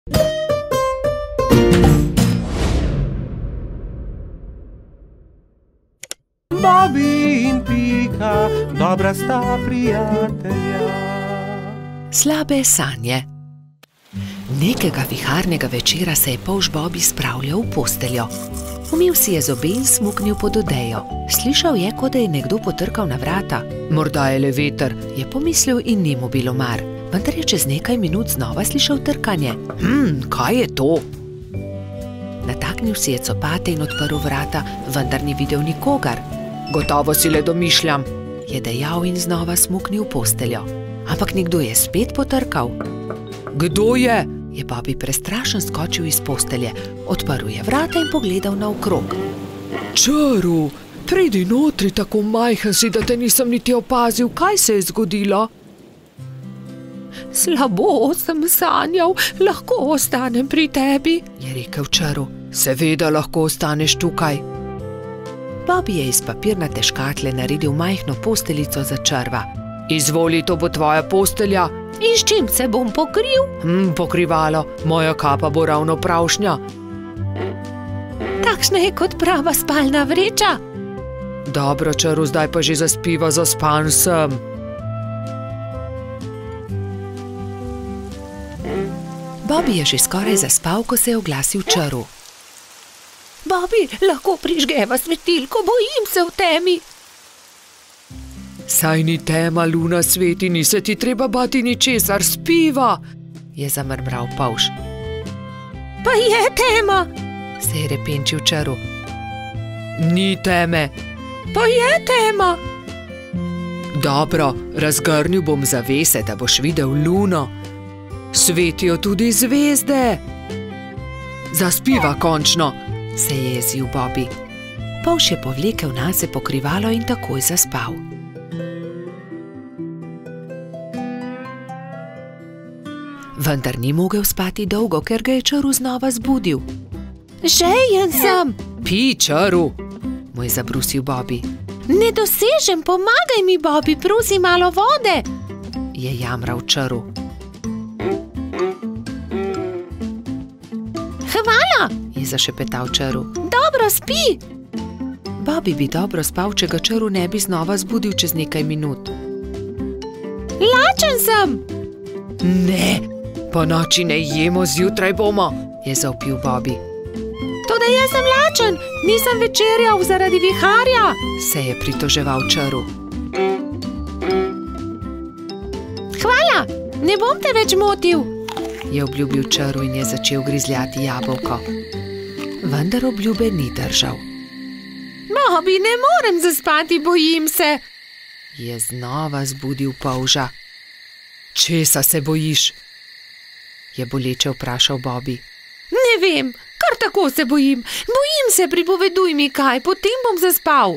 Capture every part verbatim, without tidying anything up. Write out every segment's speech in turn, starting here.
Bobby in Pika, dobra sta prijatelja. Slabe sanje. Nekega viharnega večera se je polž Bobby spravljal v posteljo. Umil si je zobe in smuknil pod odejo. Slišal je, kot da je nekdo potrkal na vrata. Morda je le veter, je pomislil in ni mu bilo mar. Vendar je čez nekaj minut znova slišal trkanje. Hm, kaj je to? Nataknil si je copate in odprl vrata, vendar ni videl nikogar. Gotovo si le domišljam, je dejal in znova smuknil v posteljo. Ampak nekdo je spet potrkal. Kdo je? Je Bobby prestrašen skočil iz postelje. Odprl je vrata in pogledal naokrog. Čaru, pridi notri, tako majhen si, da te nisem niti opazil. Kaj se je zgodilo? Slabo sem sanjal, lahko ostanem pri tebi, je rekel Čaru. Seveda lahko ostaneš tukaj. Bobby je iz papirnate škatle naredil majhno posteljico za Čarva. Izvoli, to bo tvoja postelja. In s čim se bom pokril? Hm, pokrivalo, moja kapa bo ravno pravšnja. Takšna je kot prava spalna vreča. Dobro, Čaru, zdaj pa že zaspiva, zaspan sem. Bobby je že skoraj zaspal, ko se je oglasil Čaru. Bobby, lahko prižgeva svetilko, bojim se v temi. Saj ni tema, luna sveti, ni se ti treba bati ničesar, spiva, je zamrmral polž. Pa je tema, se je repenčil Čaru. Ni teme. Pa je tema. Dobro, razgrnil bom zavese, da boš videl luno. Svetijo tudi zvezde. Zaspiva končno, se je jezil Bobby. Polž je povlekel nase pokrivalo in takoj zaspal. Vendar ni mogel spati dolgo, ker ga je Čaru znova zbudil. Žejen sem. Pi, Čaru, mu je zabrusil Bobby. Ne dosežem, pomagaj mi, Bobby, prosim malo vode, je jamral Čaru. Hvala, je zašepetal Čaru. Dobro spi. Bobby bi dobro spal, če ga Čaru ne bi znova zbudil čez nekaj minut. Lačen sem. Ne, po noči ne jemo, zjutraj bomo, je zavpil Bobby. Toda jaz sem lačen, nisem večerjal zaradi viharja, se je pritoževal Čaru. Hvala, ne bom te več motil, je obljubil Čaru in je začel grizljati jabolko. Vendar obljube ni držal. Bobby, ne morem zaspati, bojim se, je znova zbudil polža. Česa se bojiš? Je boleče vprašal Bobby. Ne vem, kar tako se bojim. Bojim se, pripoveduj mi kaj, potem bom zaspal.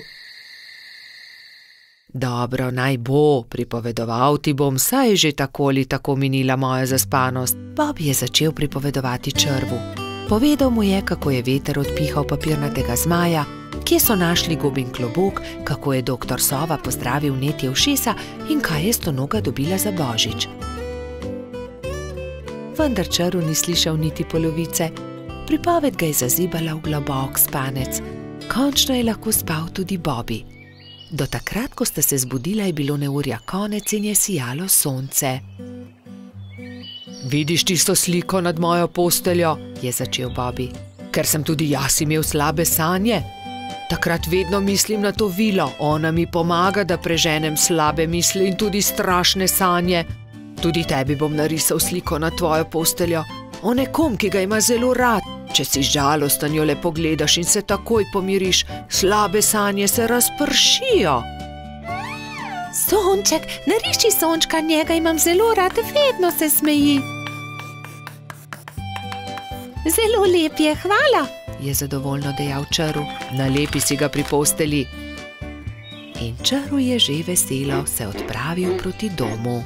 Dobro, naj bo, pripovedoval ti bom, saj je že tako ali tako minila moja zaspanost. Bobby je začel pripovedovati Črvu. Povedal mu je, kako je veter odpihal papirnatega zmaja, kje so našli gobin klobuk, kako je doktor Sova pozdravil netje ušesa in kaj je stonoga dobila za božič. Vendar Čaru ni slišal niti polovice. Pripoved ga je zazibala v globok spanec. Končno je lahko spal tudi Bobby. Do takrat, ko sta se zbudila, je bilo neurja konec in je sijalo sonce. Vidiš tisto sliko nad mojo posteljo, je začel Bobby. Ker sem tudi jaz imel slabe sanje. Takrat vedno mislim na to vilo, ona mi pomaga, da preženem slabe misli in tudi strašne sanje. Tudi tebi bom narisal sliko na tvojo posteljo, o nekom, ki ga ima zelo rad. Če si žalosten, jo le pogledaš in se takoj pomiriš, slabe sanje se razpršijo. Sonček, nariši sončka, njega imam zelo rad, vedno se smeji. Zelo lep je, hvala, je zadovoljno dejal Čaru. Nalepi si ga pri posteli. In Čaru je že veselo se odpravil proti domu.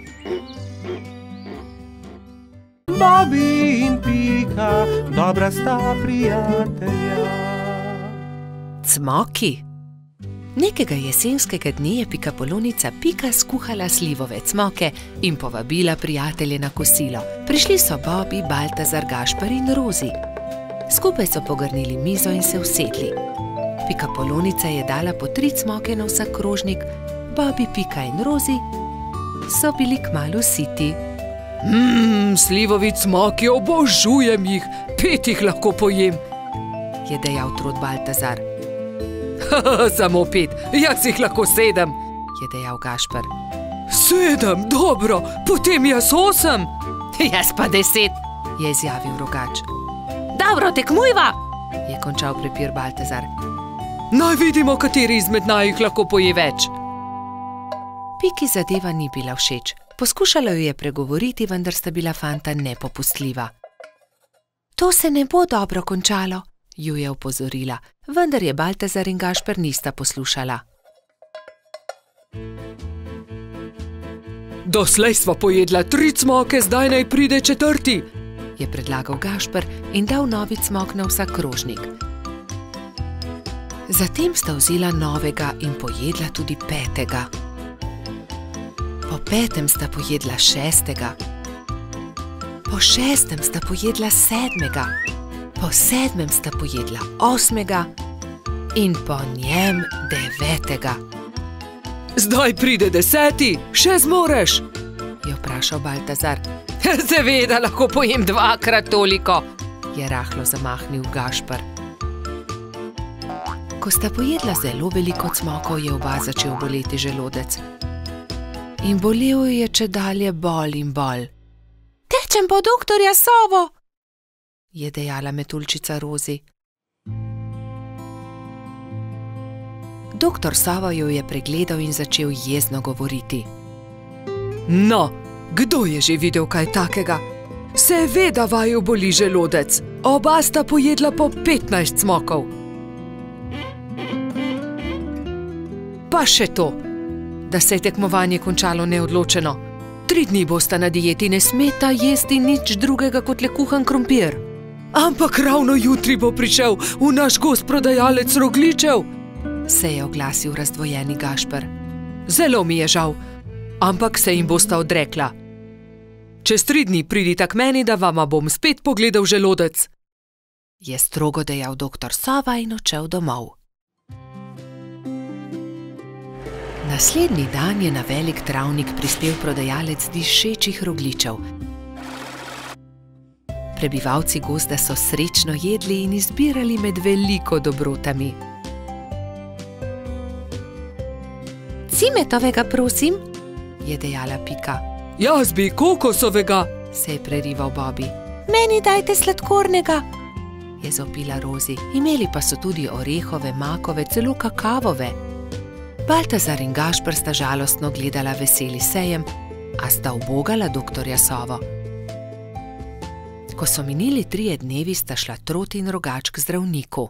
Bobby in Pika, dobra sta prijatelja. Cmoki. Nekega jesenskega dne je pikapolonica Pika skuhala slivove cmoke in povabila prijatelje na kosilo. Prišli so Bobby, Baltazar, Gašper in Rozi. Skupaj so pogrnili mizo in se usedli. Pikapolonica je dala po tri cmoke na vsak krožnik, Bobby, Pika in Rozi so bili kmalu siti. Mmm, slivovi cmoki, obožujem jih, pet jih lahko pojem, je dejal trod Baltazar. Samo pet, jaz jih lahko sedem, je dejal Gašper. Sedem, dobro, potem jaz osem. Jaz pa deset, je izjavil Rogač. Dobro, tekmujva, je končal prepir Baltazar. Naj vidimo, kateri izmed naju lahko poje več. Piki zadeva ni bila všeč. Poskušala jo je pregovoriti, vendar sta bila fanta nepopustljiva. To se ne bo dobro končalo, ju je opozorila, vendar je Baltazar in Gašper nista poslušala. Doslej sva pojedla tri cmoke, zdaj naj pride četrti, je predlagal Gašper in dal novi cmok na vsak krožnik. Zatem sta vzela novega in pojedla tudi petega. Po petem sta pojedla šestega. Po šestem sta pojedla sedmega. Po sedmem sta pojedla osmega in po njem devetega. Zdaj pride deseti, še zmoreš, je vprašal Baltazar. Seveda lahko pojem dvakrat toliko, je rahlo zamahnil Gašper. Ko sta pojedla zelo veliko cmokov, je oba začel boleti želodec. In bolel je čedalje bolj in bolj. Tečem po doktorja Sovo, je dejala metuljčica Rozi. Doktor Sova jo je pregledal in začel jezno govoriti. No, kdo je že videl kaj takega? Seveda vaju boli želodec. Oba sta pojedla po petnajst cmokov. Pa še to, da se je tekmovanje končalo neodločeno. Tri dni bosta na dieti, ne smeta jesti nič drugega kot le kuhan krompir. Ampak ravno jutri bo prišel v naš gost prodajalec rogljičev, se je oglasil razdvojeni Gašper. Zelo mi je žal, ampak se jim bosta odrekla. Čez tri dni pridita k meni, da vama bom spet pogledal želodec, je strogo dejal doktor Sova in odšel domov. Naslednji dan je na velik travnik prispel prodajalec dišečih rogljičev. Prebivalci gozda so srečno jedli in izbirali med veliko dobrotami. Cimetovega, prosim, je dejala Pika. Jaz bi kokosovega, se je prerival Bobby. Meni dajte sladkornega, je zopila Rozi. Imeli pa so tudi orehove, makove, celo kakavove. Baltazar in Gašper sta žalostno gledala veseli sejem, a sta ubogala doktorja Sovo. Ko so minili trije dnevi, sta šla Trot in Rogač k zdravniku.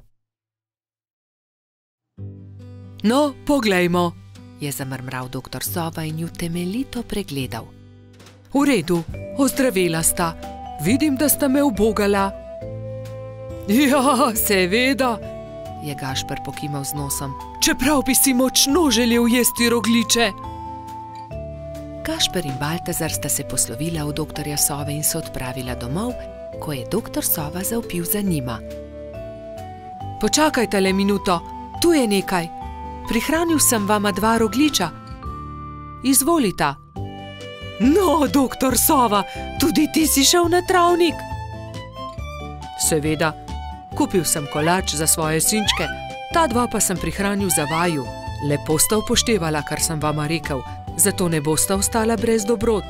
No, poglejmo, je zamrmral doktor Sova in ju temeljito pregledal. V redu, ozdravela sta. Vidim, da sta me ubogala. Ja, seveda, je Gašper pokimal z nosom. Čeprav bi si močno želel jesti rogljiče. Gašper in Baltazar sta se poslovila od doktorja Sove in se odpravila domov, ko je doktor Sova zavpil za njima. Počakajte le minuto, tu je nekaj. Prihranil sem vama dva rogljiča. Izvolita. No, doktor Sova, tudi ti si šel na travnik? Seveda, kupil sem kolač za svoje sinčke, ta dva pa sem prihranil za vaju. Lepo sta upoštevala, kar sem vama rekel, zato ne bosta ostala brez dobrot.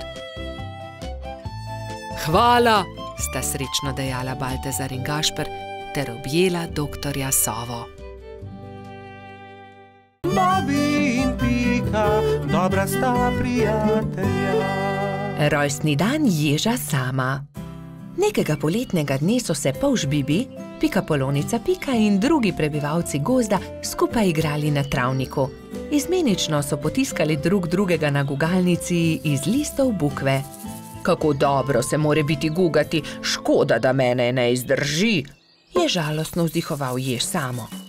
Hvala, sta srečno dejala Baltazar in Gašper ter objela doktorja Sovo. Bobby in Pika, dobra sta prijatelja. Rojstni dan ježa Sama. Nekega poletnega dne so se polž Bibi, pikapolonica Pika in drugi prebivalci gozda skupaj igrali na travniku. Izmenično so potiskali drug drugega na gugalnici iz listov bukve. Kako dobro se more biti gugati, škoda, da mene ne izdrži, je žalostno vzdihoval jež Samo.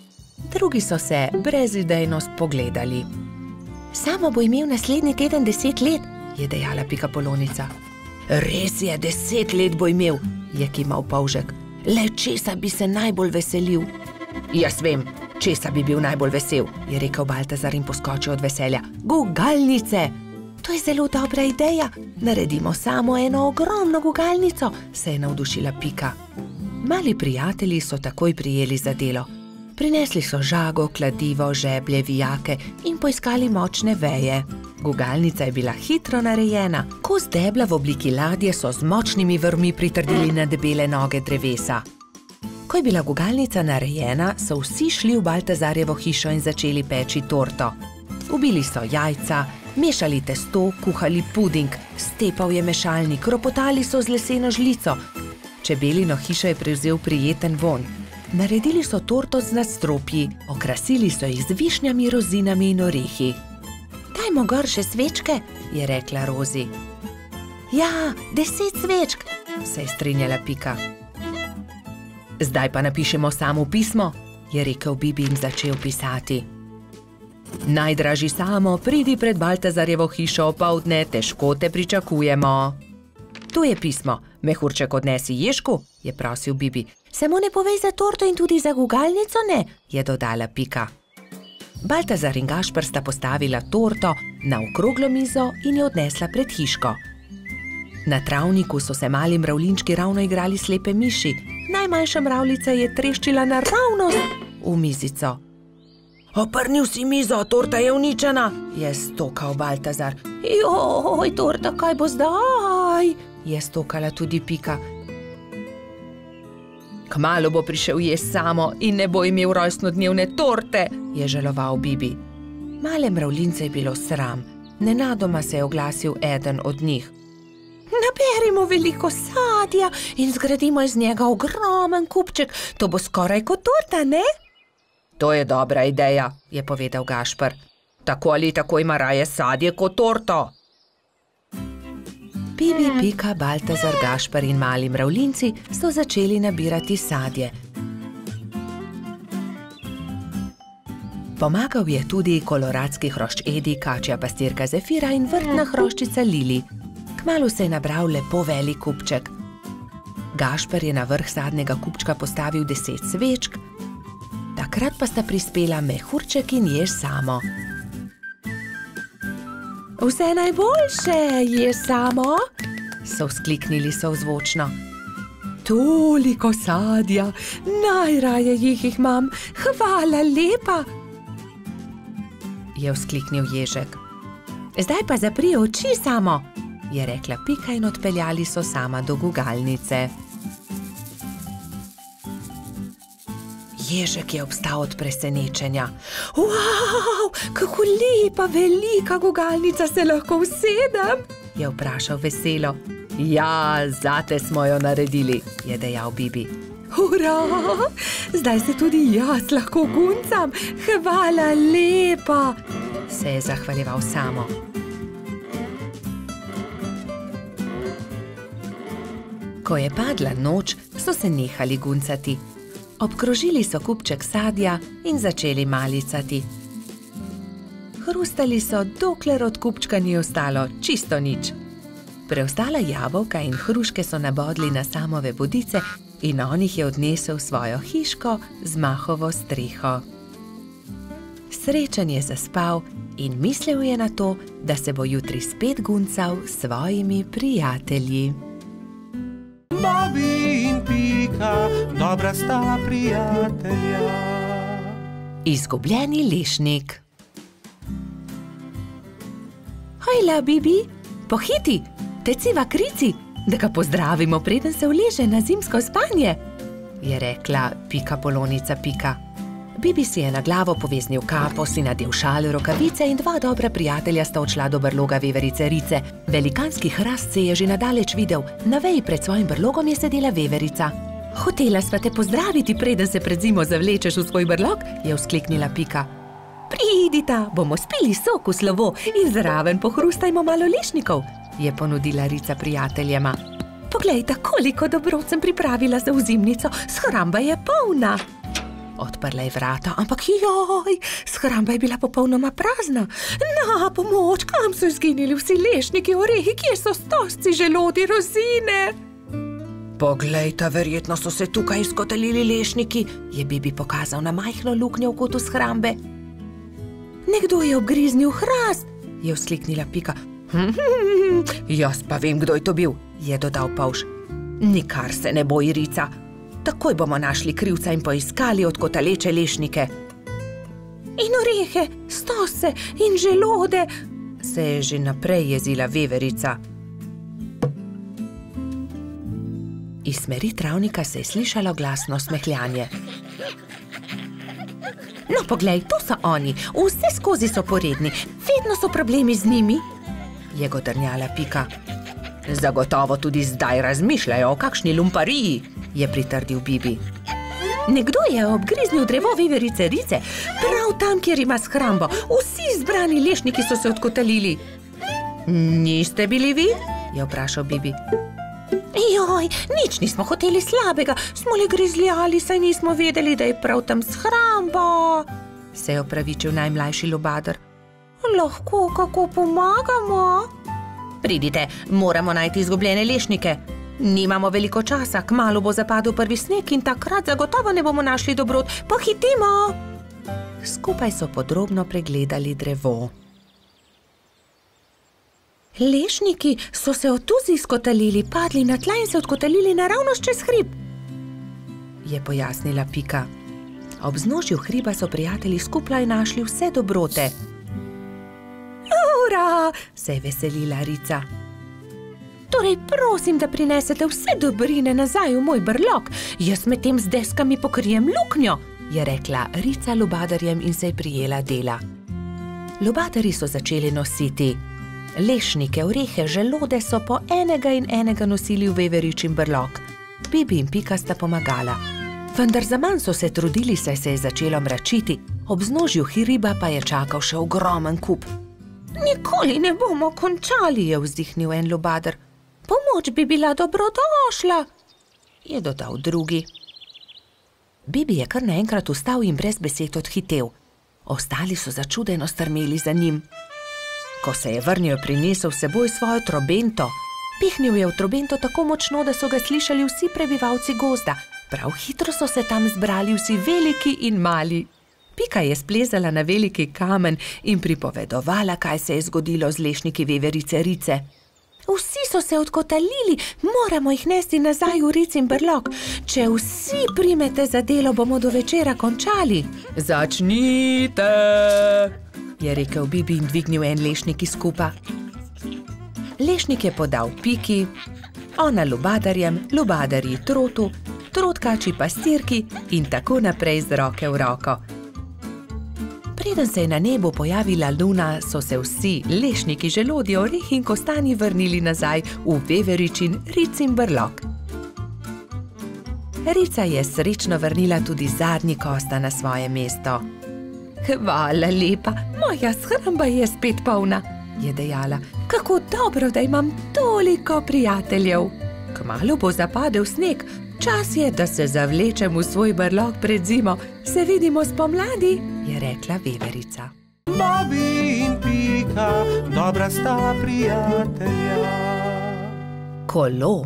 Drugi so se brezidejno spogledali. Samo bo imel naslednji teden deset let, je dejala Pikapolonica. Res je, deset let bo imel, je kimal Polžek. Le česa bi se najbolj veselil? Jaz vem, česa bi bil najbolj vesel, je rekel Baltazar in poskočil od veselja. Gugalnice! To je zelo dobra ideja. Naredimo samo eno ogromno gugalnico, se je navdušila Pika. Mali prijatelji so takoj prijeli za delo. Prinesli so žago, kladivo, žeblje, vijake in poiskali močne veje. Gugalnica je bila hitro narejena. Kos debla v obliki ladje so z močnimi vrvmi pritrdili na debele noge drevesa. Ko je bila gugalnica narejena, so vsi šli v Baltazarjevo hišo in začeli peči torto. Ubili so jajca, mešali testo, kuhali puding, stepal je mešalnik, ropotali so z leseno žlico. Čebelino hišo je prevzel prijeten vonj. Naredili so torto z nadstropji, okrasili so jih z višnjami, rozinami in orehi. Dajmo gor še svečke, je rekla Rozi. Ja, deset svečk, se je strinjala Pika. Zdaj pa napišemo samo pismo, je rekel Bibi in začel pisati. Najdražji Samo, pridi pred Baltazarjevo hišo opoldne, težko te pričakujemo. Tu je pismo. Mehurček odnesi Ježku, je prosil Bibi. Samo ne povej za torto in tudi za gugalnico ne, je dodala Pika. Baltazar in Gašper sta postavila torto na okroglo mizo in jo odnesla pred hiško. Na travniku so se mali mravljinčki ravno igrali slepe miši. Najmanjša mravljica je treščila naravnost v mizico. Oprnil si mizo, torta je uničena, je stokal Baltazar. Joj, torta, kaj bo zdaj? Je stokala tudi Pika. Kmalu bo prišel jesti Samo in ne bo imel rojstnodnevne torte, je žaloval Bibi. Male mravljince je bilo sram. Nenadoma se je oglasil eden od njih. Naberimo veliko sadja in zgradimo iz njega ogromen kupček. To bo skoraj kot torta, ne? To je dobra ideja, je povedal Gašper. Tako ali tako ima raje sadje kot torto. Bibi, Pika, Baltazar, Gašper in mali mravljinci so začeli nabirati sadje. Pomagal je tudi koloradski hrošč Edi, kačja pastirka Zefira in vrtna hroščica Lili. Kmalu se je nabral lepo velik kupček. Gašper je na vrh sadnega kupčka postavil deset svečk, takrat pa sta prispela Mehurček in Jež Samo. Vse najboljše, Jež Samo, so vzkliknili sovzvočno. Toliko sadja, najraje jih jih imam, hvala lepa, je vzkliknil Ježek. Zdaj pa zapri oči, Samo, je rekla Pika in odpeljali so Sama do gugalnice. Ježek je obstal od presenečenja. Wow, kako lepa, velika gugalnica, se lahko usedem? Je vprašal veselo. Ja, zate smo jo naredili, je dejal Bibi. Hurra, zdaj se tudi jaz lahko guncam, hvala lepa, se je zahvaljeval Samo. Ko je padla noč, so se nehali guncati. Obkrožili so kupček sadja in začeli malicati. Hrustali so, dokler od kupčka ni ostalo čisto nič. Preostala jabolka in hruške so nabodli na Samove bodice in on jih je odnesel v svojo hiško z mahovo streho. Srečen je zaspal in mislil je na to, da se bo jutri spet guncal s svojimi prijatelji. Bobi in Pika, dobra sta prijatelja. Izgubljeni lešnik. Hojla, Bibi, pohiti, teciva krici, da ga pozdravimo, preden se uleže na zimsko spanje, je rekla Pikapolonica Pika. Bibi si je na glavo poveznil kapo, si nadel šal, rokavice in dva dobra prijatelja sta odšla do brloga veverice Rice. Velikanski hrast se je že nadaleč videl, na veji pred svojim brlogom je sedela veverica. Hotela sva te pozdraviti, preden se pred zimo zavlečeš v svoj brlog, je vzkliknila Pika. Pridita, bomo spili sok v slovo in zraven pohrustajmo malo lešnikov, je ponudila Rica prijateljema. Poglejta, koliko dobrot sem pripravila za ozimnico, shramba je polna. Odprla je vrata, ampak joj, shramba je bila popolnoma prazna. Na pomoč, kam so izginili vsi lešniki, orehi, kje so stožci, želodi, rozine? Poglejta, verjetno so se tukaj izkotalili lešniki, je Bibi pokazal na majhno luknjo v kotu shrambe. Nekdo je obgriznil hrast, je vzkliknila Pika. Hm, hm, jaz pa vem, kdo je to bil, je dodal Polž. Nikar se ne boj, Rica. Takoj bomo našli krivca in poiskali odkotaleče lešnike. In orehe, stose in želode, se je že naprej jezila veverica. Iz smeri travnika se je slišalo glasno smehljanje. No, poglej, to so oni, vse skozi so poredni, vedno so problemi z njimi, je godrnjala Pika. Zagotovo tudi zdaj razmišljajo o kakšni lumpariji, je pritrdil Bibi. Nekdo je obgriznil drevo veverice Rice, prav tam, kjer ima shrambo. Vsi zbrani lešniki so se odkotalili. Niste bili vi? Je vprašal Bibi. Joj, nič nismo hoteli slabega, smo le grizljali, saj nismo vedeli, da je prav tam shramba, se je opravičil najmlajši lubadar. Lahko kako pomagamo? Pridite, moramo najti izgubljene lešnike. Nimamo veliko časa, kmalu bo zapadel prvi sneg in takrat zagotovo ne bomo našli dobrot. Pohitimo! Skupaj so podrobno pregledali drevo. Lešniki so se od tuzi izkotalili, padli na tla in se odkotalili naravnost čez hrib, je pojasnila Pika. Ob vznožju hriba so prijatelji skupaj našli vse dobrote. Ura, se je veselila Rica. Torej, prosim, da prinesete vse dobrine nazaj v moj brlog. Jaz med tem z deskami pokrijem luknjo, je rekla Rica lubadarjem in se je prijela dela. Lubadarji so začeli nositi lešnike, orehe, želode so po enega in enega nosili v veveričin brlog. Bibi in Pika sta pomagala. Vendar zaman so se trudili, saj se je začelo mračiti. Ob vznožju hriba pa je čakal še ogromen kup. Nikoli ne bomo končali, je vzdihnil en lubadar. Pomoč bi bila dobrodošla, je dodal drugi. Bibi je kar naenkrat vstal in brez besed odhitel. Ostali so začudeno strmeli za njim. Ko se je vrnil, prinesel s seboj svojo trobento. Pihnil je v trobento tako močno, da so ga slišali vsi prebivalci gozda. Prav hitro so se tam zbrali vsi veliki in mali. Pika je splezala na veliki kamen in pripovedovala, kaj se je zgodilo z lešniki veverice Rice. Vsi so se odkotalili, moramo jih nesti nazaj v Ricin brlog. Če vsi primete za delo, bomo do večera končali. Začnite, je rekel Bibi in dvignil en lešnik iz kupa. Lešnik je podal Piki, ona lubadarjem, lubadarji trotu, trotkači pastirki in tako naprej z roke v roko. Preden se je na nebu pojavila luna, so se vsi lešniki, želodje, orehi in kostanji vrnili nazaj v veveričin Ricin brlog. Rica je srečno vrnila tudi zadnji kosta na svoje mesto. Hvala lepa, moja shramba je spet polna, je dejala. Kako dobro, da imam toliko prijateljev. Kmalu bo zapadel sneg, čas je, da se zavlečem v svoj brlog pred zimo. Se vidimo spomladi, je rekla veverica. Bobi in Pika, dobra sta prijatelja. Kolo.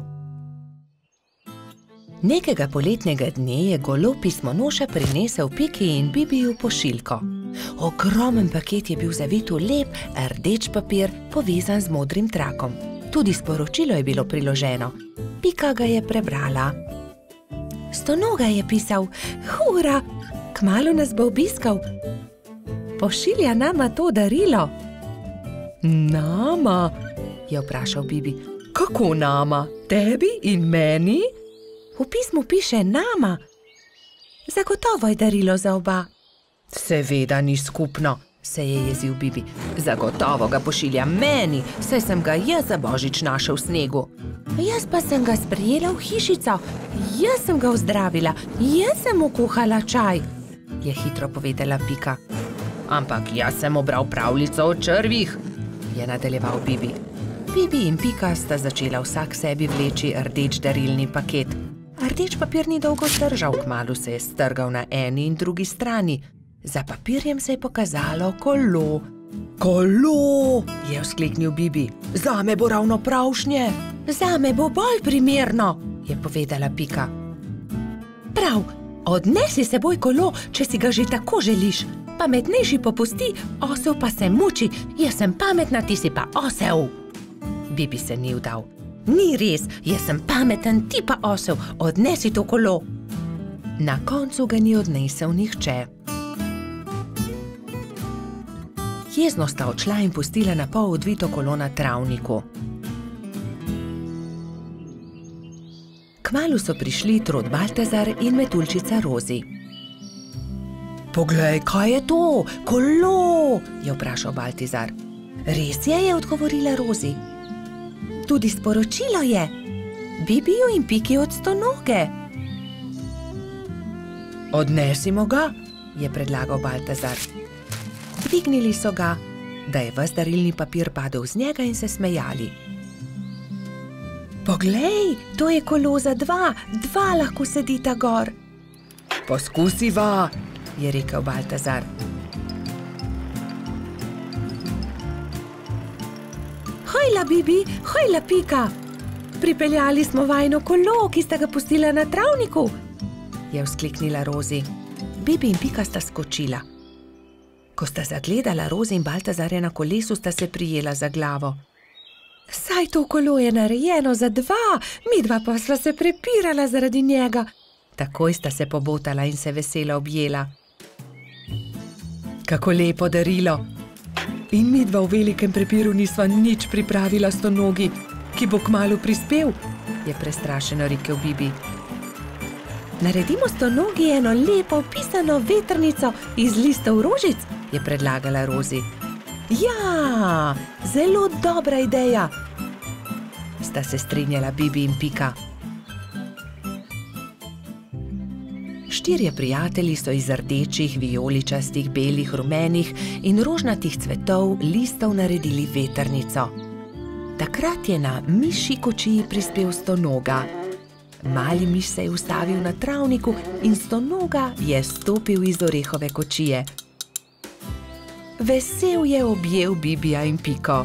Nekega poletnega dne je golo pismonoša prinesel Piki in Bibiju pošiljko. Ogromen paket je bil zavit v lep, rdeč papir, povezan z modrim trakom. Tudi sporočilo je bilo priloženo. Pika ga je prebrala. Stonoga je pisal, hura, kmalu nas bo obiskal. Pošilja nama to darilo. Nama, je vprašal Bibi. Kako nama? Tebi in meni? V pismu piše nama. Zagotovo je darilo za oba. Seveda ni skupno, se je jezil Bibi. Zagotovo ga pošilja meni, saj sem ga jaz za božič našel v snegu. Jaz pa sem ga sprejela v hišico. Jaz sem ga ozdravila, jaz sem mu kuhala čaj, je hitro povedala Pika. Ampak jaz sem obral pravljico o črvih, je nadaljeval Bibi. Bibi in Pika sta začela vsak sebi vleči rdeč darilni paket. Rdeč papir ni dolgo zdržal, kmalu se je strgal na eni in drugi strani. Za papirjem se je pokazalo kolo. Kolo, je vzkliknil Bibi. Zame bo ravno pravšnje. Zame bo bolj primerno, je povedala Pika. Prav, odnesi s seboj kolo, če si ga že tako želiš. Pametnejši popusti, osel pa se muči. Jaz sem pametna, ti si pa osel. Bibi se ni vdal. Ni res, jaz sem pameten, ti pa osel. Odnesi to kolo. Na koncu ga ni odnesel nihče. Jezno sta odšla in pustila na pol odvito kolo na travniku. Kmalu so prišli Trod Baltazar in Metuljčica Rozi. Poglej, kaj je to? Kolo, je vprašal Baltazar. Res je, je odgovorila Rozi. Tudi sporočilo je. Bibiju in Piki od stonoge. Odnesimo ga, je predlagal Baltazar. Dvignili so ga, da je ves darilni papir padel z njega in se smejali. Poglej, to je kolo za dva, dva lahko sedita gor. Poskusiva, je rekel Baltazar. Hojla, Bibi, hojla, Pika. Pripeljali smo vajino kolo, ki sta ga pustila na travniku, je vzkliknila Rozi. Bibi in Pika sta skočila. Ko sta zagledala Rozi in Baltazarja na kolesu, sta se prijela za glavo. Saj to kolo je narejeno za dva, midva pa sva se prepirala zaradi njega. Takoj sta se pobotala in se veselo objela. Kako lepo darilo. In midva v velikem prepiru nisva nič pripravila stonogi, ki bo kmalu prispel, je prestrašeno rekel Bibi. Naredimo stonogi eno lepo pisano vetrnico iz listov rožic, je predlagala Rozi. Ja, zelo dobra ideja, sta se strinjala Bibi in Pika. Štirje prijatelji so iz rdečih, vijoličastih, belih, rumenih in rožnatih cvetov listov naredili vetrnico. Takrat je na mišji kočiji prispel stonoga. Mali miš se je ustavil na travniku in stonoga je stopil iz orehove kočije. Vesel je objel Bibija in Piko.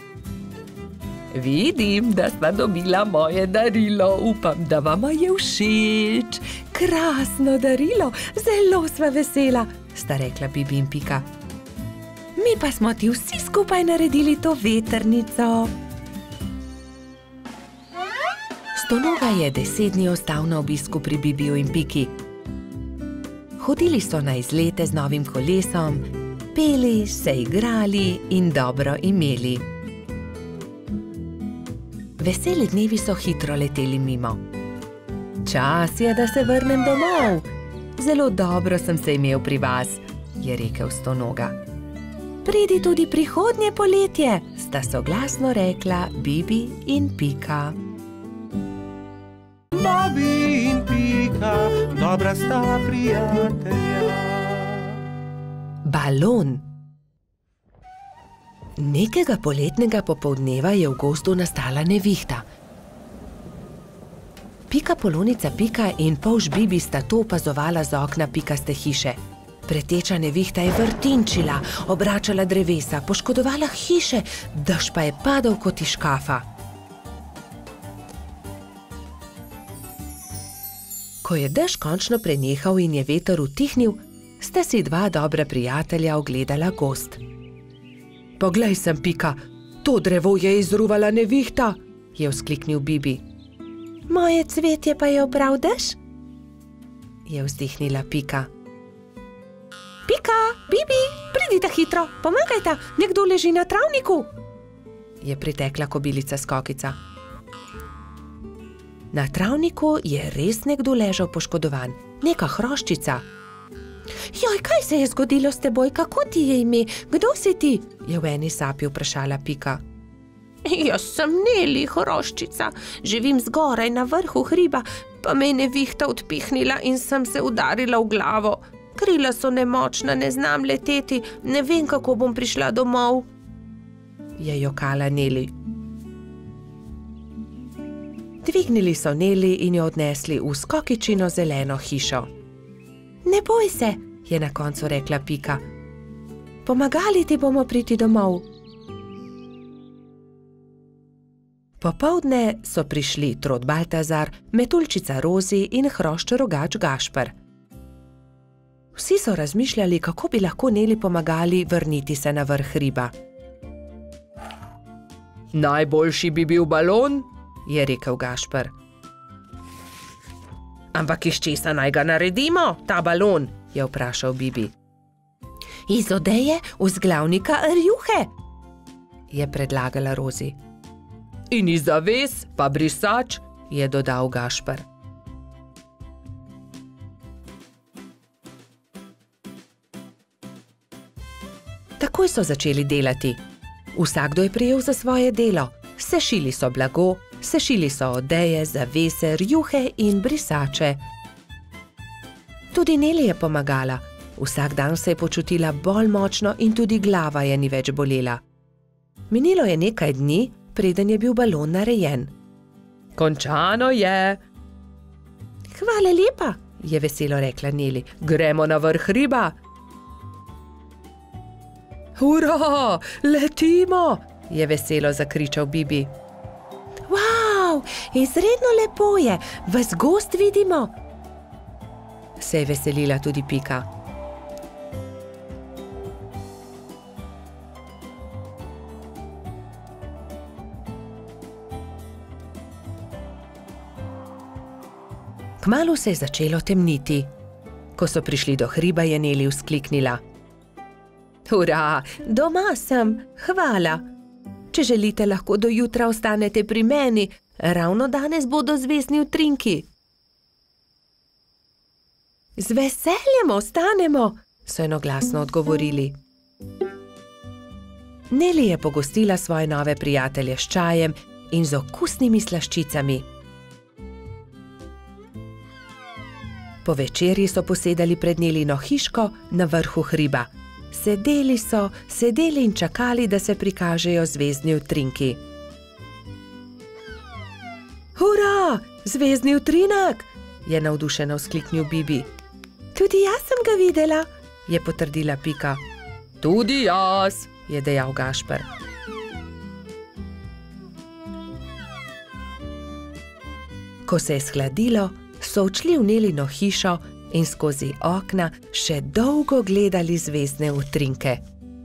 Vidim, da sva dobila moje darilo, upam, da vama je všeč. Krasno darilo, zelo sva vesela, sta rekla Bibi in Pika. Mi pa smo ti vsi skupaj naredili to vetrnico. Stonoga je deset dni ostal na obisku pri Bibiju in Piki. Hodili so na izlete z novim kolesom, peli, se igrali in dobro imeli. Veseli dnevi so hitro leteli mimo. Čas je, da se vrnem domov. Zelo dobro sem se imel pri vas, je rekel stonoga. Pridi tudi prihodnje poletje, sta soglasno rekla Bibi in Pika. Bobi in Pika, dobra sta prijatelja. Balon. Nekega poletnega popoldneva je v gozdu nastala nevihta. Pika Polonica Pika in polž Bibi sta to opazovala z okna pikaste hiše. Preteča nevihta je vrtinčila, obračala drevesa, poškodovala hiše, dež pa je padal kot iz škafa. Ko je dež končno prenehal in je veter utihnil, sta si dva dobra prijatelja ogledala gozd. Poglej sem, Pika, to drevo je izruvala nevihta, je vzkliknil Bibi. Moje cvetje pa je obral dež, je vzdihnila Pika. Pika, Bibi, pridite hitro, pomagajta, nekdo leži na travniku, je pritekla kobilica Skokica. Na travniku je res nekdo ležal poškodovan, neka hroščica. Joj, kaj se je zgodilo s teboj, kako ti je ime, kdo si ti? Je v eni sapi vprašala Pika. Jaz sem Neli, hroščica, živim zgoraj na vrhu hriba, pa me je nevihta odpihnila in sem se udarila v glavo. Krila so nemočna, ne znam leteti, ne vem, kako bom prišla domov, je jokala Neli. Dvignili so Neli in jo odnesli v skokičino zeleno hišo. Ne boj se, je na koncu rekla Pika. Pomagali ti bomo priti domov. Popoldne so prišli Trod Baltazar, Metuljčica Rozi in Hrošč Rogač Gašper. Vsi so razmišljali, kako bi lahko Neli pomagali vrniti se na vrh hriba. Najboljši bi bil balon, je rekel Gašper. Ampak iz česa naj ga naredimo, ta balon, je vprašal Bibi. Iz odeje vzglavnika rjuhe, je predlagala Rozi. In iz zaves pa brisač, je dodal Gašper. Takoj so začeli delati. Vsakdo je prijel za svoje delo. Sešili so blago, sešili so odeje, zavese, rjuhe in brisače. Tudi Neli je pomagala. Vsak dan se je počutila bolj močno in tudi glava je ni več bolela. Minilo je nekaj dni, preden je bil balon narejen. Končano je. Hvala lepa, je veselo rekla Neli. Gremo na vrh hriba. Hurra, letimo, je veselo zakričal Bibi. Wow, izredno lepo je, ves gozd vidimo. Se je veselila tudi Pika. Kmalu se je začelo temniti. Ko so prišli do hriba, je Neli vzkliknila. Hurra, doma sem, hvala. Če želite, lahko do jutra ostanete pri meni, ravno danes bodo zvezdni utrinki. Z veseljem ostanemo, so enoglasno odgovorili. Neli je pogostila svoje nove prijatelje s čajem in z okusnimi slaščicami. Po večerji so posedali pred Nelino hiško na vrhu hriba. Sedeli so, sedeli in čakali, da se prikažejo zvezdni utrinki. Hurra, zvezdni utrinek, je navdušeno vzkliknil Bibi. Tudi jaz sem ga videla, je potrdila Pika. Tudi jaz, je dejal Gašper. Ko se je shladilo, so odšli v Nelino hišo in skozi okna še dolgo gledali zvezdne utrinke.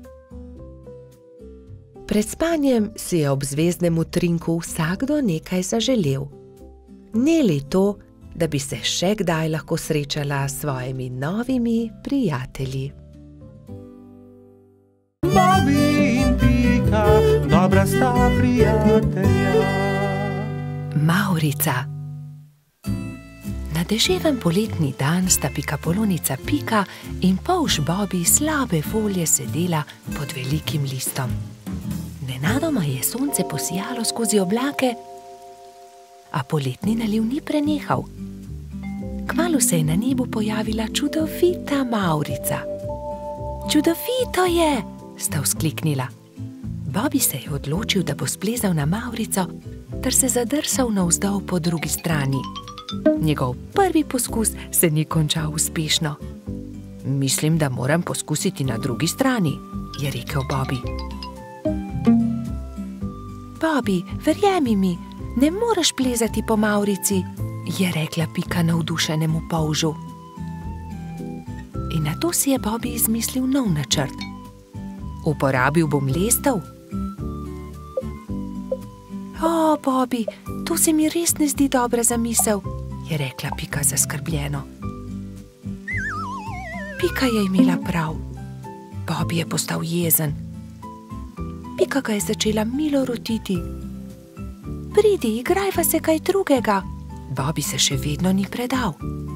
Pred spanjem si je ob zvezdnem utrinku vsakdo nekaj zaželel. Neli to, da bi se še kdaj lahko srečala s svojimi novimi prijatelji. Bobi in Pika, dobra sta prijatelja. Mavrica. Na deževen poletni dan sta pikapolonica Pika in polž Bobi slabe volje sedela pod velikim listom. Nenadoma je sonce posijalo skozi oblake, a poletni naliv ni prenehal. Kmalu se je na nebu pojavila čudovita Mavrica. Čudovito je, sta vzkliknila. Bobi se je odločil, da bo splezal na Mavrico, ter se zadrsal navzdol po drugi strani. Njegov prvi poskus se ni končal uspešno. Mislim, da moram poskusiti na drugi strani, je rekel Bobi. Bobi, verjemi mi, ne moreš plezati po Mavrici, je rekla Pika navdušenemu polžu. In nato si je Bobi izmislil nov načrt. Uporabil bom lestev. O, Bobi, to se mi res ne zdi dobra zamisel, je rekla Pika zaskrbljeno. Pika je imela prav. Bobi je postal jezen. Pika ga je začela milo rotiti. Pridi, igrajva se kaj drugega. Bobi se še vedno ni predal.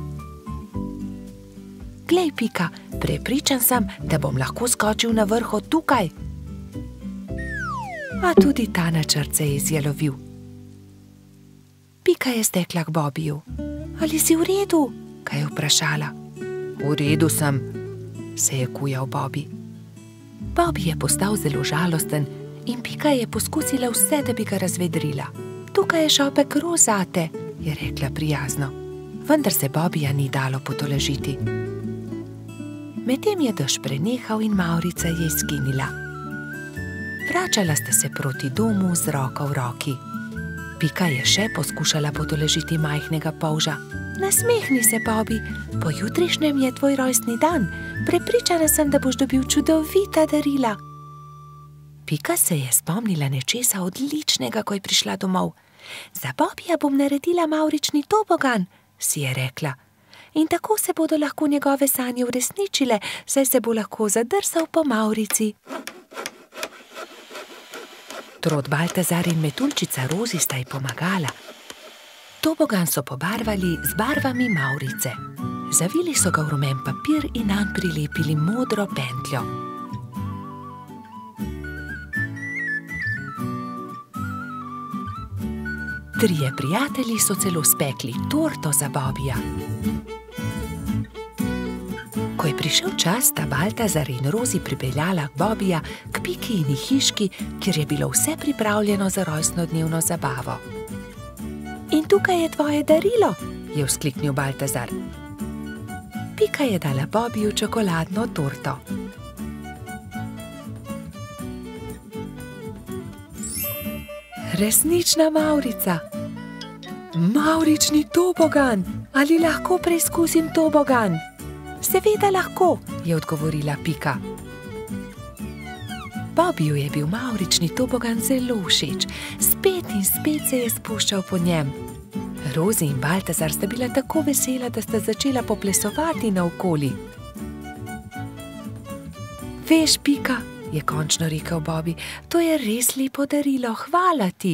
Glej, Pika, prepričan sem, da bom lahko skočil na vrh od tukaj. A tudi ta načrt se je izjalovil. Pika je stekla k Bobiju. Ali si v redu? Kaj je vprašala. V redu sem, se je kujal Bobi. Bobi je postal zelo žalosten in Pika je poskusila vse, da bi ga razvedrila. tukaj je šopek roz zate, je rekla prijazno. Vendar se Bobija ni dalo potolažiti. Medtem je dež prenehal in Mavrica je izginila. Vračala sta se proti domu z roko v roki. Pika je še poskušala potolažiti majhnega polža. Nasmehni se, Bobi, pojutrišnjem je tvoj rojstni dan. Prepričana sem, da boš dobil čudovita darila. Pika se je spomnila nečesa odličnega, ko je prišla domov. Za Bobija bom naredila mavrični tobogan, si je rekla. In tako se bodo lahko njegove sanje uresničile, saj se bo lahko zadrsal po Mavrici. Trod Baltazar in metuljčica Rozi sta ji pomagala. Tobogan so pobarvali z barvami Mavrice. Zavili so ga v rumen papir in nanj prilepili modro pentljo. Trije prijatelji so celo spekli torto za Bobija. Ko je prišel čas, sta Baltazar in Rozi pripeljala Bobija k Pikini hiški, kjer je bilo vse pripravljeno za rojstnodnevno zabavo. In tukaj je tvoje darilo, je vzkliknil Baltazar. Pika je dala Bobiju čokoladno torto. Resnična Mavrica. Mavrični tobogan. Ali lahko preizkusim tobogan? Seveda lahko, je odgovorila Pika. Bobiju je bil mavrični tobogan zelo všeč. Spet in spet se je spuščal po njem. Rozi in Baltazar sta bila tako vesela, da sta začela poplesovati naokoli. Veš, Pika, je končno rekel Bobi, to je res lepo darilo, hvala ti.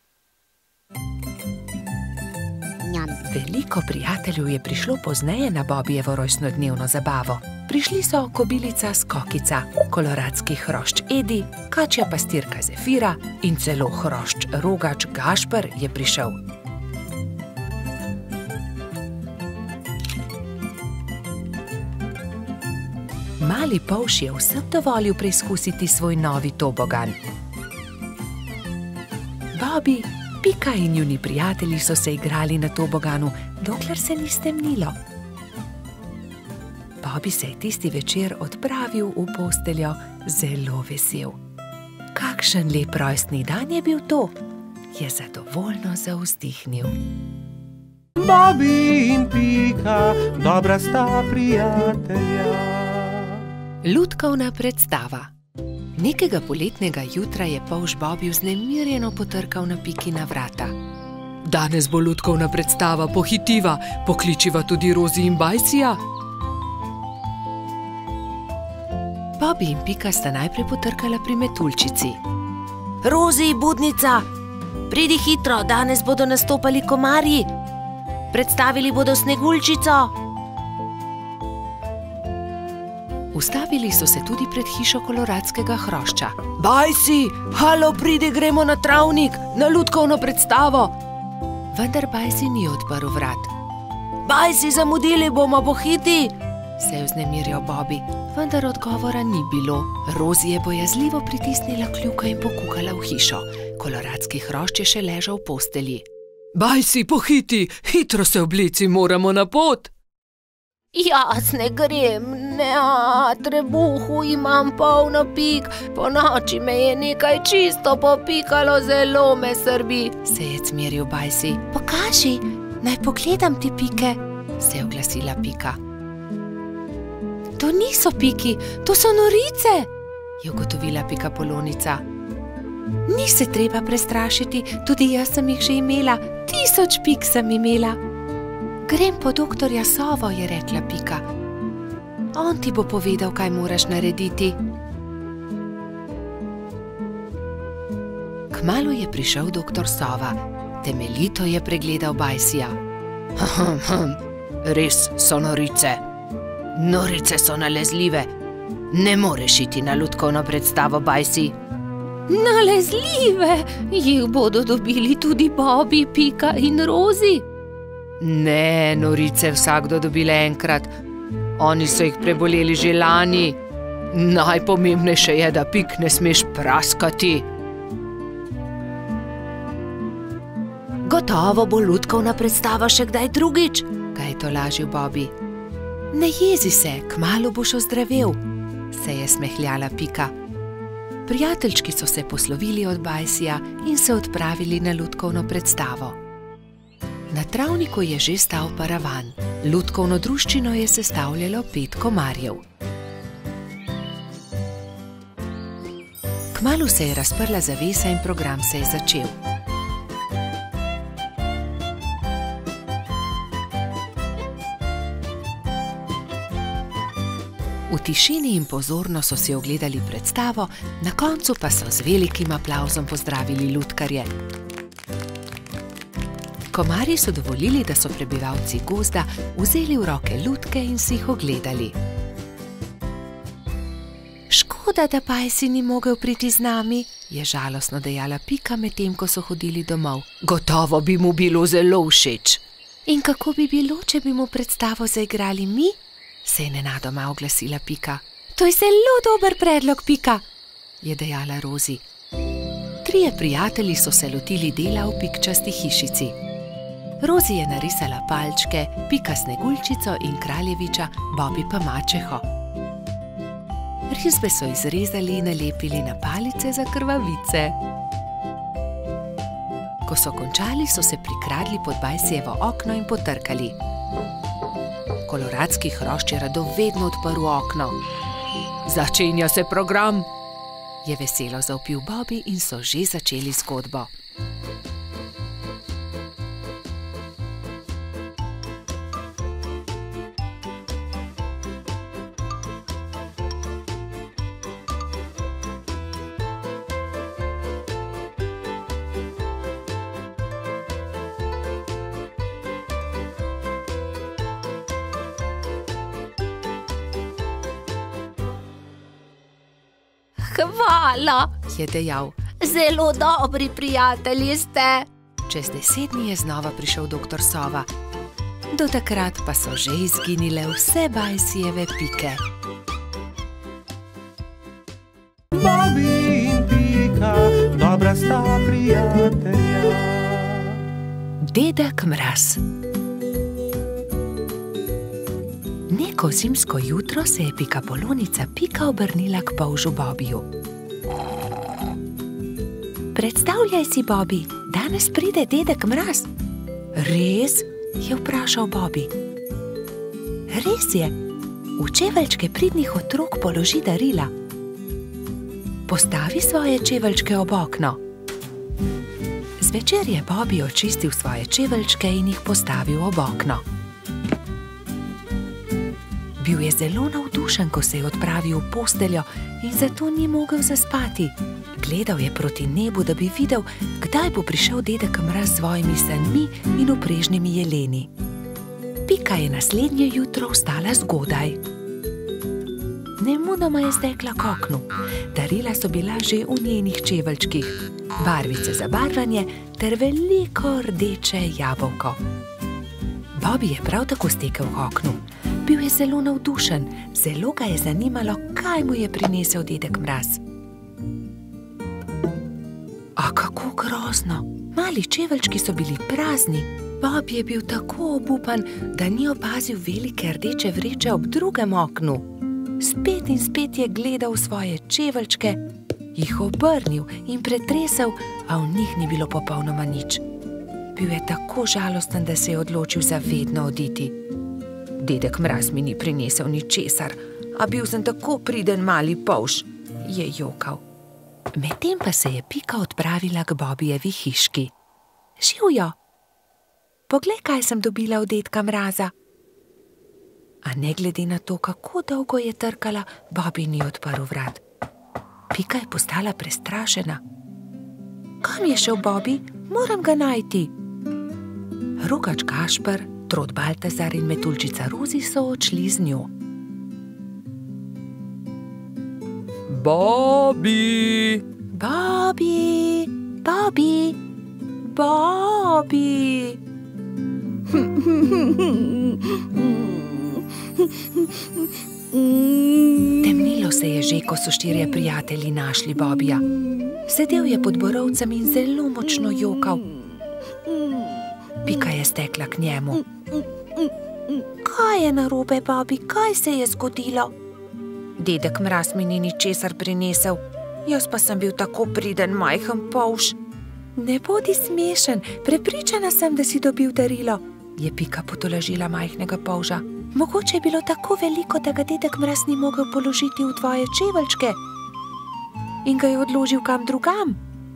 Veliko prijateljev je prišlo pozneje na Bobijevo rojstnodnevno zabavo. Prišli so kobilica Skokica, koloradski hrošč Edi, kačja pastirka Zefira in celo hrošč Rogač Gašper je prišel. Mali polž je vsem dovolil preizkusiti svoj novi tobogan. Bobi, Pika in njuni prijatelji so se igrali na toboganu, dokler se ni stemnilo. Bobi se je tisti večer odpravil v posteljo zelo vesel. Kakšen lep rojstni dan je bil to, je zadovoljno zavzdihnil. Bobi in Pika, dobra sta prijatelja. Lutkovna predstava. Nekega poletnega jutra je polž Bobi vznemirjeno potrkal na Pikina vrata. Danes bo lutkovna predstava, pohitiva, pokličiva tudi Rozi in Bajsija. Bobi in Pika sta najprej potrkala pri metuljčici. Rozi, budnica, pridi hitro, danes bodo nastopali komarji. Predstavili bodo Sneguljčico. Ustavili so se tudi pred hišo koloradskega hrošča. Bajsi, halo, pridi, gremo na travnik, na lutkovno predstavo. Vendar Bajsi ni odprl vrat. Bajsi, zamudili bomo, pohiti, se je vznemirjal Bobi, vendar odgovora ni bilo. Rozi je bojazljivo pritisnila kljuko in pokukala v hišo. Koloradski hrošč je še ležal v postelji. Bajsi, pohiti, hitro se oblici, moramo na pot. Jaz ne grem, ne, a, trebuhu imam polno pik, po noči me je nekaj čisto popikalo, zelo me srbi, se je cmeril Bajsi. Pokaži, naj pogledam ti pike, se je oglasila Pika. To niso piki, to so norice, je ugotovila Pika Polonica. Ni se treba prestrašiti, tudi jaz sem jih že imela, tisoč pik sem imela. Grem po doktorja Sovo, je rekla Pika. On ti bo povedal, kaj moraš narediti. Kmalu je prišel doktor Sova. Temeljito je pregledal Bajsija. Hm, hm, res so norice. Norice so nalezljive. Ne moreš iti na lutkovno predstavo, Bajsi. Nalezljive? Jih bodo dobili tudi Bobi, Pika in Rozi? Ne, norice vsakdo dobile enkrat. Oni so jih preboleli že lani. Najpomembnejše je, da pik ne smeš praskati. Gotovo bo lutkovna predstava še kdaj drugič, ga je tolažil Bobby. Ne jezi se, kmalu boš ozdravel, se je smehljala Pika. Prijateljčki so se poslovili od Bajsija in se odpravili na lutkovno predstavo. Na travniku je že stal paravan. Lutkovno druščino je sestavljalo pet komarjev. Kmalu se je razprla zavesa in program se je začel. V tišini in pozorno so si ogledali predstavo, na koncu pa so z velikim aplavzom pozdravili lutkarje. Komarji so dovolili, da so prebivalci gozda vzeli v roke lutke in si jih ogledali. Škoda, da Bajsi ni mogel priti z nami, je žalostno dejala Pika, medtem ko so hodili domov. Gotovo bi mu bilo zelo všeč. In kako bi bilo, če bi mu predstavo zaigrali mi? Se je nenadoma oglasila Pika. To je zelo dober predlog, Pika, je dejala Rozi. Trije prijatelji so se lotili dela v pikčasti hišici. Rozi je narisala palčke, Pika Sneguljčico in kraljeviča, Bobby pa mačeho. Risbe so izrezali in nalepili na palice za krvavice. Ko so končali, so se prikradli pod Bajsijevo okno in potrkali. Koloradski hrošč je rado vedno odprl okno. Začenja se program, je veselo zavpil Bobby in so že začeli zgodbo. Hvala, je dejal. Zelo dobri prijatelji ste. Čez deset dni je znova prišel doktor Sova. Do takrat pa so že izginile vse Bajsijeve pike. Bobby in Pika, dobra sta prijatelja. Dedek Mraz. Neko zimsko jutro se je pikapolonica Pika obrnila k polžu Bobbyju. Predstavljaj si, Bobby, danes pride dedek Mraz. Res? Je vprašal Bobby. Res je. V čeveljčke pridnih otrok položi darila. Postavi svoje čeveljčke ob okno. Zvečer je Bobby očistil svoje čeveljčke in jih postavil ob okno. Bil je zelo navdušen, ko se je odpravil v posteljo in zato ni mogel zaspati. Gledal je proti nebu, da bi videl, kdaj bo prišel dedek Mraz s svojimi sanmi in uprežnimi jeleni. Pika je naslednje jutro vstala zgodaj. Nemudoma je stekla k oknu. Darila so bila že v njenih čeveljčkih, barvice za barvanje ter veliko rdeče jabolko. Bobby je prav tako stekel k oknu. Bil je zelo navdušen, zelo ga je zanimalo, kaj mu je prinesel dedek Mraz. A kako grozno! Mali čeveljčki so bili prazni. Bobby je bil tako obupan, da ni opazil velike rdeče vreče ob drugem oknu. Spet in spet je gledal svoje čeveljčke, jih obrnil in pretresel, a v njih ni bilo popolnoma nič. Bil je tako žalosten, da se je odločil za vedno oditi. Dedek Mraz mi ni prinesel ničesar, a bil sem tako priden mali polž, je jokal. Medtem pa se je Pika odpravila k Bobbyjevi hiški. Živjo! Poglej, kaj sem dobila od dedka Mraza. A ne glede na to, kako dolgo je trkala, Bobby ni odprl vrat. Pika je postala prestrašena. Kam je šel Bobby? Moram ga najti. Rogač Gašper, Trod Baltazar in Metuljčica Rozi so odšli z njo. Bobby! Bobby! Bobby! Bobby! Temnilo se je že, ko so štirje prijatelji našli Bobbyja. Sedel je pod borovcem in zelo močno jokal. Pika je stekla k njemu. Kaj je narobe, Bobi? Kaj se je zgodilo? Dedek Mraz mi ni ničesar prinesel, jaz pa sem bil tako priden majhen polž. Ne bodi smešen, prepričana sem, da si dobil darilo, je Pika potolažila majhnega polža. Mogoče je bilo tako veliko, da ga dedek Mraz ni mogel položiti v tvoje čeveljčke in ga je odložil kam drugam.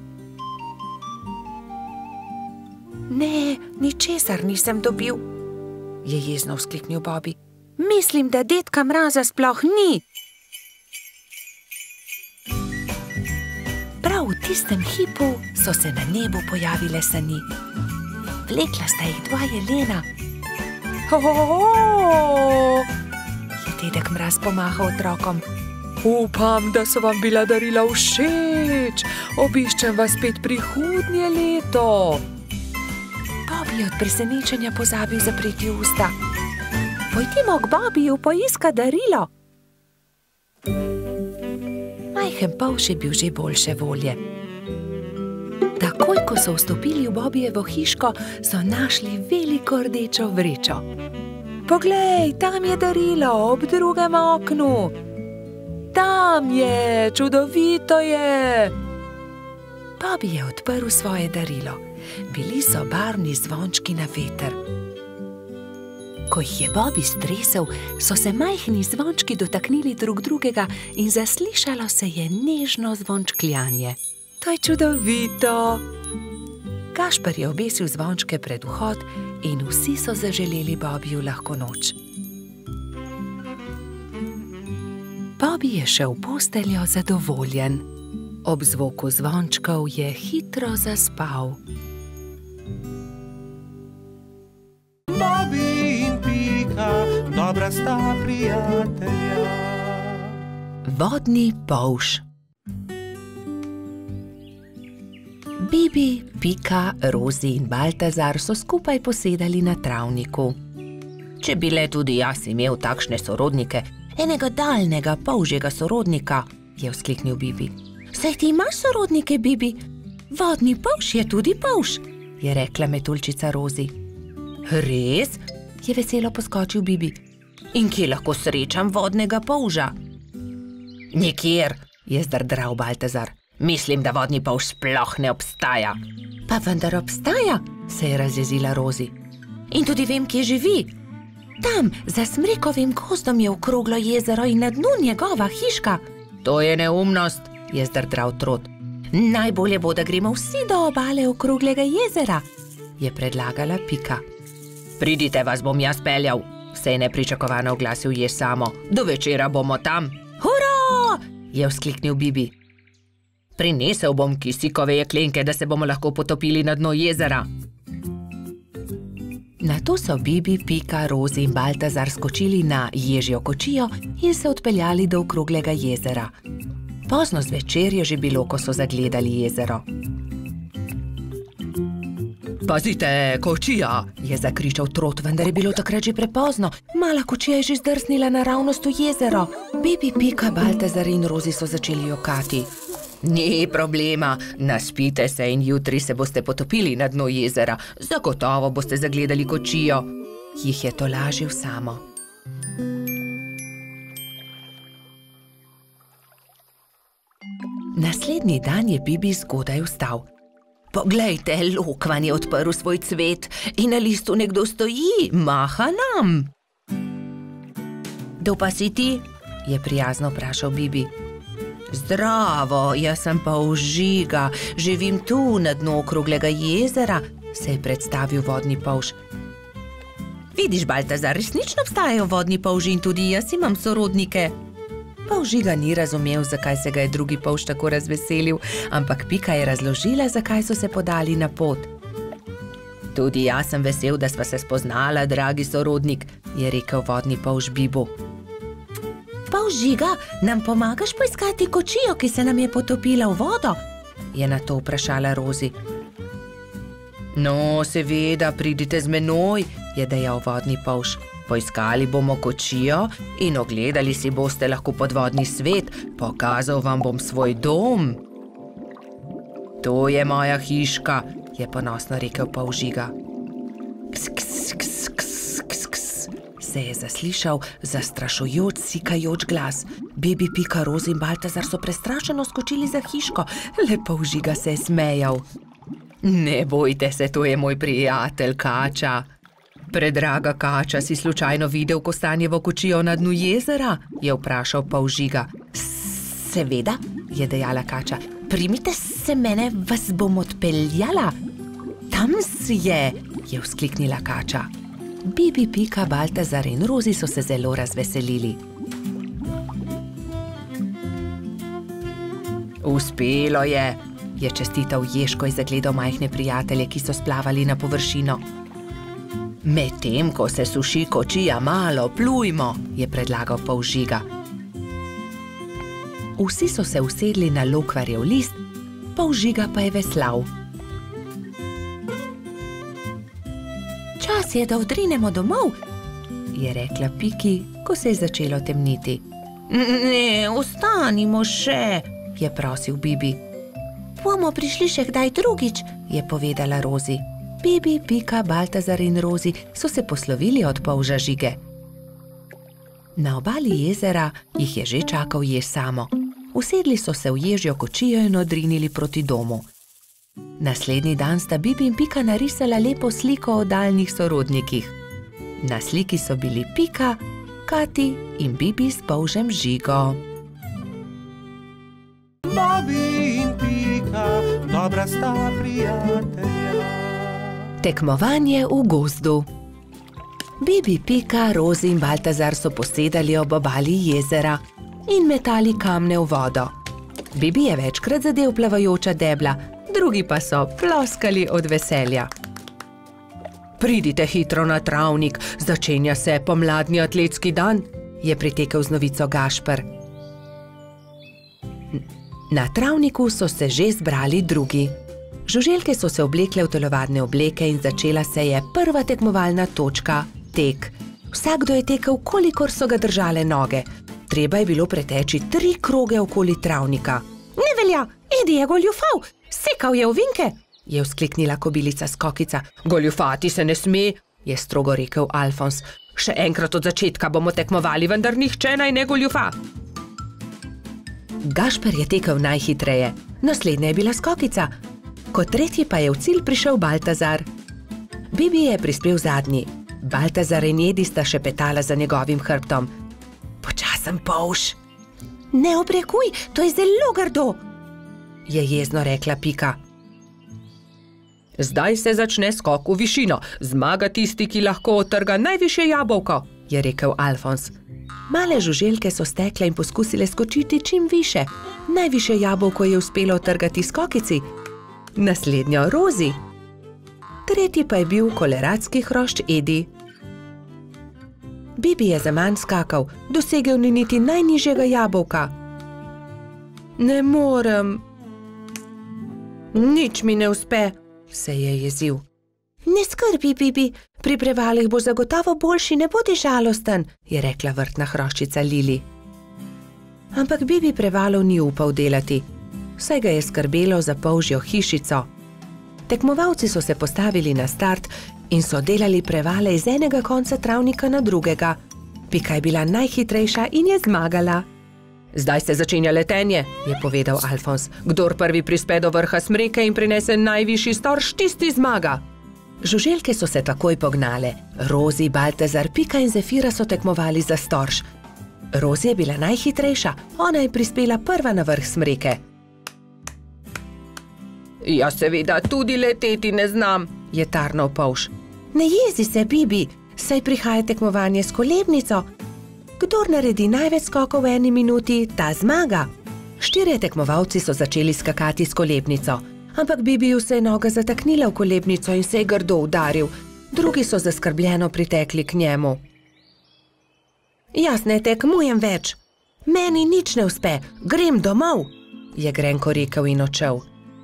Ne, ničesar nisem dobil, je jezno vzkliknil Bobi. Mislim, da dedka Mraza sploh ni. Prav v tistem hipu so se na nebu pojavile sani. Vlekla sta jih dva jelena. Ho-ho-ho! Je dedek Mraz pomahal otrokom. Upam, da so vam bila darila všeč. Obiščem vas spet prihodnje leto. Bobi je od presenečenja pozabil zapreti usta. Pojdimo k Bobiju poiskat darilo. Majhen polž je bil že boljše volje. Takoj, ko so vstopili v Bobijevo hiško, so našli veliko rdečo vrečo. Poglej, tam je darilo, ob drugem oknu. Tam je, čudovito je. Bobi je odprl svoje darilo. Bili so barvni zvončki na veter. Ko jih je Bobi stresel, so se majhni zvončki dotaknili drug drugega in zaslišalo se je nežno zvončkljanje. To je čudovito. Gašper je obesil zvončke pred vhod in vsi so zaželeli Bobiju lahko noč. Bobi je šel v posteljo zadovoljen. Ob zvoku zvončkov je hitro zaspal. Bobi in Pika, dobra sta prijatelja. Vodni polž. Bibi, Pika, Rozi in Baltazar so skupaj posedali na travniku. Če bi le tudi jaz imel takšne sorodnike, enega daljnega polžjega sorodnika, je vzkliknil Bibi. Saj ti imaš sorodnike, Bibi? Vodni polž je tudi polž, je rekla metuljčica Rozi. Res? Je veselo poskočil Bibi. In kje lahko srečam vodnega polža? Nikjer, je zdrdral Baltazar. Mislim, da vodni polž sploh ne obstaja. Pa vendar obstaja, se je razjezila Rozi. In tudi vem, kje živi. Tam, za smrekovim gozdom je okroglo jezero in na dnu njegova hiška. To je neumnost, je zdrdral Trot. Najbolje bo, da gremo vsi do obale okroglega jezera, je predlagala Pika. Pridite, vas bom jaz peljal, se je nepričakovano oglasil jež samo. Do večera bomo tam. Hurra! Je vzkliknil Bibi. Prinesel bom kisikove jeklenke, da se bomo lahko potopili na dno jezera. Nato so Bibi, Pika, Rozi in Baltazar skočili na ježjo kočijo in se odpeljali do okroglega jezera. Pozno zvečer je že bilo, ko so zagledali jezero. Pazite, kočija, je zakričal Trot, vendar je bilo takrat že prepozno. Mala kočija je že zdrsnila naravnost v jezero. Bibi, Pika, Baltazar in Rozi so začeli jokati. Ni problema, naspite se in jutri se boste potopili na dno jezera. Zagotovo boste zagledali kočijo, jih je tolažil samo. Naslednji dan je Bibi zgodaj vstal. Poglejte, lokvan je odprl svoj cvet in na listu nekdo stoji, maha nam. Kdo pa si ti? Je prijazno vprašal Bibi. Zdravo, jaz sem pa Žiga, živim tu na dnu okroglega jezera, se je predstavil vodni polž. Vidiš, Baltazar, resnično obstajajo vodni polži in tudi jaz imam sorodnike. Žiga ni razumel, zakaj se ga je drugi polž tako razveselil, ampak Pika je razložila, zakaj so se podali na pot. Tudi jaz sem vesel, da sva se spoznala, dragi sorodnik, je rekel vodni polž Bibu. Žiga, nam pomagaš poiskati kočijo, ki se nam je potopila v vodo? Je na to vprašala Rozi. No, seveda, pridite z menoj, je dejal vodni polž. Poiskali bomo kočijo in ogledali si boste lahko podvodni svet, pokazal vam bom svoj dom. To je moja hiška, je ponosno rekel Žiga. se je zaslišal zastrašujoč sikajoč glas. Bibi, Pika, Rozi in Baltazar so prestrašeno skočili za hiško. Le Polžiga se je smejal. Ne bojte se, to je moj prijatelj Kača. Predraga Kača, si slučajno videl kostanjevo kočijo na dnu jezera? Je vprašal Polžiga. Seveda, je dejala Kača. Primite se mene, vas bom odpeljala. Tam je, je vzkliknila Kača. Bibi, Pika, Baltazar in Rozi so se zelo razveselili. Uspelo je, je čestital Ježko in zagledal majhne prijatelje, ki so splavali na površino. Medtem, ko se suši kočija, malo plujmo, je predlagal Polžiga. Vsi so se usedli na lokvarjev list, Polžiga pa je veslal. Čas je, da odrinemo domov, je rekla Piki, ko se je začelo temniti. Ne, ostanimo še, je prosil Bibi. Bomo prišli še kdaj drugič, je povedala Rozi. Bibi, Pika, Baltazar in Rozi so se poslovili od polža žige. Na obali jezera jih je že čakal jež samo. Usedli so se v ježjo kočijo in odrinili proti domu. Naslednji dan sta Bibi in Pika narisala lepo sliko o daljnih sorodnikih. Na sliki so bili Pika, Kati in Bibi s polžem Žigo. Bobi in Pika, dobra sta prijatelja. Tekmovanje v gozdu. Bibi, Pika, Rozi in Baltazar so posedali ob obali jezera in metali kamne v vodo. Bibi je večkrat zadel plavajoča debla, drugi pa so ploskali od veselja. Pridite hitro na travnik, začenja se pomladni atletski dan, je pritekel z novico Gašper. Na travniku so se že zbrali drugi. Žuželke so se oblekle v telovadne obleke in začela se je prva tekmovalna točka, tek. Vsakdo je tekel, kolikor so ga držale noge. Treba je bilo preteči tri kroge okoli travnika. Ne velja, Edi je goljufal, sekal je ovinke, je vzkliknila kobilica Skokica. Goljufati se ne sme, je strogo rekel Alfons. Še enkrat od začetka bomo tekmovali, vendar nihče naj ne goljufa. Gašper je tekel najhitreje, naslednja je bila Skokica. Kot tretji pa je v cilj prišel Baltazar. Bibi je prispel zadnji. Baltazar in Edi sta šepetala za njegovim hrbtom. Počasen polž. Ne obrekuj, to je zelo grdo, je jezno rekla Pika. Zdaj se začne skok v višino. Zmaga tisti, ki lahko odtrga najvišje jabolko, je rekel Alfons. Male žuželke so stekle in poskusile skočiti čim više. Najvišje jabolko je uspelo odtrgati Skokici, naslednjo Rozi. Tretji pa je bil koleradski hrošč Edi. Bibi je zaman skakal, dosegel ni niti najnižjega jabolka. Ne morem. Nič mi ne uspe, se je jezil. Ne skrbi, Bibi, pri prevalih bo zagotovo boljši, ne bodi žalosten, je rekla vrtna hroščica Lili. Ampak Bibi prevalov ni upal delati, saj ga je skrbelo za polžjo hišico. Tekmovalci so se postavili na start in so delali prevale iz enega konca travnika na drugega. Pika je bila najhitrejša in je zmagala. Zdaj se začenja letenje, je povedal Alfons. Kdor prvi prispe do vrha smreke in prinese najvišji storž, tisti zmaga. Žuželke so se takoj pognale. Rozi, Baltazar, Pika in Zefira so tekmovali za storž. Rozi je bila najhitrejša, ona je prispela prva na vrh smreke. Ja, seveda, tudi leteti ne znam, je tarnal polž. Ne jezi se, Bibi, saj prihaja tekmovanje s kolebnico. Kdor naredi največ skokov v eni minuti, ta zmaga. Štirje tekmovalci so začeli skakati s kolebnico, ampak Bibiju se je noga zataknila v kolebnico in se je grdo udaril. Drugi so zaskrbljeno pritekli k njemu. Jaz ne tekmujem več. Meni nič ne uspe, grem domov, je grenko rekel in odšel.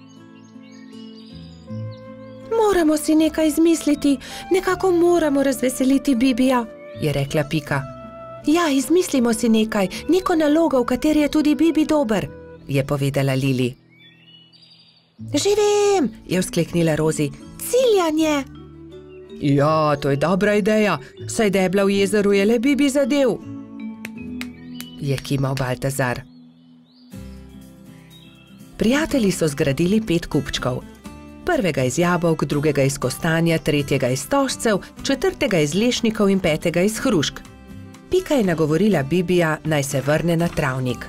Moramo si nekaj izmisliti, nekako moramo razveseliti Bibija, je rekla Pika. Ja, izmislimo si nekaj, neko nalogo, v kateri je tudi Bibi dober, je povedala Lili. Že vem, je vzkliknila Rozi, ciljanje. Ja, to je dobra ideja, saj debla v jezeru je le Bibi zadev, je kimal Baltazar. Prijatelji so zgradili pet kupčkov. Prvega iz jabolk, drugega iz kostanja, tretjega iz stožcev, četrtega iz lešnikov in petega iz hrušk. Pika je nagovorila Bibija, naj se vrne na travnik.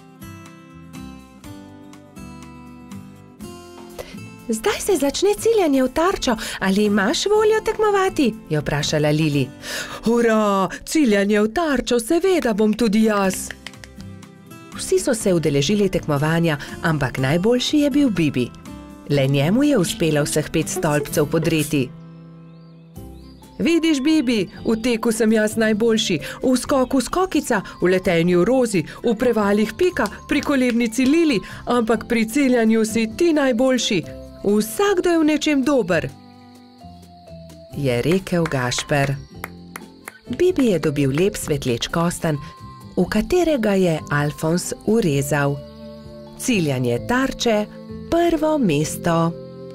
Zdaj se začne ciljanje v tarčo, ali imaš voljo tekmovati? Je vprašala Lili. Hurra, ciljanje v tarčo, seveda bom tudi jaz. Vsi so se udeležili tekmovanja, ampak najboljši je bil Bibi. Le njemu je uspelo vseh pet stolpcev podreti. Vidiš, Bibi, v teku sem jaz najboljši, v skoku skokica, v letenju Rozi, v prevalih Pika, pri kolebnici Lili, ampak pri ciljanju si ti najboljši. Vsakdo je v nečem dober, je rekel Gašper. Bibi je dobil lep svetleč kostanj, v katerega je Alfons urezal. Ciljanje tarče, prvo mesto.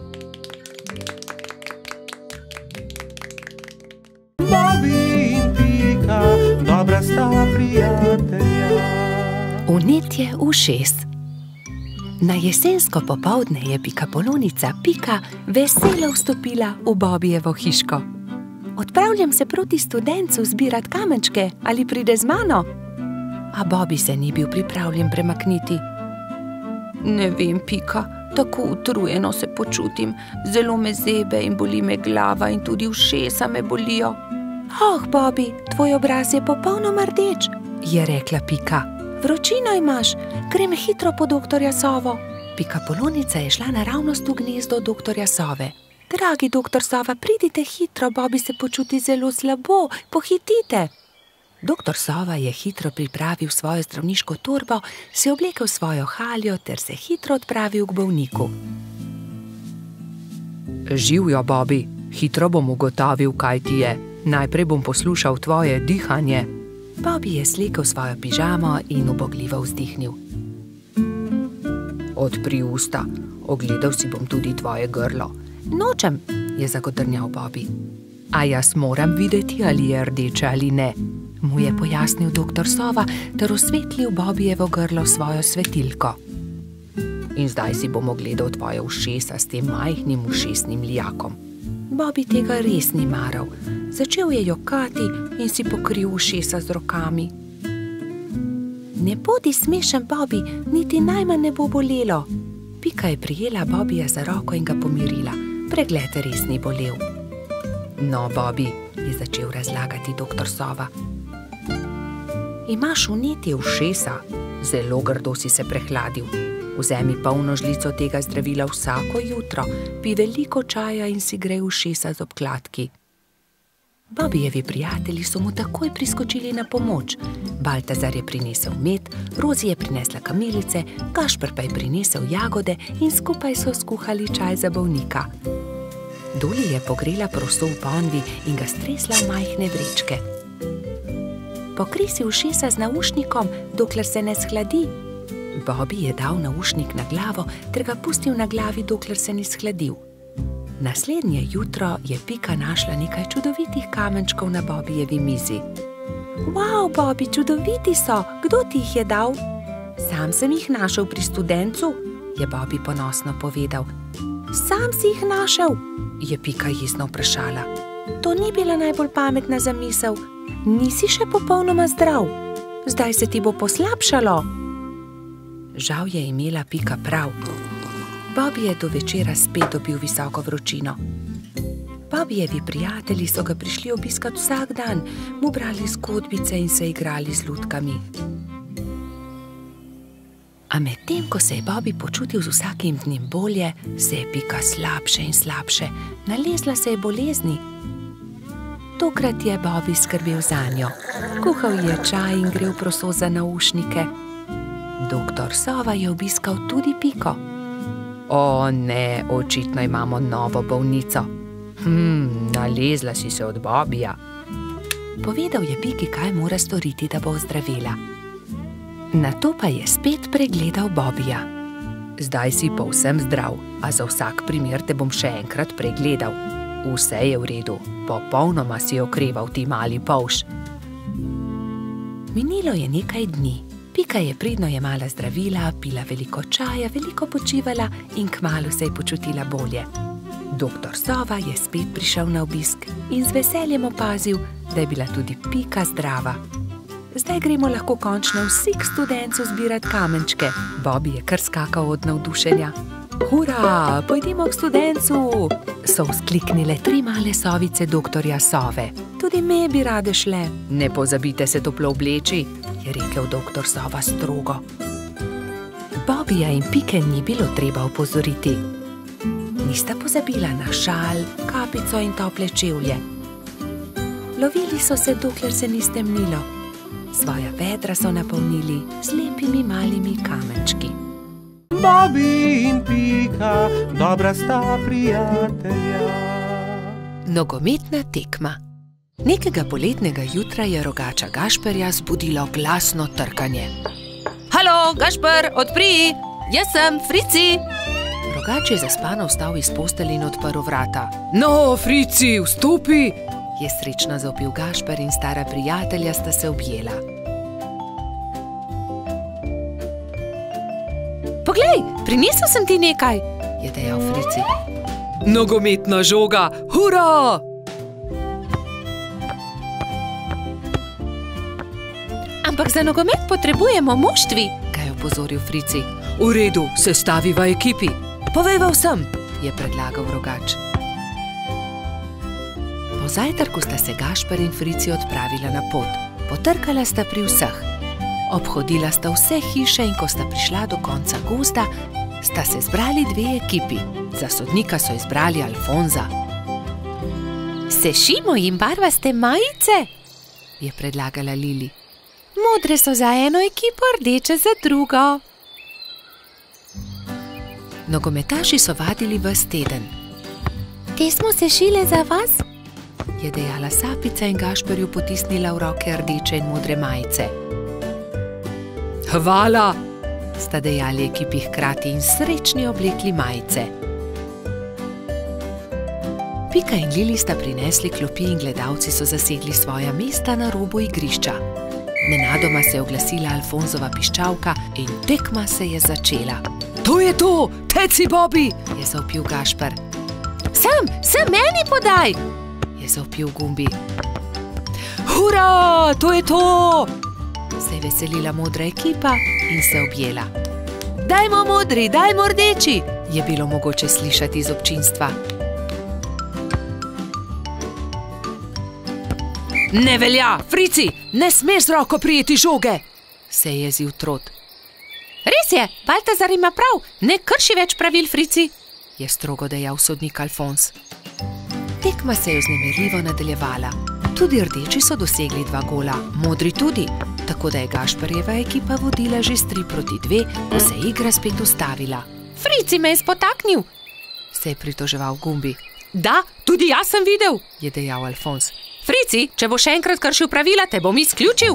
Bobi in Pika, dobra sta prijatelja. Vnetje ušes. Na jesensko popoldne je pikapolonica Pika veselo vstopila v Bobijevo hiško. Odpravljam se proti studencu zbirat kamenčke, ali pride z mano? A Bobi se ni bil pripravljen premakniti. Ne vem, Pika, tako utrujeno se počutim, zelo me zebe in boli me glava in tudi ušesa me bolijo. Oh, Bobi, tvoj obraz je popolnoma rdeč, je rekla Pika. Vročino imaš, grem hitro po doktorja Sovo. Pikapolonica je šla naravnost v gnezdo doktorja Sove. Dragi doktor Sova, pridite hitro, Bobi se počuti zelo slabo, pohitite. Doktor Sova je hitro pripravil svojo zdravniško torbo, se oblekel svojo haljo ter se hitro odpravil k bolniku. Živjo, Bobi, hitro bom ugotovil, kaj ti je. Najprej bom poslušal tvoje dihanje. Bobi je slekel svojo pižamo in ubogljivo vzdihnil. Odpri usta, ogledal si bom tudi tvoje grlo. Nočem, je zagodrnjal Bobi. A jaz moram videti, ali je rdeče ali ne, mu je pojasnil doktor Sova ter osvetlil Bobijevo grlo svojo svetilko. In zdaj si bom ogledal tvoje ušesa s tem majhnim ušesnim lijakom. Bobi tega res ni maral. Začel je jokati in si pokril ušesa z rokami. Ne bodi smešen, Bobi, niti najmanj ne bo bolelo. Pika je prijela Bobija za roko in ga pomirila. Pregled res ni bolel. No, Bobi, je začel razlagati doktor Sova. Imaš vnetje ušesa, zelo grdo si se prehladil. Vzemi polno žlico tega zdravila vsako jutro, pi veliko čaja in si grej ušesa z obkladki. Bobijevi prijatelji so mu takoj priskočili na pomoč. Baltazar je prinesel med, Rozi je prinesla kamilice, Gašper pa je prinesel jagode in skupaj so skuhali čaj za bolnika. Doli je pogrela proso v ponvi in ga stresla v majhne vrečke. Pokri si ušesa z naušnikom, dokler se ne shladi. Bobi je dal naušnik na glavo ter ga pustil na glavi, dokler se ni shladil. Naslednje jutro je Pika našla nekaj čudovitih kamenčkov na Bobijevi mizi. Wow, Bobi, čudoviti so! Kdo ti jih je dal? Sam sem jih našel pri studencu, je Bobi ponosno povedal. Sam si jih našel? Je Pika jezno vprašala. To ni bila najbolj pametna zamisel. Nisi še popolnoma zdrav. Zdaj se ti bo poslabšalo. Žal je imela Pika prav. Bobi je do večera spet dobil visoko vročino. Bobijevi prijatelji so ga prišli obiskat vsak dan, mu brali zgodbice in se igrali z lutkami. A medtem, ko se je Bobi počutil z vsakim dnem bolje, se je Pika slabše in slabše, nalezla se je bolezni. Tokrat je Bobi skrbel zanjo. Kuhal je čaj in grel proso za naušnike. Doktor Sova je obiskal tudi Piko. O ne, očitno imamo novo bolnico. Hm, nalezla si se od Bobija. Povedal je Piki, kaj mora storiti, da bo ozdravela. Nato pa je spet pregledal Bobija. Zdaj si povsem zdrav, a za vsak primer te bom še enkrat pregledal. Vse je v redu, popolnoma si okreval ti mali polž. Minilo je nekaj dni. Pika je pridno jemala zdravila, pila veliko čaja, veliko počivala in kmalu se je počutila bolje. Doktor Sova je spet prišel na obisk in z veseljem opazil, da je bila tudi Pika zdrava. Zdaj gremo lahko končno vsi k studencu zbirat kamenčke. Bobby je kar skakal od navdušenja. Hura, pojdimo k studencu! So vzkliknile tri male sovice doktorja Sove. Tudi me bi rade šle. Ne pozabite se toplo obleči, je rekel doktor Sova strogo. Bobbyja in Pike ni bilo treba opozoriti. Nista pozabila na šal, kapico in tople čevlje. Lovili so se, dokler se ni stemnilo. Svoja vedra so napolnili z lepimi malimi kamenčki. Bobby in Pika, dobra sta prijatelja. Nogometna tekma. Nekega poletnega jutra je rogača Gašperja zbudilo glasno trkanje. Halo, Gašper, odpri! Jaz sem, Frici! Rogač je zaspano vstal iz postelje in odprl vrata. No, Frici, vstopi! Je srečno zavpil Gašper in stara prijatelja sta se objela. Poglej, prinesel sem ti nekaj, je dejal Frici. Nogometna žoga, hura! Ampak za nogomet potrebujemo moštvi, ga je opozoril Frici. V redu, sestavi v ekipi. Povejva vsem, je predlagal rogač. Po zajtrku sta se Gašper in Frici odpravila na pot. Potrkala sta pri vseh. Obhodila sta vse hiše in ko sta prišla do konca gozda, sta se zbrali dve ekipi. Za sodnika so izbrali Alfonza. Sešimo jim barvaste majice, je predlagala Lili. Modre so za eno ekipo, rdeče za drugo. Nogometaši so vadili ves teden. Te smo sešile za vas, je dejala Sapica in Gašperju potisnila v roke rdeče in modre majice. Hvala, sta dejali ekipi hkrati in srečni oblekli majice. Pika in Lili sta prinesli klopi in gledalci so zasedli svoja mesta na robu igrišča. Nenadoma se je oglasila Alfonzova piščalka in tekma se je začela. To je to, teci Bobby, je zavpil Gašper. Sem, sem meni podaj, je zavpil Gumbi. Hura, to je to! Se je veselila modra ekipa in se objela. Dajmo modri, dajmo rdeči, je bilo mogoče slišati iz občinstva. Ne velja, Frici, ne smeš z roko prijeti žoge, se je jezil Trot. Res je, Baltazar ima prav, ne krši več pravil, Frici, je strogo dejal sodnik Alfons. Tekma se je vznemirljivo nadaljevala. Tudi rdeči so dosegli dva gola, modri tudi, tako da je Gašperjeva ekipa vodila že s tri proti dve, ko se je igra spet ustavila. Frici me je spotaknil, se je pritoževal Gumbi. Da, tudi jaz sem videl, je dejal Alfons. Frici, če bo še enkrat kršil pravila, te bom izključil.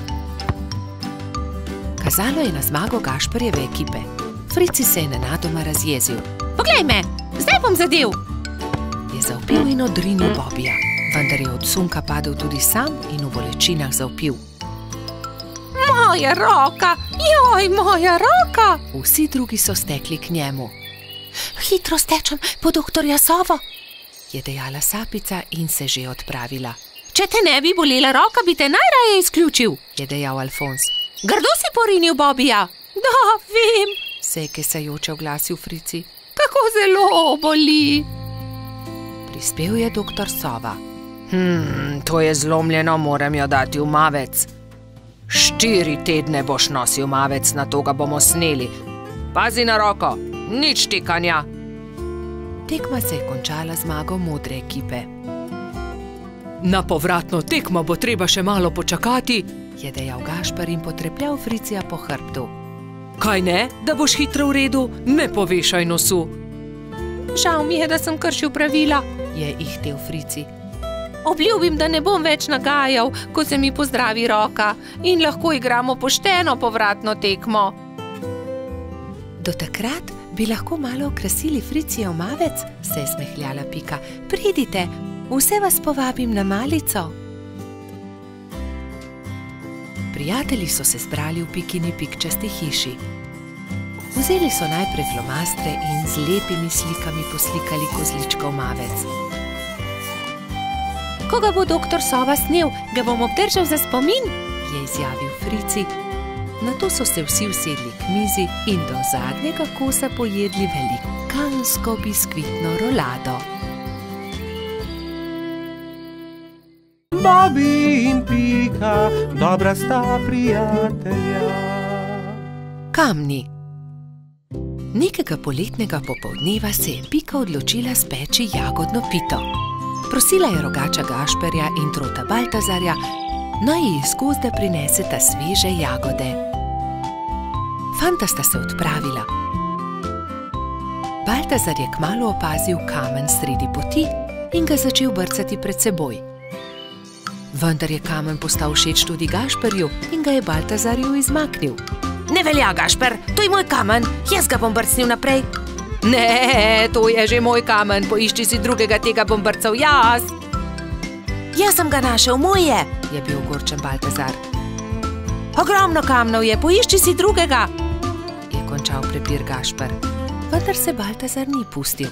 Kazalo je na zmago Gašperjeve ekipe. Frici se je nenadoma razjezil. Poglej me, zdaj bom zadev, je zavpil in odrinil Bobbyja, vendar je od sunka padel tudi sam in v bolečinah zavpil. Moja roka, joj, moja roka! Vsi drugi so stekli k njemu. Hitro stečem po doktorja Sovo, je dejala Sapica in se že odpravila. Če te ne bi bolela roka, bi te najraje izključil, je dejal Alfons. Grdo si porinil Bobbyja. Da, vem, se je kesajoče oglasil Frici. Kako zelo boli. Prispel je doktor Sova. Hmm, to je zlomljeno, moram jo dati v mavec. Štiri tedne boš nosil mavec, na to ga bomo sneli. Pazi na roko, nič tikanja. Tekma se je končala zmago modre ekipe. Na povratno tekmo bo treba še malo počakati, je dejal Gašper in potrepljal Fricija po hrbtu. Kaj ne, da boš hitro v redu, ne povešaj nosu. Žal mi je, da sem kršil pravila, je ihtel Frici. Obljubim, da ne bom več nagajal, ko se mi pozdravi roka in lahko igramo pošteno povratno tekmo. Do takrat Bi lahko malo okrasili Fricijev mavec? Se je smehljala Pika. Pridite, vse vas povabim na malico. Prijatelji so se zbrali v Pikini pikčasti hiši. Vzeli so najprej flomastre in z lepimi slikami poslikali kozličkov mavec. Ko ga bo doktor Sova snel, ga bom obdržal za spomin, je izjavil Frici. Nato so se vsi usedli k mizi in do zadnjega kosa pojedli velikansko biskvitno rolado. Bobi in Pika, dobra sta prijatelja. Kamni. Nekega poletnega popoldneva se je Pika odločila speči jagodno pito. Prosila je rogača Gašperja in trota Baltazarja, naj ji iz gozda prineseta sveže jagode. Fanta sta se odpravila. Baltazar je kmalu opazil kamen sredi poti in ga začel brcati pred seboj. Vendar je kamen postal všeč tudi Gašperju in ga je Baltazarju izmaknil. Ne velja, Gašper, to je moj kamen, jaz ga bom brcnil naprej. Ne, to je že moj kamen, poišči si drugega, tega bom brcal jaz. Jaz sem ga našel, moj je, je bil ogorčen Baltazar. Ogromno kamnov je, poišči si drugega, je končal prepir Gašper, vendar se Baltazar ni pustil.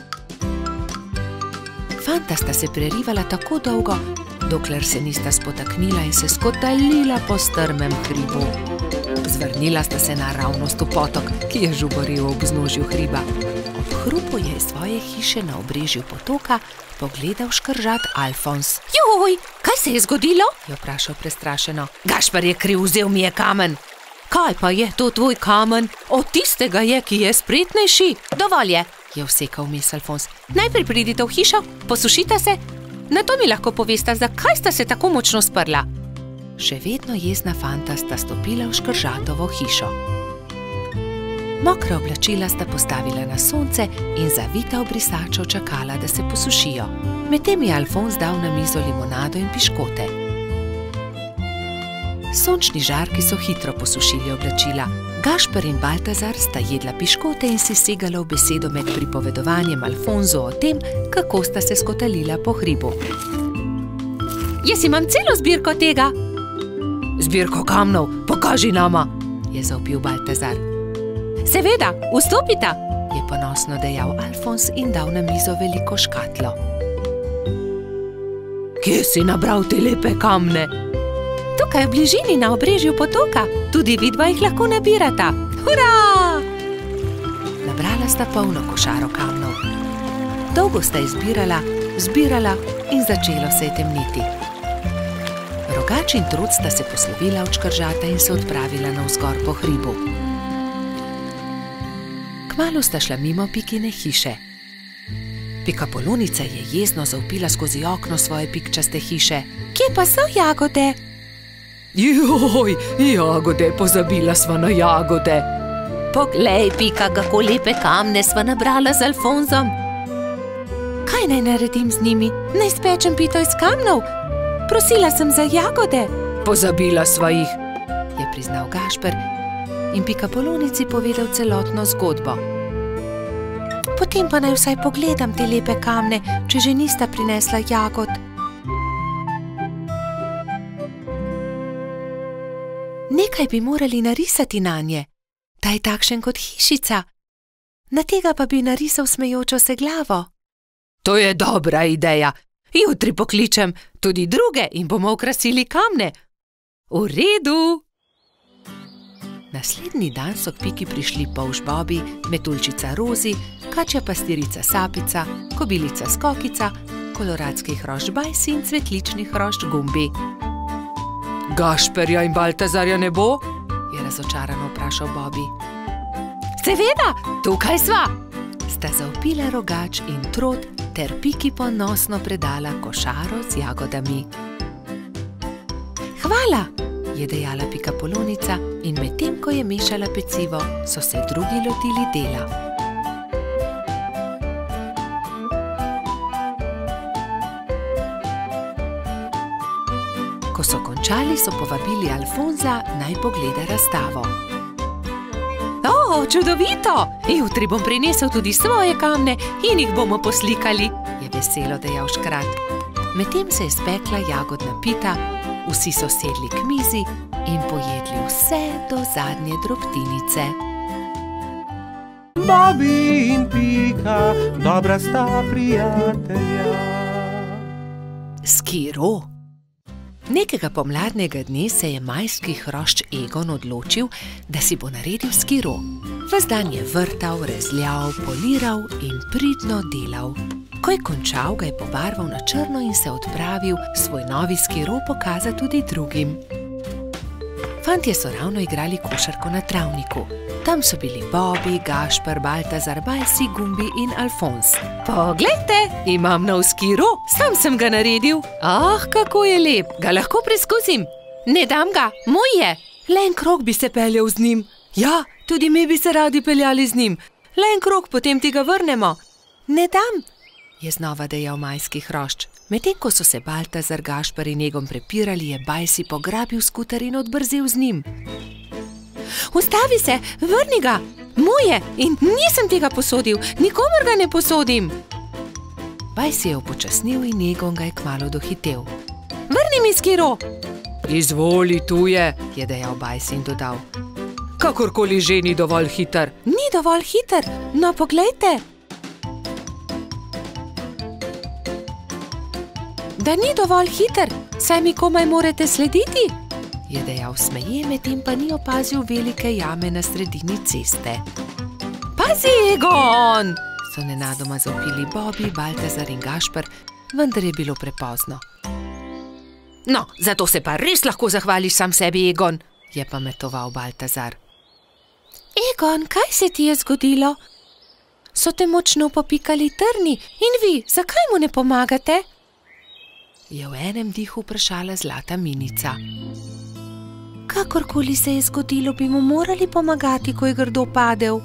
Fanta sta se prerivala tako dolgo, dokler se nista spotaknila in se skotalila po strmem hribu. Zvrnila sta se naravnost v potok, ki je žuboril ob vznožju hriba. Ob hrupu je iz svoje hiše na obrežju potoka pogledal škržat Alfons. Joj, kaj se je zgodilo? Je vprašal prestrašeno. Gašper je kriv, vzel mi je kamen. Kaj pa je to tvoj kamen? Od tistega je, ki je spretnejši. Dovolj je, je vsekal vmes Alfons. Najprej pridite v hišo, posušite se. Nato mi lahko povesta, zakaj sta se tako močno sprla. Še vedno jezna fanta sta stopila v škržatovo hišo. Mokra oblačila sta postavila na sonce in zavita v brisačo čakala, da se posušijo. Medtem je Alfons dal na mizo limonado in piškote. Sončni žarki so hitro posušili oblačila. Gašper in Baltazar sta jedla piškote in si segala v besedo med pripovedovanjem Alfonzu o tem, kako sta se skotalila po hribu. Jaz imam celo zbirko tega. Zbirko kamnov, pokaži nama, je zavpil Baltazar. Seveda, vstopita, je ponosno dejal Alfons in dal na mizo veliko škatlo. Kje si nabral te lepe kamne? Tukaj v bližini na obrežju potoka, tudi vidva jih lahko nabirata. Hurra! Nabrala sta polno košaro kamnov. Dolgo sta izbirala, zbirala in začelo se je temniti. Rogač in trud sta se poslovila od škržata in se odpravila navzgor po hribu. Kmalu sta šla mimo Pikine hiše. Pikapolonica je jezno zavpila skozi okno svoje pikčaste hiše. Kje pa so jagode? Joj, jagode, pozabila sva na jagode. Poglej, Pika, kako lepe kamne sva nabrala z Alfonzom. Kaj naj naredim z njimi? Naj spečem pito iz kamnov? Prosila sem za jagode. Pozabila sva jih, je priznal Gašper in Pikapolonici povedal celotno zgodbo. Potem pa naj vsaj pogledam te lepe kamne, če že nista prinesla jagod. Nekaj bi morali narisati nanje. Ta je takšen kot hišica. Na tega pa bi narisal smejočo se glavo. To je dobra ideja. Jutri pokličem tudi druge in bomo okrasili kamne. V redu. Naslednji dan so k Piki prišli polž Bobi, metuljčica Rozi, kačja pastirica Sapica, kobilica Skokica, koloradski hrošč Bajsi in cvetlični hrošč Gumbi. Gašperja in Baltazarja ne bo? Je razočarano vprašal Bobi. Seveda, tukaj sva! Sta zavpila Rogač in Trod ter Piki ponosno predala košaro z jagodami. Hvala, je dejala Pikapolonica in medtem, ko je mešala pecivo, so se drugi lotili dela. Ko so končali, so povabili Alfonza, naj pogleda razstavo. O, O, čudovito! Jutri bom prinesel tudi svoje kamne in jih bomo poslikali, je veselo dejal škrat. Medtem se je spekla jagodna pita, vsi so sedli k mizi in pojedli vse do zadnje drobtinice. Bobi in Pika, dobra sta prijatelja. Skiro. Nekega pomladnega dne se je majski hrošč Egon odločil, da si bo naredil skiro. Ves dan je vrtal, rezljal, poliral in pridno delal. Ko je končal, ga je pobarval na črno in se odpravil svoj novi skiro pokazati tudi drugim. Fantje so ravno igrali košarko na travniku. Tam so bili Bobi, Gašper, Baltazar, Bajsi, Gumbi in Alfons. Poglejte, imam nov skiro, sam sem ga naredil. Ah, kako je lep, ga lahko preizkusim. Ne dam ga, moj je. Le en krog bi se peljal z njim. Ja, tudi mi bi se radi peljali z njim. Le en krog, potem ti ga vrnemo. Ne dam, je znova dejal majski hrošč. Medtem ko so se Baltazar, Gašper in Egon prepirali, je Bajsi pograbil skuter in odbrzel z njim. Ustavi se, vrni ga, moj je in nisem tega posodil, nikomor ga ne posodim. Bajsi je upočasnil in Egon ga je kmalu dohitel. Vrni mi skiro. Izvoli, tu je, je dejal Bajsi in dodal. Kakorkoli že ni dovolj hiter. Ni dovolj hiter, no poglejte. Da ni dovolj hiter, saj mi komaj morate slediti, je dejal smeje, medtem pa ni opazil velike jame na sredini ceste. Pazi, Egon! So nenadoma zavpili Bobi, Baltazar in Gašper, vendar je bilo prepozno. No, zato se pa res lahko zahvališ sam sebi, Egon, je pametoval Baltazar. Egon, kaj se ti je zgodilo? So te močno popikali trni in vi, zakaj mu ne pomagate? Je v enem dihu vprašala zlata minica. Kakorkoli se je zgodilo, bi mu morali pomagati, ko je grdo padel.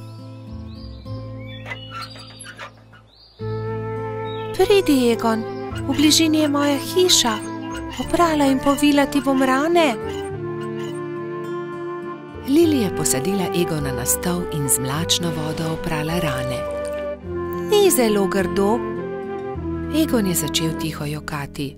Pridi, Egon, v bližini je moja hiša. Oprala in povila ti bom rane. Lili je posadila Egona na stol in z mlačno vodo oprala rane. Ni zelo grdo. Egon je začel tiho jokati.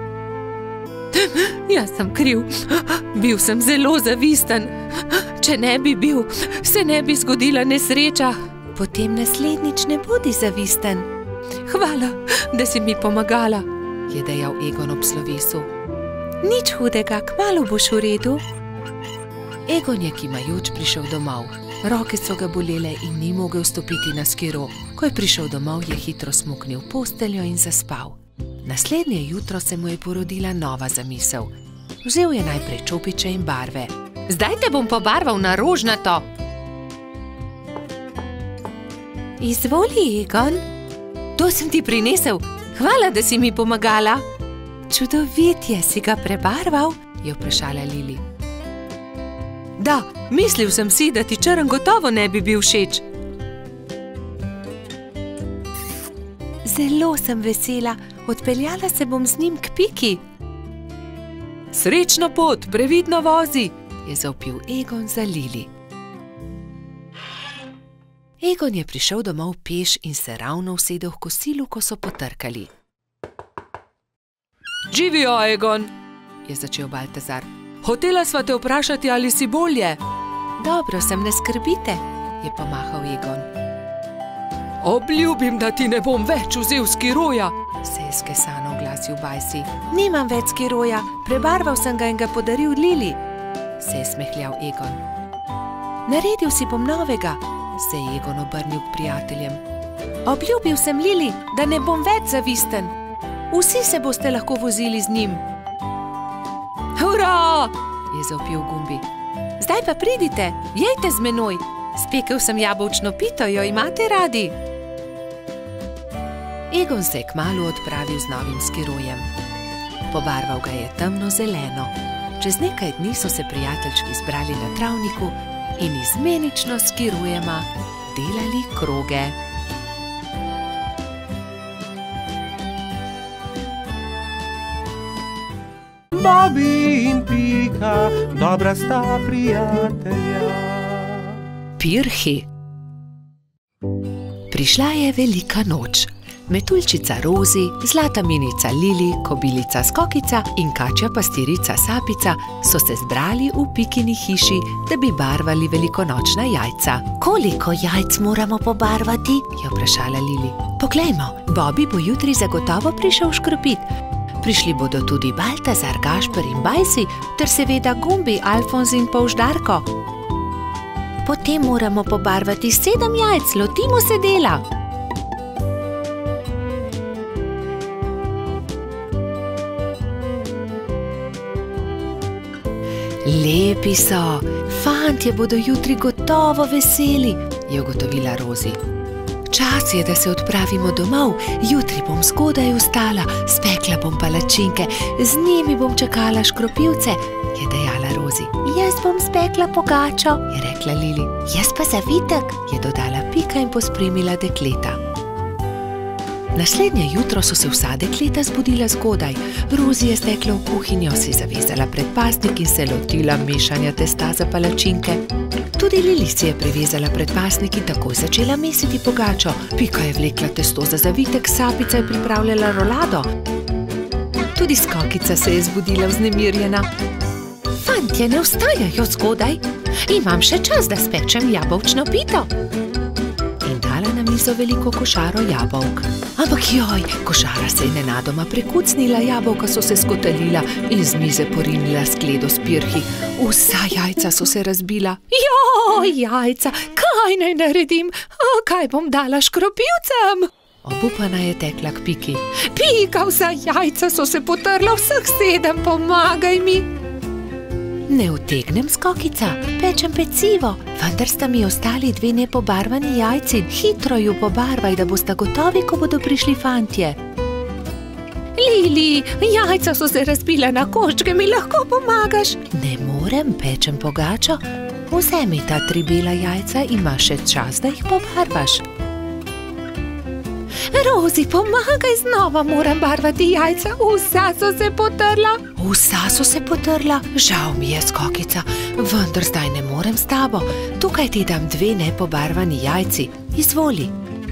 Jaz sem kriv, bil sem zelo zavisten. Če ne bi bil, se ne bi zgodila nesreča. Potem naslednjič ne bodi zavisten. Hvala, da si mi pomagala, je dejal Egon ob slovesu. Nič hudega, kmalu boš v redu. Egon je kimajoč prišel domov. Roke so ga bolele in ni mogel stopiti na skiro. Ko je prišel domov, je hitro smuknil v posteljo in zaspal. Naslednje jutro se mu je porodila nova zamisel. Vzel je najprej čopiče in barve. Zdaj te bom pobarval na rožnato. Izvoli, Egon. To sem ti prinesel. Hvala, da si mi pomagala. Čudovit je, si ga prebarval, je vprašala Lili. Da, mislil sem si, da ti črn gotovo ne bi bil všeč. Zelo sem vesela, odpeljala se bom z njim k Piki. Srečno pot, previdno vozi, je zavpil Egon za Lili. Egon je prišel domov peš in se ravno usedel v kosilu, ko so potrkali. Živijo, Egon, je začel Baltazar. Hotela sva te vprašati, ali si bolje. Dobro sem, ne skrbite, je pomahal Egon. Obljubim, da ti ne bom več vzel skiroja, se je skesano oglasil Bajsi. Nimam več skiroja, prebarval sem ga in ga podaril Lili, se je smehljal Egon. Naredil si bom novega, se je Egon obrnil k prijateljem. Obljubil sem Lili, da ne bom več zavisten. Vsi se boste lahko vozili z njim. Hurra! Je zavpil Gumbi. Zdaj pa pridite, jejte z menoj. Spekel sem jabolčno pito, jo imate radi? Egon se je kmalu odpravil z novim skirojem. Pobarval ga je temno zeleno. Čez nekaj dni so se prijateljčki zbrali na travniku in izmenično s skirojema delali kroge. Bobi in Pika, dobra sta prijatelja. pirhi. Prišla je velika noč. Metuljčica Rozi, zlata minica Lili, kobilica Skokica in kačja pastirica Sapica so se zbrali v Pikini hiši, da bi barvali velikonočna jajca. Koliko jajc moramo pobarvati? Je vprašala Lili. Poglejmo, Bobby bo jutri zagotovo prišel škropit. Prišli bodo tudi Baltazar, Gašper in Bajsi, ter seveda Gumbi, Alfonz in Polždarko. Potem moramo pobarvati sedem jajc, lotimo se dela. Lepi so, fantje bodo jutri gotovo veseli, je ugotovila Rozi. Čas je, da se odpravimo domov, jutri bom zgodaj vstala, spekla bom palačinke, z njimi bom čakala škropivce, je dejala Rozi. Jaz bom spekla pogačo, je rekla Lili. Jaz pa zavitek, je dodala Pika in pospremila dekleta. Naslednje jutro so se vsa dekleta zbudila zgodaj. Rozi je stekla v kuhinjo, si zavezala predpasnik in se lotila mešanja testa za palačinke. Tudi Lili si je prevezala predpasnik in takoj začela mesiti pogačo. Pika je vlekla testo za zavitek, Sapica je pripravljala rolado. Tudi Skokica se je zbudila vznemirjena. Fantje ne vstajajo zgodaj, imam še čas, da spečem jabolčno pito. In dala na mizo veliko košaro jabolk. Ampak joj, košara se je nenadoma prekucnila, jabolka so se skotalila in z mize porinila skledo s pirhi. Vsa jajca so se razbila. Joj, jajca, kaj naj naredim? A, kaj bom dala škropivcem? Obupana je tekla k Piki. Pika, vsa jajca so se potrla, vseh sedem, pomagaj mi. Ne utegnem, Skokica, pečem pecivo, vendar sta mi ostali dve nepobarvani jajci. Hitro ju pobarvaj, da bosta gotovi, ko bodo prišli fantje. Lili, jajca so se razbila na koščke, mi lahko pomagaš? Ne morem, pečem pogačo. Vzemi ta tri bela jajca, imaš še čas, da jih pobarvaš. Rozi, pomagaj, znova moram barvati jajca, vsa so se potrla. Vsa so se potrla? Žal mi je, Skokica, vendar zdaj ne morem s tabo. Tukaj ti dam dve nepobarvani jajci. Izvoli.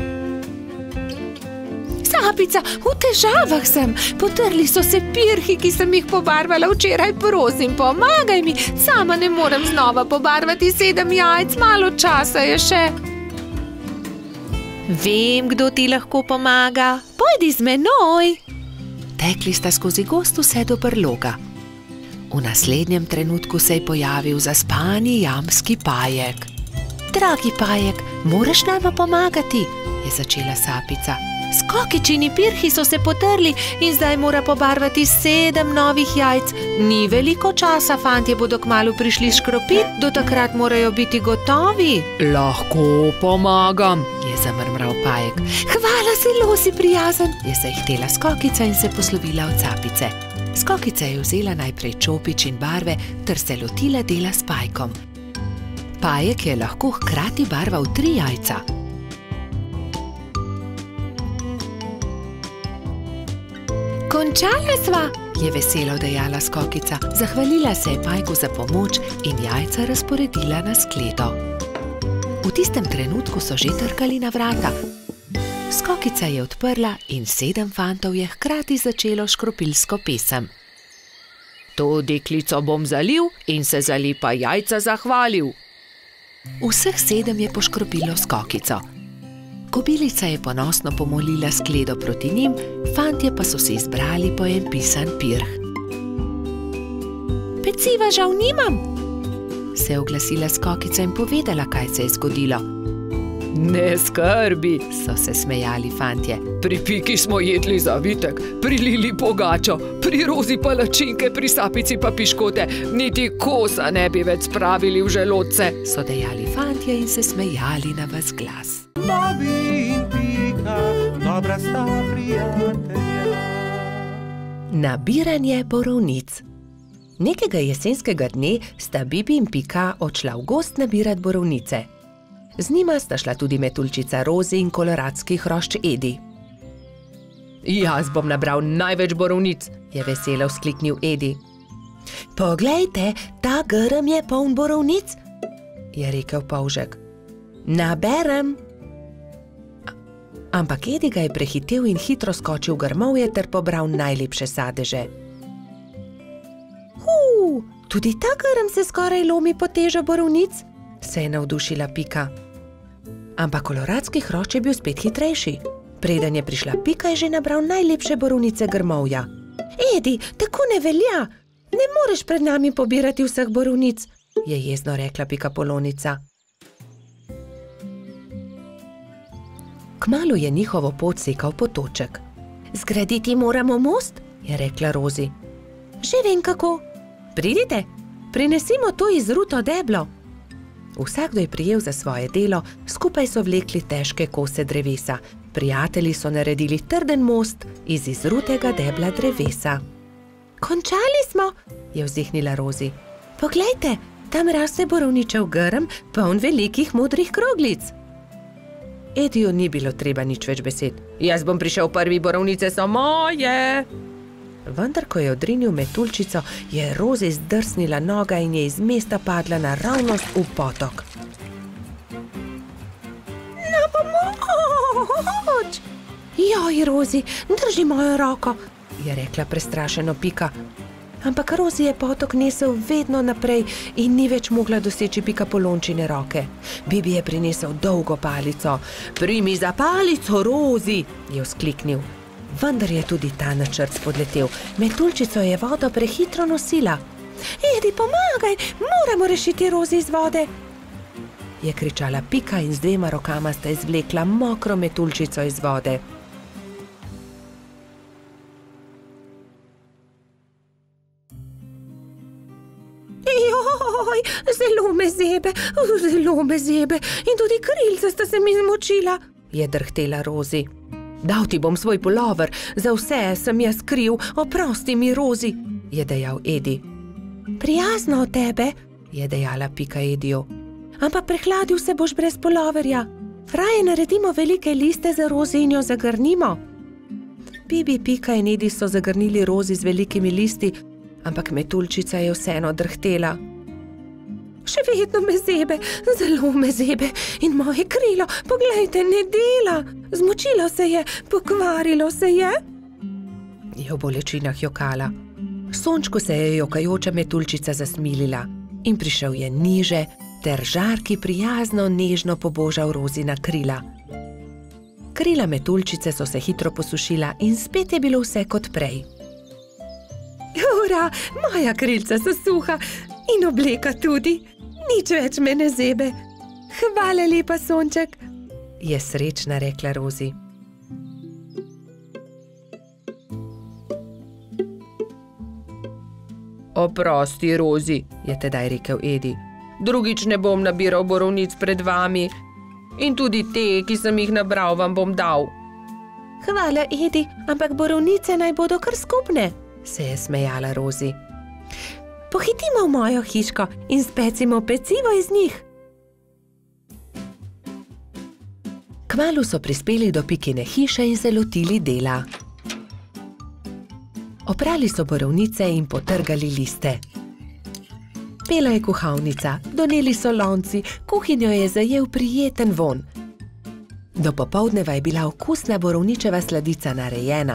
Sapica, v težavah sem. Potrli so se pirhi, ki sem jih pobarvala včeraj. Prosim, pomagaj mi. Sama ne morem znova pobarvati sedem jajc, malo časa je še. Vem, kdo ti lahko pomaga. Pojdi z menoj. Tekli sta skozi gost vse do brloga. V naslednjem trenutku se je pojavil zaspani jamski Pajek. Dragi Pajek, moraš nama pomagati, je začela Sapica. Skokičini pirhi so se potrli in zdaj mora pobarvati sedem novih jajc. Ni veliko časa, fantje bodo kmalu prišli škropit, do takrat morajo biti gotovi. Lahko pomagam, je zamrmral Pajek. Hvala, zelo si prijazen, je zahtela Skokica in se poslovila od Sapice. Skokica je vzela najprej čopič in barve ter se lotila dela s Pajkom. Pajek je lahko hkrati barval tri jajca. Končala sva, je veselo dejala Skokica. Zahvalila se je Pajku za pomoč in jajca razporedila na skledo. V tistem trenutku so že trkali na vrata. Skokica je odprla in sedem fantov je hkrati začelo škropilsko pesem. To deklico bom zalil in se za lepa jajca zahvalil. Vseh sedem je poškropilo Skokico. Kobilica je ponosno pomolila skledo proti njim, fantje pa so se izbrali po en pisan pirh. Peciva žal nimam, se je oglasila Skokica in povedala, kaj se je zgodilo. Ne skrbi, so se smejali fantje. Pri Piki smo jedli zavitek, pri Lili pogačo, pri Rozi palačinke, pri Sapici pa piškote, niti kosa ne bi več spravili v želodce, so dejali fantje in se smejali na ves glas. Bobby in Pika, dobra sta prijatelja. Nabiranje borovnic. Nekega jesenskega dne sta Bibi in Pika odšla v gozd nabirat borovnice. Z njima sta šla tudi metuljčica Rozi in koloradski hrošč Edi. Jaz bom nabral največ borovnic, je veselo vzkliknil Edi. Poglejte, ta grm je poln borovnic, je rekel Polžek. Naberem. Ampak Edi ga je prehitel in hitro skočil v grmovje ter pobral najlepše sadeže. Hu, tudi ta grm se skoraj lomi pod težo borovnic, se je navdušila Pika. Ampak koloradski hrošč je bil spet hitrejši. Preden je prišla Pika, je že nabral najlepše borovnice grmovja. Edi, tako ne velja! Ne moreš pred nami pobirati vseh borovnic, je jezno rekla Pikapolonica. Kmalu je njihovo pot sekal potoček. Zgraditi moramo most, je rekla Rozi. Že vem kako. Pridite, prinesimo to izruto deblo. Vsakdo je prijel za svoje delo, skupaj so vlekli težke kose drevesa. Prijatelji so naredili trden most iz izrutega debla drevesa. Končali smo, je vzdihnila Rozi. Poglejte, tam raste borovničev grm, poln velikih modrih kroglic. Ediju ni bilo treba nič več besed. Jaz bom prišel prvi, borovnice so moje. Vendar, ko je odrinil metuljčico, je Rozi zdrsnila noga in je iz mesta padla naravnost v potok. Na pomoč! Joj, Rozi, drži mojo roko, je rekla prestrašeno Pika. Ampak Rozi je potok nesel vedno naprej in ni več mogla doseči Pikapolončine roke. Bibi je prinesel dolgo palico. Primi za palico, Rozi, je vzkliknil. Vendar je tudi ta načrt spodletel. Metuljčico je vodo prehitro nosila. Edi, pomagaj, moramo rešiti Rozi iz vode, je kričala Pika in z dvema rokama sta izvlekla mokro metuljčico iz vode. Joj, zelo me zebe, zelo me zebe in tudi krilca sta se mi zmočila, je drhtela Rozi. Dal ti bom svoj pulover, za vse sem jaz kriv, oprosti mi, Rozi, je dejal Edi. Prijazno od tebe, je dejala Pika Ediju. Ampak prehladil se boš brez puloverja. Raje naredimo velike liste za Rozi in jo zagrnimo. Bibi, Pika in Edi so zagrnili Rozi z velikimi listi, ampak metuljčica je vseeno drhtela. Še vedno me zebe, zelo me zebe in moje krilo, poglejte, ne dela. Zmočilo se je, pokvarilo se je. Je v bolečinah jokala. Sončku se je jokajoča metuljčica zasmilila in prišel je niže ter žarki prijazno nežno pobožal Rozina krila. Krila metuljčice so se hitro posušila in spet je bilo vse kot prej. Ura, moja krilca so suha in obleka tudi. Nič več me ne zebe. Hvala lepa, Sonček, je srečna rekla Rozi. Oprosti, Rozi, je tedaj rekel Edi. Drugič ne bom nabiral borovnic pred vami in tudi te, ki sem jih nabral, vam bom dal. Hvala, Edi, ampak borovnice naj bodo kar skupne, se je smejala Rozi. Pohitimo v mojo hiško in specimo pecivo iz njih. Kmalu so prispeli do Pikine hiše in se lotili dela. Oprali so borovnice in potrgali liste. Pela je kuhalnica, doneli so lonci, kuhinjo je zajel prijeten vonj. Do popoldneva je bila okusna borovničeva sladica narejena.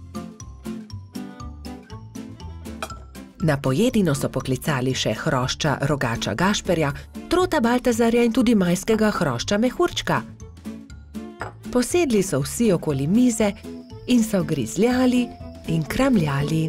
Na pojedino so poklicali še hrošča rogača Gašperja, trota Baltazarja in tudi majskega hrošča Mehurčka. Posedli so vsi okoli mize in so grizljali in kramljali.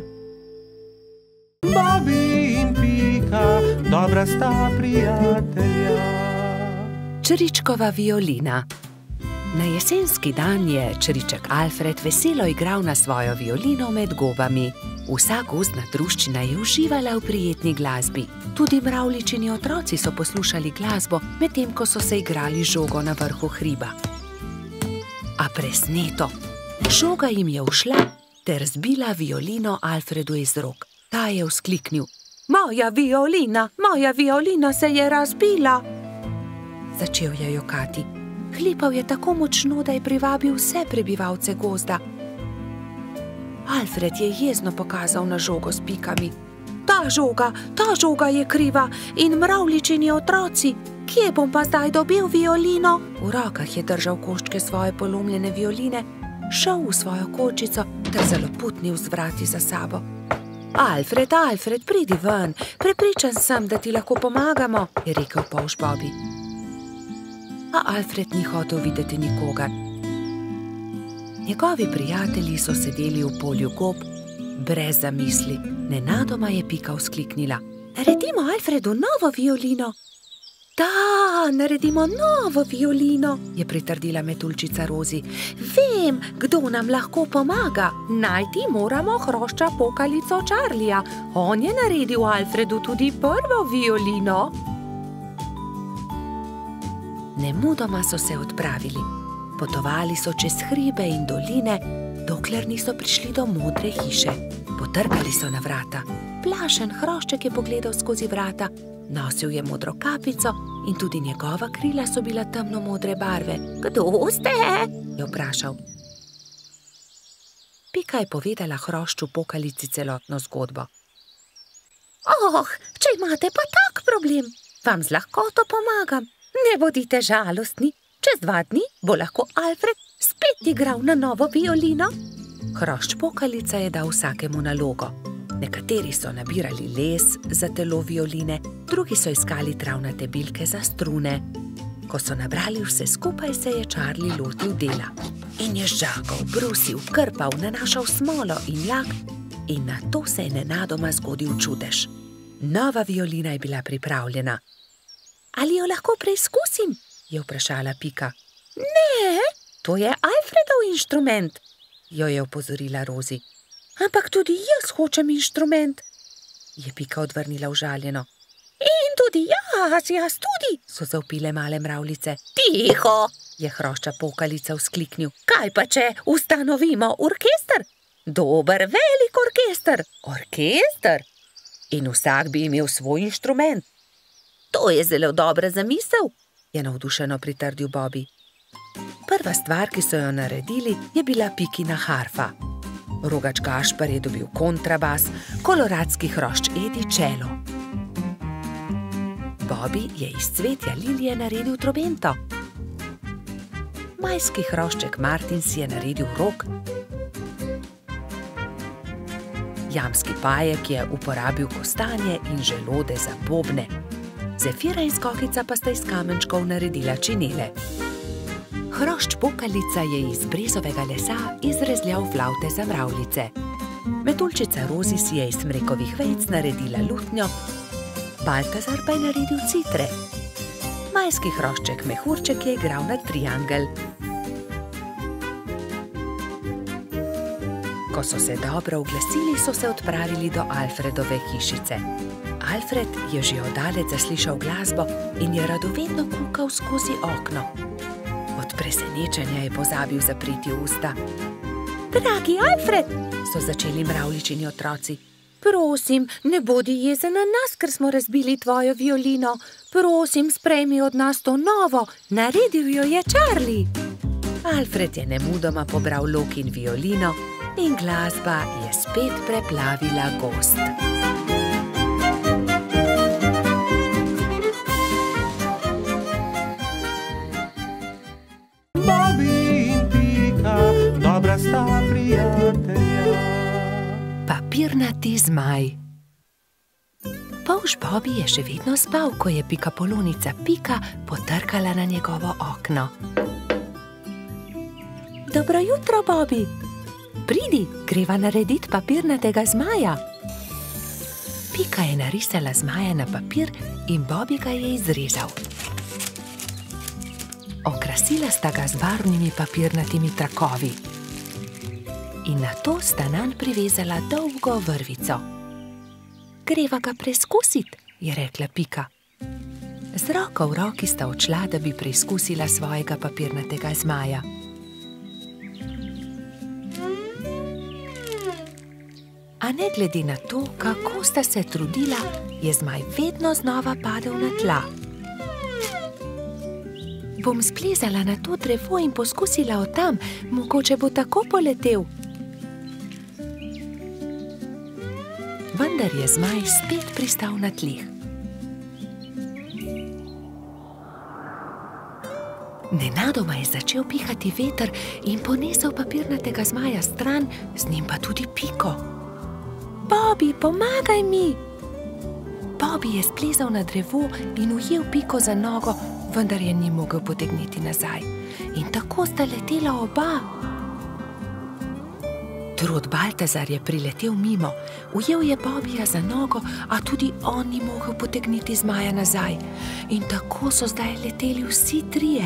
Bobi in Pika, dobra sta prijatelja. Čričkova violina. Na jesenski dan je čriček Alfred veselo igral na svojo violino med gobami. Vsa gozdna druščina je uživala v prijetni glasbi. Tudi mravljičini otroci so poslušali glasbo, medtem ko so se igrali žogo na vrhu hriba. A presneto, žoga jim je ušla ter zbila violino Alfredu iz rok. Ta je vzkliknil: Moja violina, moja violina se je razbila! Začel je jokati. Hlipal je tako močno, da je privabil vse prebivalce gozda. Alfred je jezno pokazal na žogo s pikami. Ta žoga, ta žoga je kriva in mravljičini otroci, Kje bom pa zdaj dobil violino? V rokah je držal koščke svoje polomljene violine, šel v svojo kočico ter zaloputnil z vrati za sabo. Alfred, Alfred, pridi ven, prepričan sem, da ti lahko pomagamo, je rekel polž Bobby. A Alfred ni hotel videti nikogar. Njegovi prijatelji so sedeli v polju gob, brez zamisli. Nenadoma je Pika vzkliknila. Naredimo Alfredu novo violino. Da, naredimo novo violino, je pritrdila metuljčica Rozi. Vem, kdo nam lahko pomaga. Najti moramo hrošča pokalico Charlija. On je naredil Alfredu tudi prvo violino. Nemudoma so se odpravili. Potovali so čez hribe in doline, dokler niso prišli do modre hiše. Potrkali so na vrata. Plašen hrošček je pogledal skozi vrata. Nosil je modro kapico in tudi njegova krila so bila temno modre barve. Kdo ste? Je vprašal. Pika je povedala hrošču pokalici celotno zgodbo. Oh, če imate pa tak problem, vam z lahkoto pomagam. Ne bodite žalostni. Čez dva dni bo lahko Alfred spet igral na novo violino. Hrošč pokalica je dal vsakemu nalogo. Nekateri so nabirali les za telo violine, drugi so iskali travnate bilke za strune. Ko so nabrali vse skupaj, se je Charlie lotil dela. In je žagal, brusil, krpal, nanašal smolo in lak in nato se je nenadoma zgodil čudež. Nova violina je bila pripravljena. Ali jo lahko preizkusim? Je vprašala Pika. Ne, to je Alfredov inštrument, jo je opozorila Rozi. Ampak tudi jaz hočem inštrument, je Pika odvrnila užaljeno. In tudi jaz, jaz tudi, so zavpile male mravljice. Tiho, je hrošča pokalica vzkliknil. Kaj pa če ustanovimo orkester? Dober, velik orkester. Orkester? In vsak bi imel svoj inštrument. To je zelo dobra zamisel, je navdušeno pritrdil Bobby. Prva stvar, ki so jo naredili, je bila Pikina harfa. Rogač Gašper je dobil kontrabas, koloradski hrošč Edi čelo. Bobby je iz cvetja lilije naredil trobento. Majski hrošček Martin si je naredil rog. Jamski pajek je uporabil kostanje in želode za bobne. Zefira in Skokica pa sta iz kamenčkov naredila činele. Hrošč pokalica je iz brezovega lesa izrezljal flavte za mravljice. Metuljčica Rozi si je iz smrekovih vejic naredila lutnjo, Baltazar pa je naredil citre. Majski hrošček Mehurček je igral na triangel. Ko so se dobro oglasili, so se odpravili do Alfredove hišice. Alfred je že oddaleč zaslišal glasbo in je radovedno kukal skozi okno. Od presenečenja je pozabil zapreti usta. Dragi Alfred, so začeli mravljičini otroci. Prosim, ne bodi jezen na nas, ker smo razbili tvojo violino. Prosim, sprejmi od nas to novo, naredil jo je Charlie. Alfred je nemudoma pobral lok in violino in glasba je spet preplavila gozd. Bobby in Pika, dobra sta prijatelja. Papirnati zmaj. Polž Bobby je še vedno spal, ko je pikapolonica Pika potrkala na njegovo okno. Dobro jutro, Bobby. Pridi, greva narediti papirnatega zmaja. Pika je narisala zmaja na papir in Bobby ga je izrezal. Okrasila sta ga z barvnimi papirnatimi trakovi. In nato sta nanj privezala dolgo vrvico. Greva ga preizkusiti, je rekla Pika. Z roko v roki sta odšla, da bi preizkusila svojega papirnatega zmaja. A ne glede na to, kako sta se trudila, je zmaj vedno znova padel na tla. Bom splezala na to drevo in poskusila od tam, mogoče bo tako poletel. Vendar je zmaj spet pristal na tleh. Nenadoma je začel pihati veter in ponesel papirnatega zmaja stran, z njim pa tudi Piko. Bobby, pomagaj mi! Bobby je splezal na drevo in ujel Piko za nogo, vendar je ni mogel potegniti nazaj. In tako sta letela oba. Trud Baltazar je priletel mimo, ujel je Bobbyja za nogo, a tudi on ni mogel potegniti zmaja nazaj. In tako so zdaj leteli vsi trije.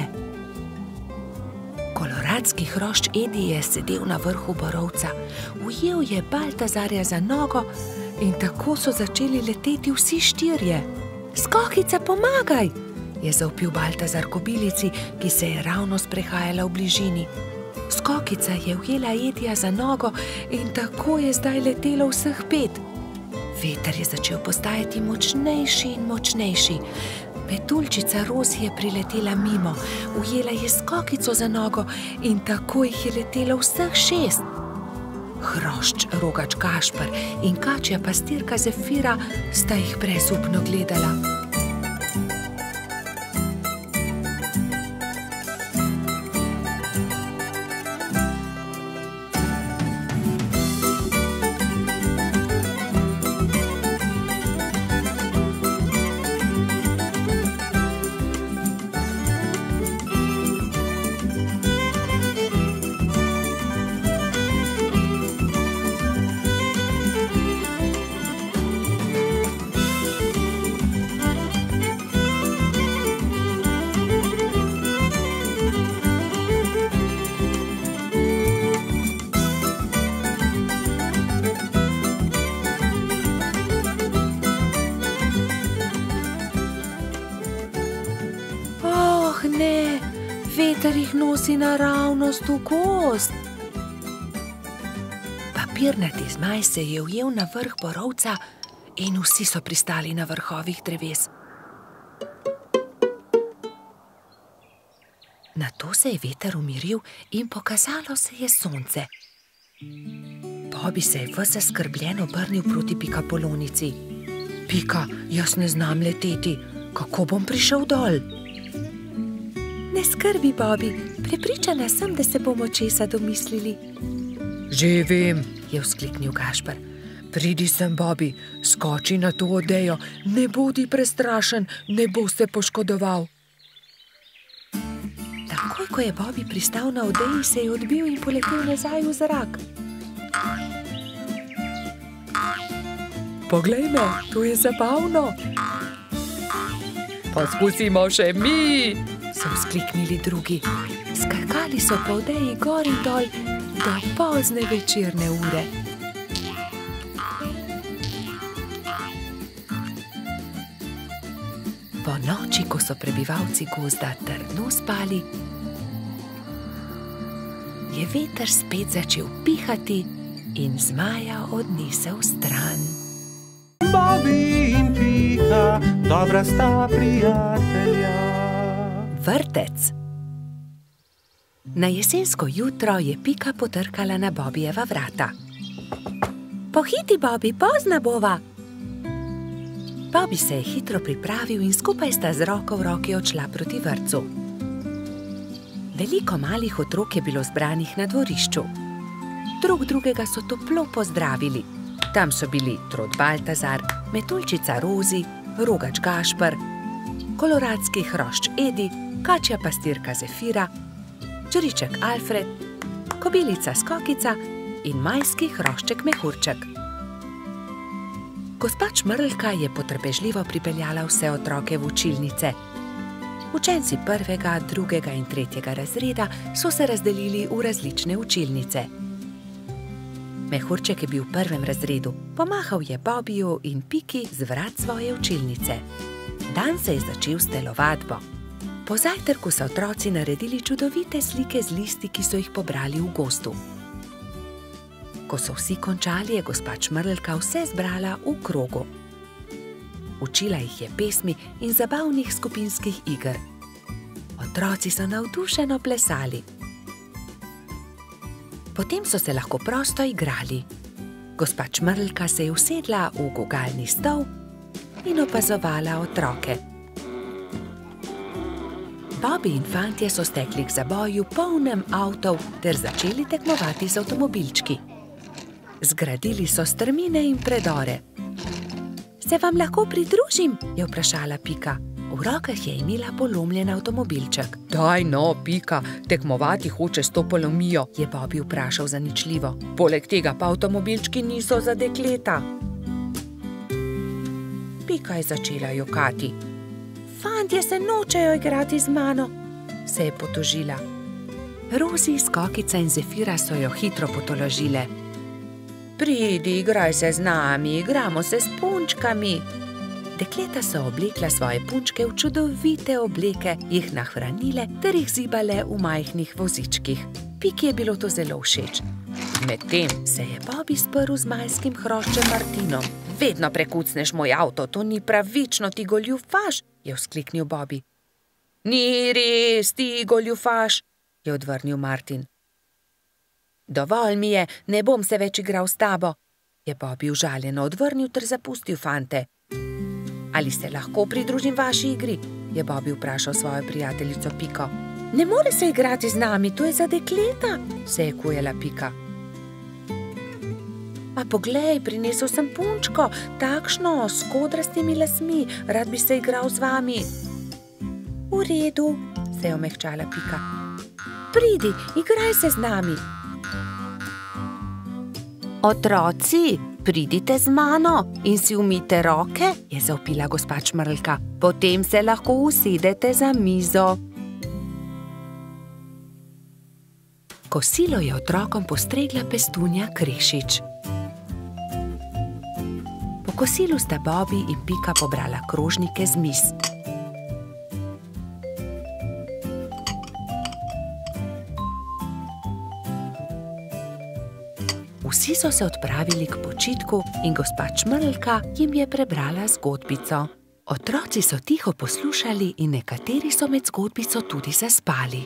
Koloradski hrošč Edi je sedel na vrhu borovca, ujel je Baltazarja za nogo in tako so začeli leteti vsi štirje. Skokica, pomagaj! Je zavpil Baltazar kobilici, ki se je ravno sprehajala v bližini. Skokica je ujela Edija za nogo in tako je zdaj letelo vseh pet. Veter je začel postajati močnejši in močnejši. Metuljčica Rozi je priletela mimo, ujela je Skokico za nogo in tako jih je letelo vseh šest. Hrošč Rogač Gašper in kačja pastirka Zefira sta jih brezupno gledala. Ne, veter jih nosi naravnost v gozd. Papirnati zmaj se je ujel na vrh borovca in vsi so pristali na vrhovih dreves. Nato se je veter umiril in pokazalo se je sonce. Bobby se je ves zaskrbljen obrnil proti pikapolonici. Pika, jaz ne znam leteti, kako bom prišel dol? Ne skrbi, Bobby, prepričana sem, da se bomo česa domislili. Že vem, je vzkliknil Gašper. Pridi sem, Bobby, skoči na to odejo, ne bodi prestrašen, ne bo se poškodoval. Takoj, ko je Bobby pristal na odeji, se je odbil in poletel nazaj v zrak. Poglej me, to je zabavno. Poskusimo še mi, so vzkliknili drugi. Skakali so po odeji gor in dol do pozne večerne ure. Po noči, ko so prebivalci gozda trdno spali, je veter spet začel pihati in zmaja odnesel stran. Bobby in Pika, dobra sta prijatelja. Vrtec. Na jesensko jutro je Pika potrkala na Bobbyjeva vrata. Pohiti, Bobby, pozna bova! Bobby se je hitro pripravil in skupaj sta z roko v roki odšla proti vrtcu. Veliko malih otrok je bilo zbranih na dvorišču. Drug drugega so toplo pozdravili. Tam so bili Trud Baltazar, Metuljčica Rozi, Rogač Gašper, Koloradski hrošč Edi, kačja pastirka Zefira, čriček Alfred, kobilica Skokica in majski hrošček Mehurček. Gospa Čmrlka je potrpežljivo pripeljala vse otroke v učilnice. Učenci prvega, drugega in tretjega razreda so se razdelili v različne učilnice. Mehurček je bil v prvem razredu, pomahal je Bobbyju in Piki z vrat svoje učilnice. Dan se je začel s telovadbo. Po zajtrku so otroci naredili čudovite slike z listi, ki so jih pobrali v gozdu. Ko so vsi končali, je gospa Čmrlka vse zbrala v krogu. Učila jih je pesmi in zabavnih skupinskih iger. Otroci so navdušeno plesali. Potem so se lahko prosto igrali. Gospa Čmrlka se je usedla v gugalni stol in opazovala otroke. Bobby in fantje so stekli k zaboju polnem avtov ter začeli tekmovati z avtomobilčki. Zgradili so strmine in predore. Se vam lahko pridružim? Je vprašala Pika. V rokah je imela polomljen avtomobilček. Daj no, Pika, tekmovati hoče s to polomijo, je Bobby vprašal zaničljivo. Poleg tega pa avtomobilčki niso za dekleta. Pika je začela jokati. Fantje se nočejo igrati z mano, se je potožila. Rozi, Skokica in Zefira so jo hitro potolažile. Pridi, igraj se z nami, igramo se s punčkami. Dekleta so oblekla svoje punčke v čudovite obleke, jih nahranile ter jih zibale v majhnih vozičkih. Piki je bilo to zelo všeč. Medtem se je Bobby sprl z majskim hroščem Martinom. Vedno prekucneš moj avto, to ni pravično, ti goljufaš, je vzkliknil Bobby. Ni res, ti goljufaš, je odvrnil Martin. Dovolj mi je, ne bom se več igral s tabo, je Bobby užaljeno odvrnil ter zapustil fante. Ali se lahko pridružim vaši igri? Je Bobby vprašal svojo prijateljico Piko. Ne more se igrati z nami, to je za dekleta, se je kujala Pika. A poglej, prinesel sem punčko, takšno, s kodrastimi lasmi, rad bi se igral z vami. V redu, se je omehčala Pika. Pridi, igraj se z nami. Otroci, pridite z mano in si umijte roke, je zavpila gospa Čmrlka. Potem se lahko usedete za mizo. Kosilo je otrokom postregla Pestunja Krešič. Po kosilu sta Bobby in Pika pobrala krožnike z miz. Vsi so se odpravili k počitku in gospa Čmrlka jim je prebrala zgodbico. Otroci so tiho poslušali in nekateri so med zgodbico tudi zaspali.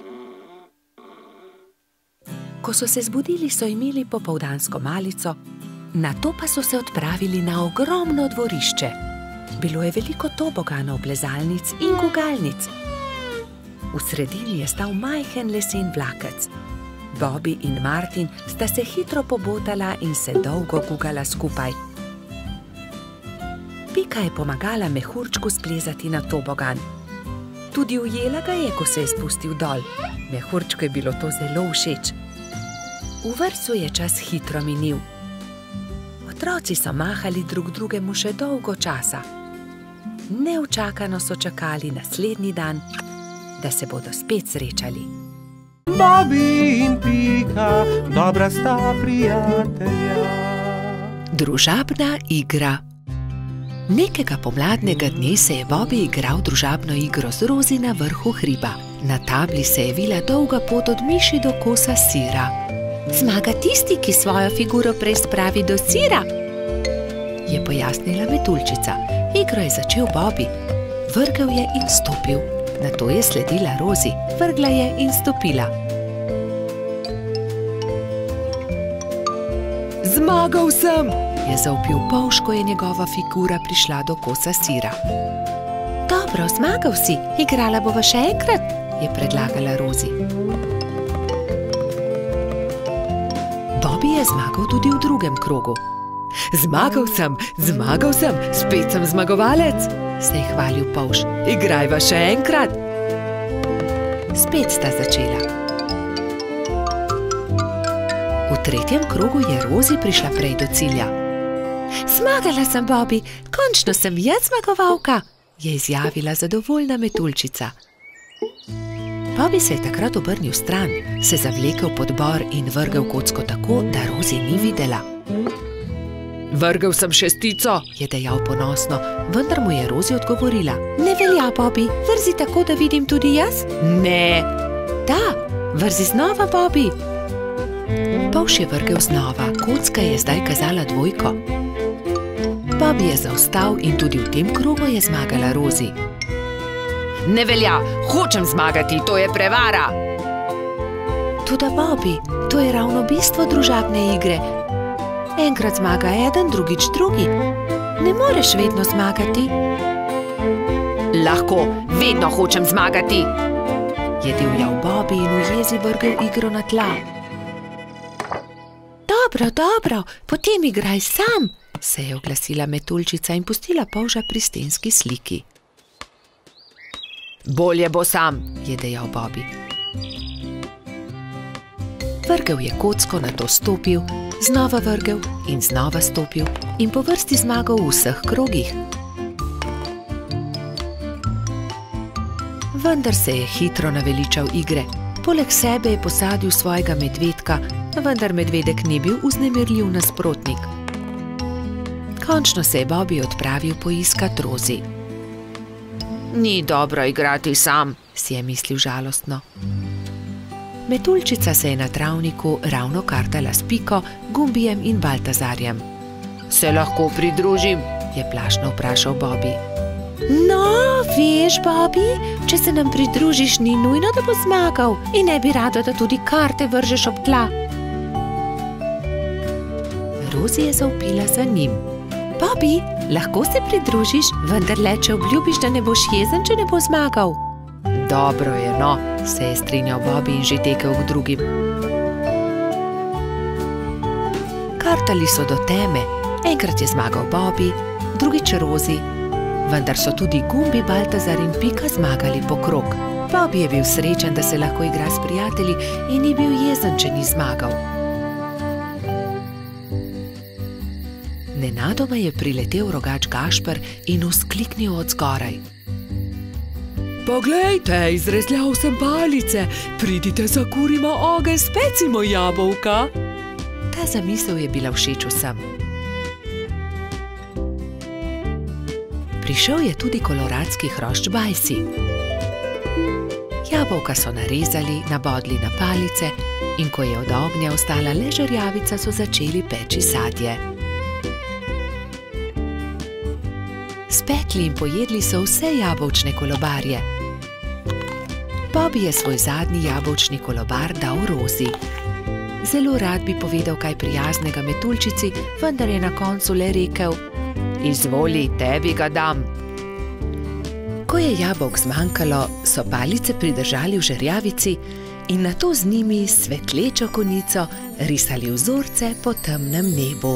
Ko so se zbudili, so imeli popoldansko malico, nato pa so se odpravili na ogromno dvorišče. Bilo je veliko toboganov, plezalnic in gugalnic. V sredini je stal majhen lesen vlakec. Bobby in Martin sta se hitro pobotala in se dolgo gugala skupaj. Pika je pomagala mehurčku splezati na tobogan. Tudi ujela ga je, ko se je spustil dol. Mehurčku je bilo to zelo všeč. V vrtcu je čas hitro minil. Otroci so mahali drug drugemu še dolgo časa. Neučakano so čakali naslednji dan, da se bodo spet srečali. Bobby in Pika, dobra sta prijatelja. Družabna igra. Nekega pomladnega dne se je Bobby igral družabno igro z Rozi na vrhu hriba. Na tabli se je vila dolga pot od miši do kosa sira. Zmaga tisti, ki svojo figuro prej spravi do sira, je pojasnila Metuljčica. Igro je začel Bobby. Vrgel je in stopil. Nato je sledila Rozi. Vrgla je in stopila. Zmagal sem, je zavpil polž, ko je njegova figura prišla do kosa sira. Dobro, zmagal si, igrala bova še enkrat, je predlagala Rozi. Bobby je zmagal tudi v drugem krogu. Zmagal sem, zmagal sem, spet sem zmagovalec, se je hvalil polž. Igrajva še enkrat. Spet sta začela. V tretjem krogu je Rozi prišla prej do cilja. Zmagala sem, Bobby, končno sem jaz zmagovalka, je izjavila zadovoljna Metuljčica. Bobby se je takrat obrnil stran, se zavlekel pod bor in vrgel kocko tako, da Rozi ni videla. Vrgel sem šestico, je dejal ponosno, vendar mu je Rozi odgovorila. Ne velja, Bobby, vrzi tako, da vidim tudi jaz? Ne. Da, vrzi znova, Bobby. Polž je vrgel znova, kocka je zdaj kazala dvojko. Bobby je zaostal in tudi v tem krogu je zmagala Rozi. Ne velja, hočem zmagati, to je prevara. Toda, Bobby, to je ravno bistvo družabne igre. Enkrat zmaga eden, drugič drugi. Ne moreš vedno zmagati. Lahko, vedno hočem zmagati. je divjal Bobby in v jezi vrgel igro na tla. Dobro, dobro, potem igraj sam, se je oglasila metuljčica in pustila polža pri stenski sliki. Bolje bo sam, je dejal Bobby. Vrgel je kocko, nato stopil, znova vrgel in znova stopil in po vrsti zmagal v vseh krogih. Vendar se je hitro naveličal igre. Poleg sebe je posadil svojega medvedka, vendar medvedek ni bil vznemirljiv nasprotnik. Končno se je Bobby odpravil poiskat Rozi. Ni dobro igrati sam, si je mislil žalostno. Metuljčica se je na travniku ravno kartala s Piko, Gumbijem in Baltazarjem. Se lahko pridružim? Je plašno vprašal Bobby. No, veš, Bobby, če se nam pridružiš, ni nujno, da bo zmagal in ne bi rado, da tudi karte vržeš ob tla. Rozi je zavpila za njim. Bobby, lahko se pridružiš, vendar le, če obljubiš, da ne boš jezen, če ne bo zmagal. Dobro je, no, se je strinjal Bobby in že tekel k drugim. Kartali so do teme. Enkrat je zmagal Bobby, drugič Rozi, vendar so tudi Gumbi, Baltazar in Pika zmagali po krog. Bobby je bil srečen, da se lahko igra s prijatelji in ni bil jezen, če ni zmagal. Nenadoma je priletel rogač Gašper in vzkliknil od zgoraj. Poglejte, izrezljal sem palice, pridite zakurimo ogenj, specimo jabolka. Ta zamisel je bila všeč vsem. Prišel je tudi koloradski hrošč Bajsi. Jabolka so narezali, nabodli na palice in ko je od ognja ostala le žerjavica, so začeli peči sadje. Spekli in pojedli so vse jabolčne kolobarje. Bobby je svoj zadnji jabolčni kolobar dal Rozi. Zelo rad bi povedal kaj prijaznega metuljčici, vendar je na koncu le rekel: Izvoli, tebi ga dam. Ko je jabolk zmanjkalo, so palice pridržali v žerjavici in nato z njimi s svetlečo konico risali vzorce po temnem nebu.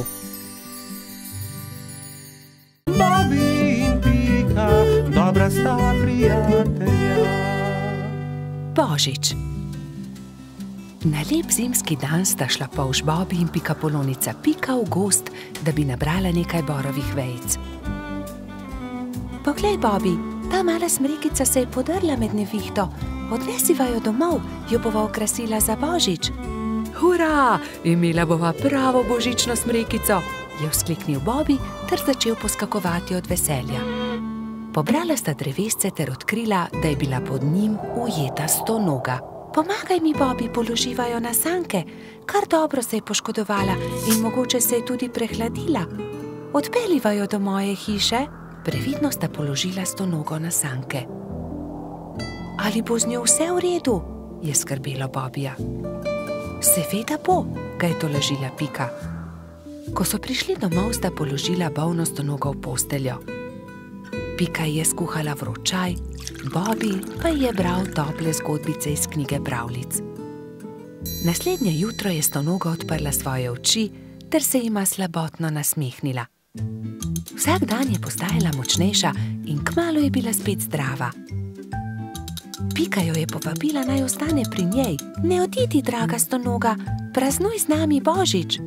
Bobby in Pika, dobra sta prijatelja. Božič. Na lep zimski dan sta šla polž Bobby in pikapolonica Pika v gozd, da bi nabrala nekaj borovih vejic. Poglej, Bobby, ta mala smrekica se je podrla med nevihto. Odnesiva jo domov, jo bova okrasila za Božič. Hura, imela bova pravo božično smrekico, je vzkliknil Bobby ter začel poskakovati od veselja. Pobrala sta drevesce ter odkrila, da je bila pod njim ujeta stonoga. Pomagaj mi, Bobby, položiva jo na sanke. Kar dobro se je poškodovala in mogoče se je tudi prehladila. Odpeljiva jo do moje hiše. Previdno sta položila stonogo na sanke. Ali bo z njo vse v redu? Je skrbelo Bobbyja. Seveda bo, ga je tolažila Pika. Ko so prišli domov, sta položila bolno stonogo v posteljo. Pika je skuhala vroč čaj, Bobby pa je bral tople zgodbice iz knjige pravljic. Naslednje jutro je stonoga odprla svoje oči ter se jima slabotno nasmehnila. Vsak dan je postajala močnejša in kmalu je bila spet zdrava. Pika jo je povabila, naj ostane pri njej. Ne odidi, draga stonoga, praznuj z nami Božič.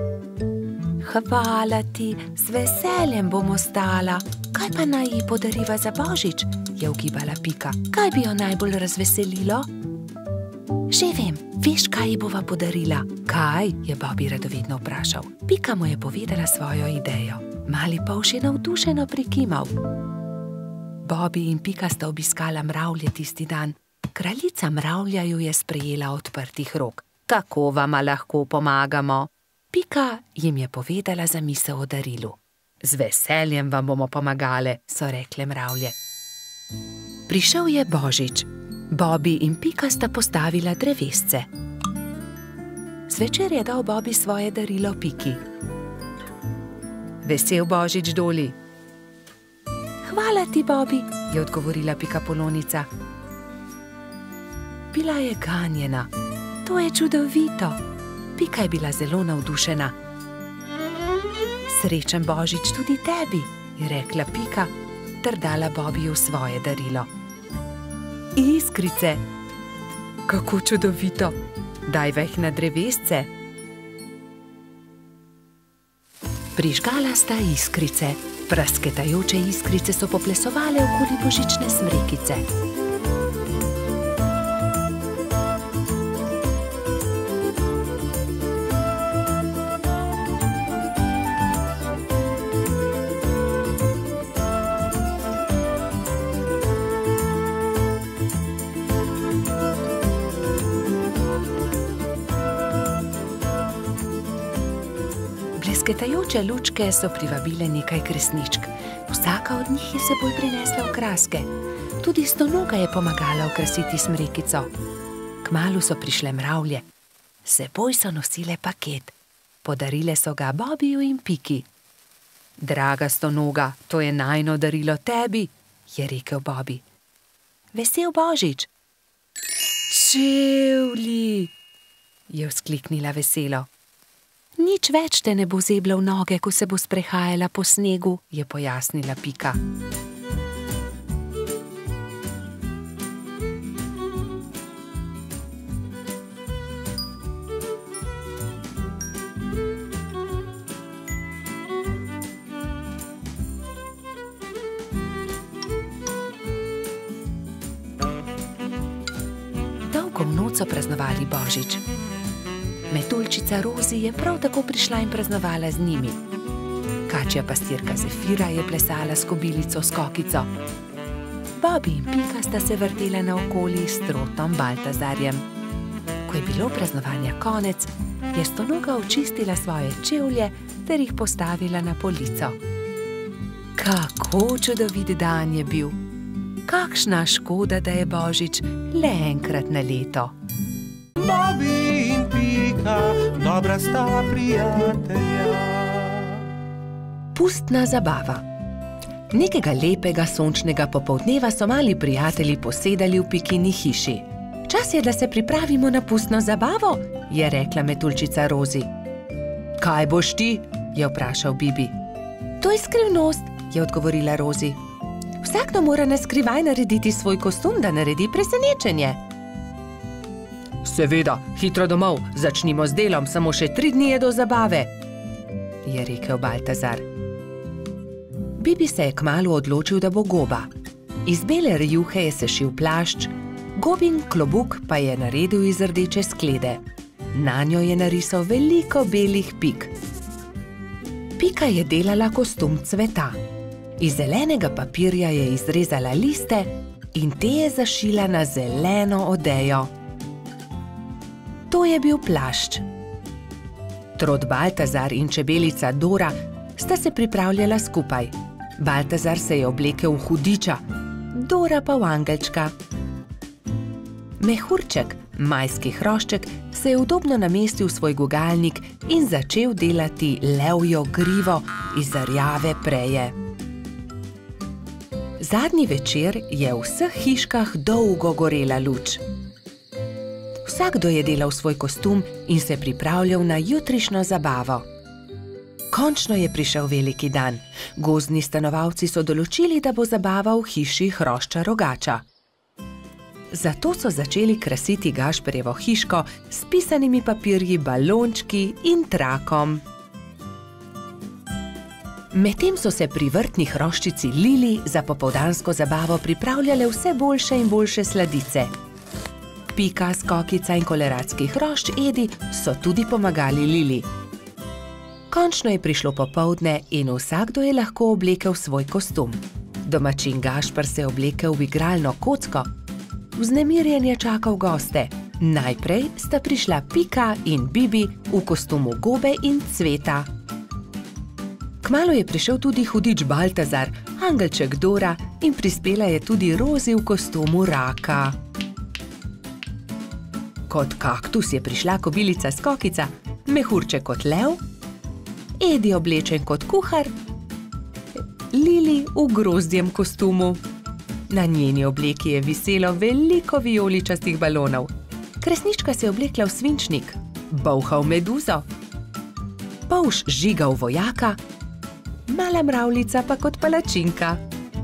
Hvala ti, z veseljem bom ostala. Kaj pa naj ji podariva za Božič? Je ugibala Pika. Kaj bi jo najbolj razveselilo? Že vem, veš, kaj ji bova podarila? Kaj? Je Bobby radovedno vprašal. Pika mu je povedala svojo idejo. Mali polž je navdušeno prikimal. Bobby in Pika sta obiskala mravlje tisti dan. Kraljica mravlja ju je sprejela odprtih rok. Kako vama lahko pomagamo? Pika jim je povedala zamisel o darilu. Z veseljem vam bomo pomagale, so rekle mravlje. Prišel je Božič. Bobby in Pika sta postavila drevesce. Zvečer je dal Bobby svoje darilo Piki. Vesel Božič, Doli. Hvala ti, Bobby, je odgovorila pikapolonica. Bila je ganjena. To je čudovito. Pika je bila zelo navdušena. Srečen božič tudi tebi, je rekla Pika, ter dala Bobiju svoje darilo. Iskrice. Kako čudovito. Daj veh na drevesce. Prižgala sta iskrice. Prasketajoče iskrice so poplesovale okoli božične smrekice. Blesketajoče lučke so privabile nekaj kresničk. Vsaka od njih je seboj prinesla okraske. Tudi stonoga je pomagala okrasiti smrekico. Kmalu so prišle mravlje. Seboj so nosile paket. Podarile so ga Bobiju in Piki. Draga stonoga, to je najino darilo tebi, je rekel Bobi. Vesel božič. Čevlji, je vzkliknila veselo. Nič več te ne bo zebla v noge, ko se bo sprehajala po snegu, je pojasnila Pika. Dolgo noč so praznovali božič. Metuljčica Rozi je prav tako prišla in praznovala z njimi. Kačja pastirka Zefira je plesala s kobilico Skokico. Bobi in Pika sta se vrtela naokoli s trotom Baltazarjem. Ko je bilo praznovanja konec, je stonoga očistila svoje čevlje ter jih postavila na polico. Kako čudovit dan je bil! Kakšna škoda, da je božič le enkrat na leto. Bobi in Pika, dobra sta prijatelja. Pustna zabava. Nekega lepega sončnega popoldneva so mali prijatelji posedali v Pikini hiši. Čas je, da se pripravimo na pustno zabavo, je rekla metuljčica Rozi. Kaj boš ti? Je vprašal Bibi. To je skrivnost, je odgovorila Rozi. Vsakdo mora na skrivaj narediti svoj kostum, da naredi presenečenje. Seveda, hitro domov, začnimo z delom, samo še tri dni je do zabave, je rekel Baltazar. Bibi se je kmalu odločil, da bo goba. Iz bele rjuhe je sešil plašč, gobin klobuk pa je naredil iz rdeče sklede. Nanjo je narisal veliko belih pik. Pika je delala kostum cveta. Iz zelenega papirja je izrezala liste in te je zašila na zeleno odejo. To je bil plašč. Trod Baltazar in čebelica Dora sta se pripravljala skupaj. Baltazar se je oblekel v hudiča, Dora pa v angelčka. Mehurček, majski hrošček, se je udobno namestil v svoj gugalnik in začel delati levjo grivo iz rjave preje. Zadnji večer je v vseh hiškah dolgo gorela luč. Vsakdo je delal svoj kostum in se pripravljal na jutrišnjo zabavo. Končno je prišel veliki dan. Gozdni stanovalci so določili, da bo zabava v hiši hrošča rogača. Zato so začeli krasiti Gašperjevo hiško s pisanimi papirji, balončki in trakom. Medtem so se pri vrtni hroščici Lili za popoldansko zabavo pripravljale vse boljše in boljše sladice. Pika, Skokica in koleratski hrošč Edi so tudi pomagali Lili. Končno je prišlo popoldne in vsakdo je lahko oblekel svoj kostum. Domačin Gašper se je oblekel v igralno kocko. Vznemirjen je čakal goste. Najprej sta prišla Pika in Bibi v kostumu gobe in cveta. Kmalu je prišel tudi hudič Baltazar, angelček Dora in prispela je tudi Rozi v kostumu raka. Kot kaktus je prišla kobilica Skokica, mehurček kot lev, Edi oblečen kot kuhar, Lili v grozdjem kostumu. Na njeni obleki je viselo veliko vijoličastih balonov. Kresnička se je oblekla v svinčnik, Bolha v meduzo, Polž Žiga v vojaka, Mala mravljica pa kot palačinka.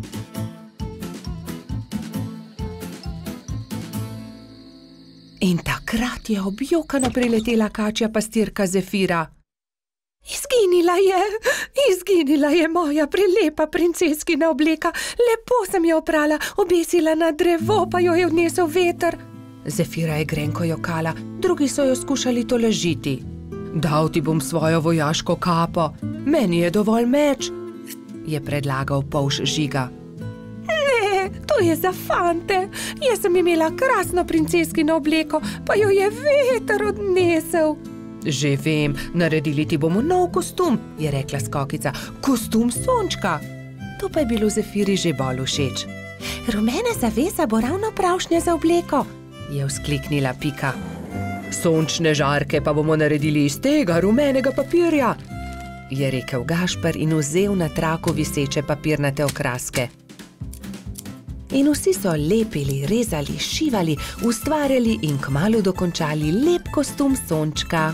In takrat je objokano priletela kačja pastirka Zefira. Izginila je, izginila je moja prelepa princeskina obleka. Lepo sem jo oprala, obesila na drevo, pa jo je odnesel veter. Zefira je grenko jokala, drugi so jo skušali tolažiti. Dal ti bom svojo vojaško kapo, meni je dovolj meč, je predlagal Polž Žiga. Ne, to je za fante. Jaz sem imela krasno princeskino obleko, pa jo je veter odnesel. Že vem, naredili ti bomo nov kostum, je rekla Skokica. Kostum sončka. To pa je bilo Zefiri že bolj všeč. Rumena zavesa bo ravno pravšnja za obleko, je vzkliknila Pika. Sončne žarke pa bomo naredili iz tega rumenega papirja, je rekel Gašper in vzel na traku viseče papirnate okraske. In vsi so lepili, rezali, šivali, ustvarjali in kmalu dokončali lep kostum sončka.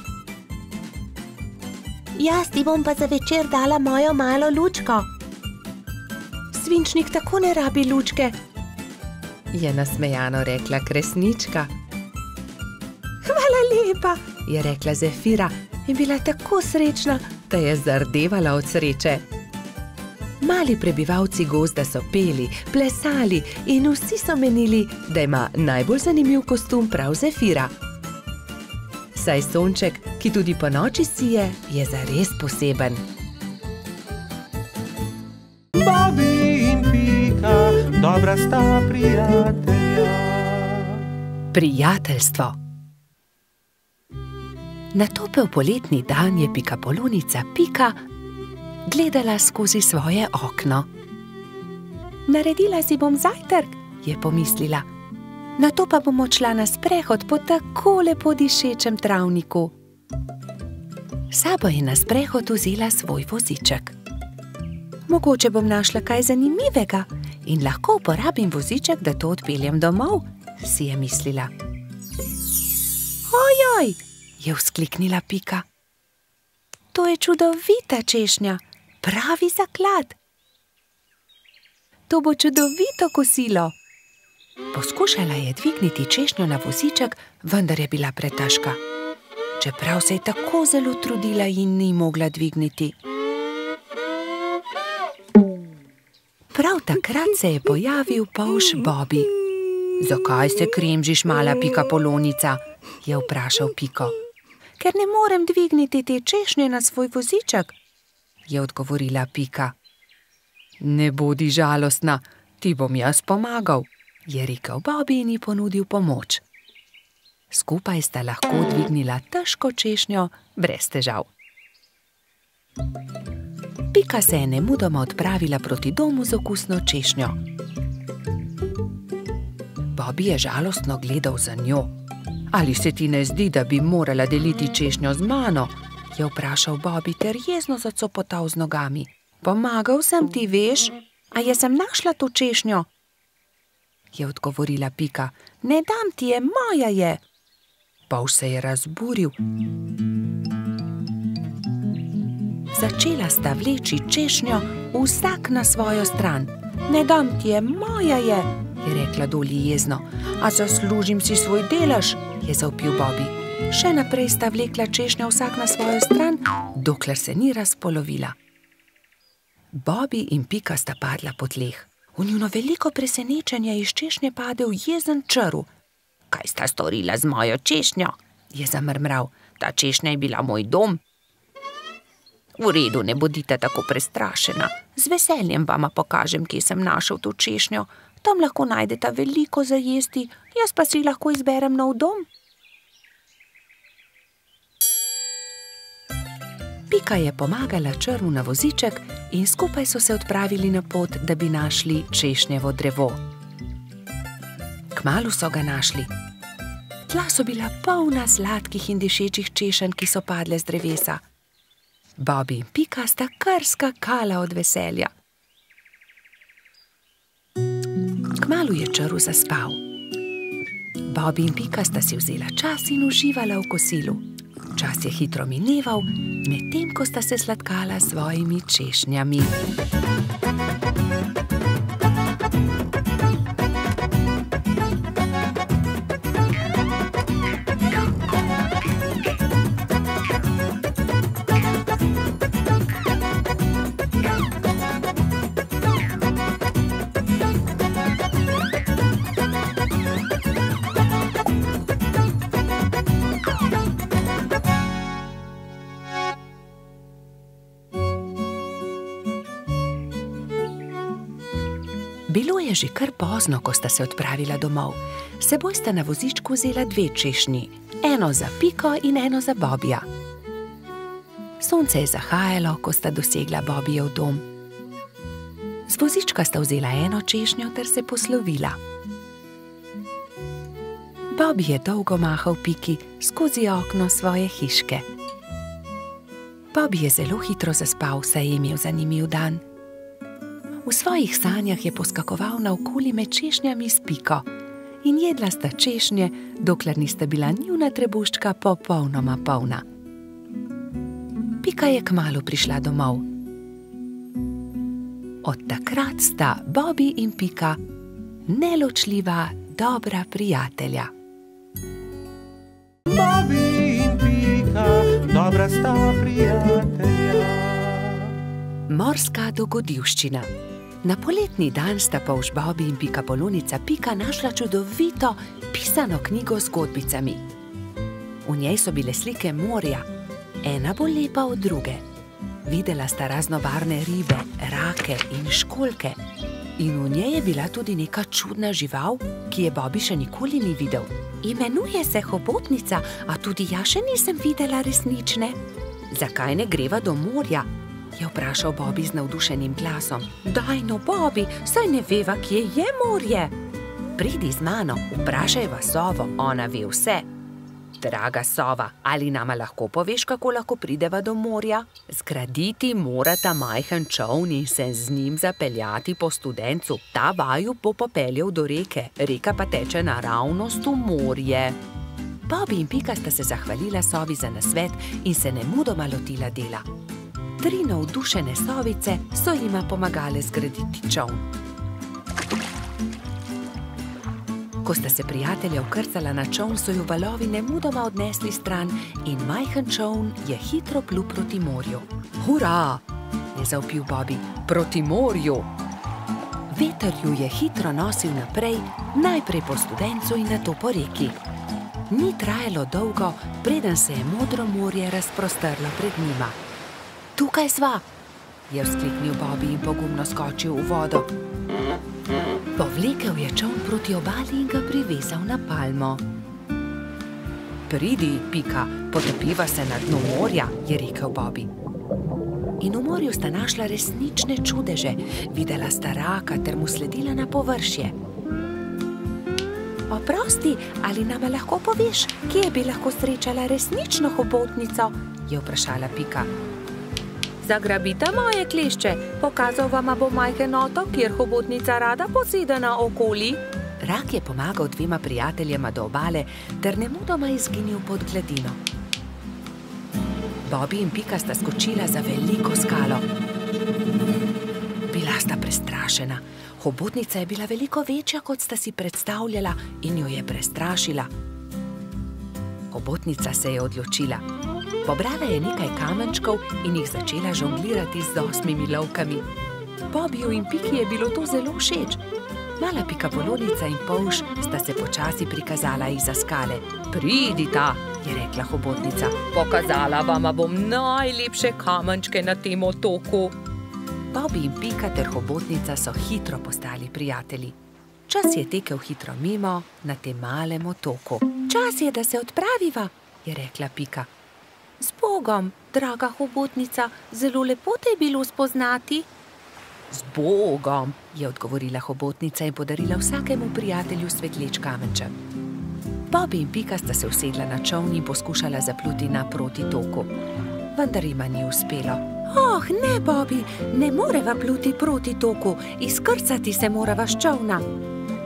Jaz ti bom pa za večer dala mojo malo lučko. Svinčnik tako ne rabi lučke, je nasmejano rekla Kresnička. Hvala lepa, je rekla Zefira in bila tako srečna, da je zardevala od sreče. Mali prebivalci gozda so peli, plesali in vsi so menili, da ima najbolj zanimiv kostum prav Zefira. Saj sonček, ki tudi po noči sije, je zares poseben. Bobi in Pika, dobra sta prijatelja. Prijateljstvo. Na topel poletni dan je pikapolonica Pika gledala skozi svoje okno. Naredila si bom zajtrk, je pomislila. Nato pa bom odšla na sprehod po tako lepo dišečem travniku. Sabo je na sprehod vzela svoj voziček. Mogoče bom našla kaj zanimivega in lahko uporabim voziček, da to odpeljem domov, si je mislila. Ojoj, je vzkliknila Pika. To je čudovita češnja, pravi zaklad. To bo čudovito kosilo. Poskušala je dvigniti češnjo na voziček, vendar je bila pretežka. Čeprav se je tako zelo trudila in ni mogla dvigniti. Prav takrat se je pojavil Polž Bobi. Zakaj se kremžiš, mala pikapolonica? Je vprašal Piko. Ker ne morem dvigniti te češnje na svoj voziček, je odgovorila Pika. Ne bodi žalostna, ti bom jaz pomagal, je rekel Bobi in ji ponudil pomoč. Skupaj sta lahko dvignila težko češnjo brez težav. Pika se je nemudoma odpravila proti domu z okusno češnjo. Bobi je žalostno gledal za njo. Ali se ti ne zdi, da bi morala deliti češnjo z mano? Je vprašal Bobi ter jezno zacopotal z nogami. Pomagal sem ti, veš, a jaz sem našla to češnjo? Je odgovorila Pika. Ne dam ti je, moja je. Polž se je razburil. Začela sta vleči češnjo vsak na svojo stran. Ne dam ti je, moja je, je rekla Doli jezno. A zaslužim si svoj delež, je zavpil Bobi. Še naprej sta vlekla češnjo vsak na svojo stran, dokler se ni razpolovila. Bobi in Pika sta padla po tleh. V njuno veliko presenečenje iz češnje padel jezen črv. Kaj sta storila z mojo češnjo? Je zamrmral. Ta češnja je bila moj dom. V redu, ne bodite tako prestrašena. Z veseljem vama pokažem, kje sem našel to češnjo. Tam lahko najdeta veliko za jesti, jaz pa si lahko izberem nov dom. Pika je pomagala črvu na voziček in skupaj so se odpravili na pot, da bi našli češnjevo drevo. Kmalu so ga našli. Tla so bila polna sladkih in dišečih češenj, ki so padle z drevesa. Bobi in Pika sta kar skakala od veselja. Kmalu je črv zaspal. Bobby in Pika sta si vzela čas in uživala v kosilu. Čas je hitro mineval, medtem ko sta se sladkala s svojimi češnjami. Bilo je že kar pozno, ko sta se odpravila domov. S seboj sta na vozičku vzela dve češnji, eno za Piko in eno za Bobbyja. Sonce je zahajalo, ko sta dosegla Bobbyjev dom. Z vozička sta vzela eno češnjo ter se poslovila. Bobby je dolgo mahal Piki skozi okno svoje hiške. Bobby je zelo hitro zaspal, saj je imel zanimiv dan. V svojih sanjah je poskakoval naokoli med češnjami s Piko in jedla sta češnje, dokler nista bila njuna trebuščka popolnoma polna. Pika je kmalu prišla domov. Od takrat sta Bobby in Pika neločljiva, dobra prijatelja. Bobby in Pika, dobra sta prijatelja. Morska dogodivščina. Na poletni dan sta polž Bobby in Pika Polonica Pika našla čudovito pisano knjigo z zgodbicami. V njej so bile slike morja, ena bolj lepa od druge. Videla sta raznobarvne ribe, rake in školjke. In v njej je bila tudi neka čudna žival, ki je Bobby še nikoli ni videl. Imenuje se hobotnica, a tudi jaz še nisem videla resnične. Zakaj ne greva do morja? Je vprašal Bobby z navdušenim glasom. Daj no, Bobby, saj ne veva, kje je morje. Pridi z mano, vprašajva sovo, ona ve vse. Draga sova, ali nama lahko poveš, kako lahko prideva do morja? Zgraditi morata majhen čoln in se z njim zapeljati po studencu. Ta vaju bo popeljal do reke, reka pa teče naravnost v morje. Bobby in Pika sta se zahvalila sovi za nasvet in se nemudoma lotila dela. Tri navdušene sovice so jima pomagale zgraditi čoln. Ko sta se prijatelja vkrcala na čoln, so ju valovi nemudoma odnesli stran in majhen čoln je hitro plul proti morju. Hurra! Je zavpil Bobby. Proti morju! Veter ju je hitro nosil naprej, najprej po studencu in nato po reki. Ni trajalo dolgo, preden se je modro morje razprostrlo pred njima. Tukaj sva, je vzkliknil Bobby in pogumno skočil v vodo. Povlekel je čoln proti obali in ga privezal na palmo. Pridi, Pika, potopiva se na dnu morja, je rekel Bobby. In v morju sta našla resnične čudeže, videla sta raka ter mu sledila na površje. Oprosti, ali nama lahko poveš, kje bi lahko srečala resnično hobotnico, je vprašala Pika. Zagrabita moje klešče, pokazal vama bo majhen otok, kjer hobotnica rada poseda naokoli. Rak je pomagal dvema prijateljema do obale ter nemudoma izginil pod gladino. Bobby in Pika sta skočila za veliko skalo. Bila sta prestrašena. Hobotnica je bila veliko večja, kot sta si predstavljala, in jo je prestrašila. Hobotnica se je odločila. Pobrala je nekaj kamenčkov in jih začela žonglirati z osmimi lovkami. Bobbyju in Piki je bilo to zelo všeč. Mala Pika Polonica in polž sta se počasi prikazala izza skale. Pridita, je rekla hobotnica. Pokazala vama bom najlepše kamenčke na tem otoku. Bobby in Pika ter hobotnica so hitro postali prijatelji. Čas je tekel hitro mimo na tem malem otoku. Čas je, da se odpraviva, je rekla Pika. Z Bogom, draga hobotnica, zelo lepo te je bilo spoznati. Z Bogom, je odgovorila hobotnica in podarila vsakemu prijatelju svetleč kamenček. Bobby in Pika sta se usedla na čoln in poskušala zapluti na proti toku. Vendar jima ni uspelo. Oh, ne, Bobby, ne moreva pluti proti toku, izkrcati se morava s čolna.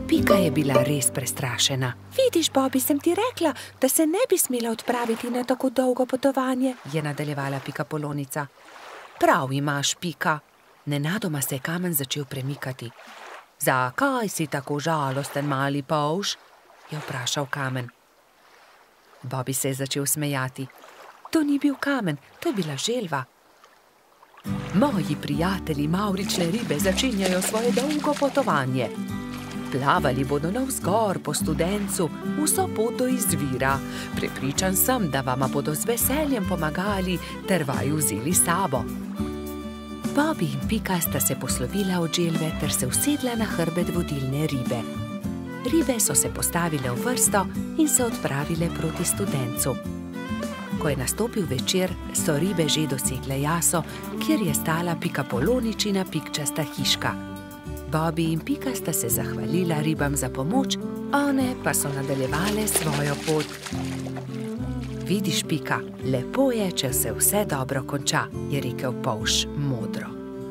Pika je bila res prestrašena. Vidiš, Bobby, sem ti rekla, da se ne bi smela odpraviti na tako dolgo potovanje, je nadaljevala Pikapolonica. Prav imaš, Pika. Nenadoma se je kamen začel premikati. Zakaj si tako žalosten, mali polž? Je vprašal kamen. Bobby se je začel smejati. To ni bil kamen, to je bila želva. Moji prijatelji mavrične ribe začenjajo svoje dolgo potovanje. Plavali bodo navzgor po Studencu, vso pot do izvira. Prepričan sem, da vama bodo z veseljem pomagali ter vaju vzeli s sabo. Bobby in Pika sta se poslovila od želve ter se usedla na hrbet vodilne ribe. Ribe so se postavile v vrsto in se odpravile proti Studencu. Ko je nastopil večer, so ribe že dosegle jaso, kjer je stala Pikapoloničina pikčasta hiška. Bobby in Pika sta se zahvalila ribam za pomoč, one pa so nadaljevale svojo pot. Vidiš, Pika, lepo je, če se vse dobro konča, je rekel polž modro.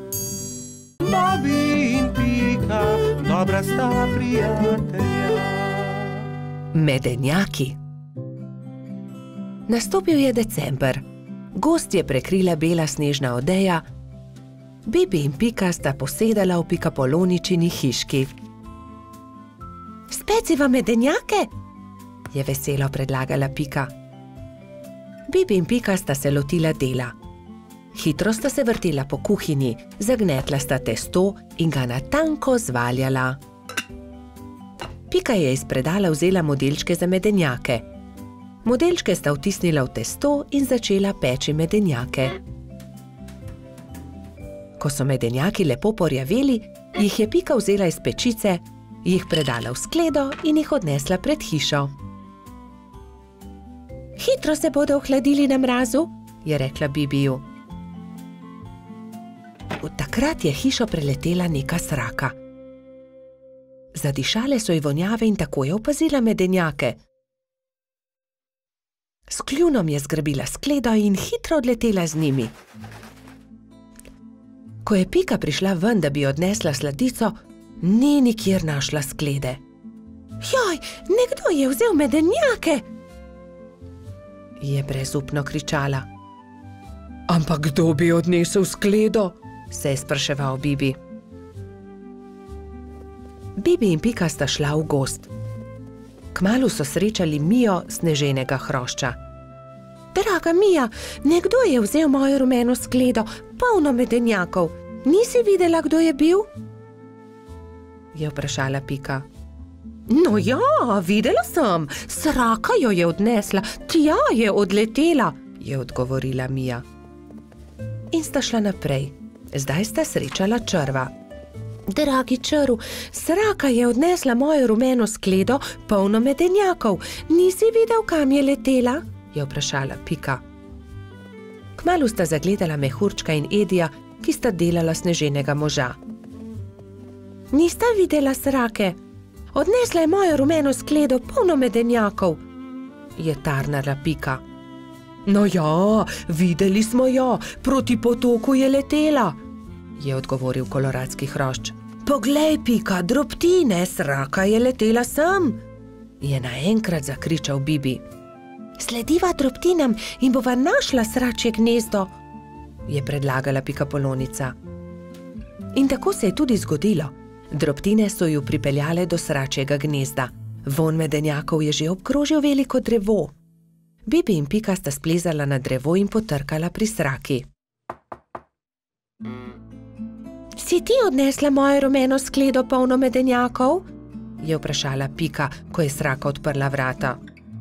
Bobby in Pika, dobra sta prijatelja. Medenjaki. Nastopil je december. Gozd je prekrila bela snežna odeja. Bibi in Pika sta posedala v Pikapoloničini hiški. Speciva medenjake? Je veselo predlagala Pika. Bibi in Pika sta se lotila dela. Hitro sta se vrtela po kuhinji, zagnetla sta testo in ga na tanko zvaljala. Pika je iz predala vzela modelčke za medenjake. Modelčke sta vtisnila v testo in začela peči medenjake. Ko so medenjaki lepo porjaveli, jih je Pika vzela iz pečice, jih predala v skledo in jih odnesla pred hišo. Hitro se bodo ohladili na mrazu, je rekla Bibiju. Takrat je hišo preletela neka sraka. Zadišale so ji vonjave in tako je opazila medenjake. S kljunom je zgrabila skledo in hitro odletela z njimi. Ko je Pika prišla ven, da bi odnesla sladico, ni nikjer našla sklede. Joj, nekdo je vzel medenjake! Je brezupno kričala. Ampak kdo bi odnesel skledo? Se je spraševal Bibi. Bibi in Pika sta šla v gozd. Kmalu so srečali Mijo sneženega hrošča. Draga Mija, nekdo je vzel mojo rumeno skledo, polno medenjakov. Nisi videla, kdo je bil? Je vprašala Pika. No ja, videla sem. Sraka jo je odnesla, tja je odletela, je odgovorila Mija. In sta šla naprej. Zdaj sta srečala črva. Dragi črv, sraka je odnesla mojo rumeno skledo, polno medenjakov. Nisi videl, kam je letela? Je vprašala Pika. Kmalu sta zagledala Mehurčka in Edija, ki sta delala sneženega moža. Nista videla srake? Odnesla je mojo rumeno skledo, polno medenjakov, je tarnala Pika. No ja, videli smo jo, proti potoku je letela, je odgovoril koloradski hrošč. Poglej, Pika, drobtine, sraka je letela sem, je naenkrat zakričal Bibi. Slediva drobtinam in bova našla sračje gnezdo, je predlagala Pikapolonica. In tako se je tudi zgodilo. Drobtine so ju pripeljale do sračjega gnezda. Vonj medenjakov je že obkrožil veliko drevo. Bibi in Pika sta splezala na drevo in potrkala pri sraki. Si ti odnesla mojo rumeno skledo, polno medenjakov? Je vprašala Pika, ko je sraka odprla vrata.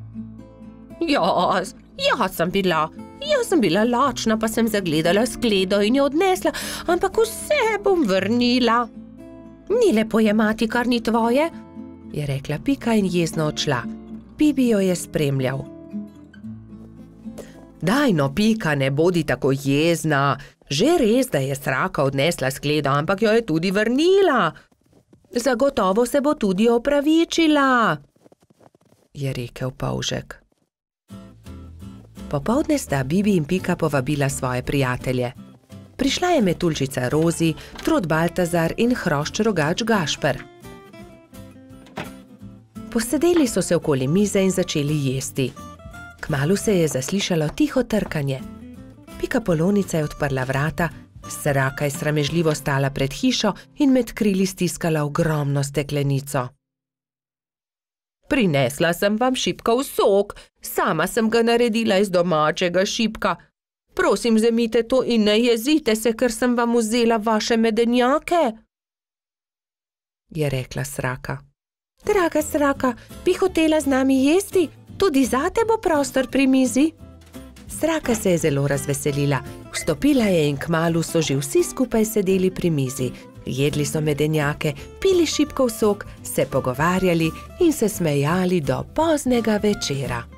Jaz, jaz sem bila, jaz sem bila lačna, pa sem zagledala skledo in jo odnesla, ampak vse bom vrnila. Ni lepo jemati, kar ni tvoje, je rekla Pika in jezno odšla. Bibi jo je spremljal. Daj no, Pika, ne bodi tako jezna. Že res, da je sraka odnesla skledo, ampak jo je tudi vrnila. Zagotovo se bo tudi opravičila, je rekel polžek. Popoldne sta Bibi in Pika povabila svoje prijatelje. Prišla je Metuljčica Rozi, Trod Baltazar in hrošč rogač Gašper. Posedeli so se okoli mize in začeli jesti. Kmalu se je zaslišalo tiho trkanje. Pikapolonica je odprla vrata, Sraka je sramežljivo stala pred hišo in med krili stiskala ogromno steklenico. Prinesla sem vam šipkov sok, sama sem ga naredila iz domačega šipka. Prosim, vzemite to in ne jezite se, ker sem vam vzela vaše medenjake, je rekla Sraka. Draga Sraka, bi hotela z nami jesti? Tudi zate bo prostor pri mizi. Sraka se je zelo razveselila, vstopila je in kmalu so že vsi skupaj sedeli pri mizi. Jedli so medenjake, pili šipkov sok, se pogovarjali in se smejali do poznega večera.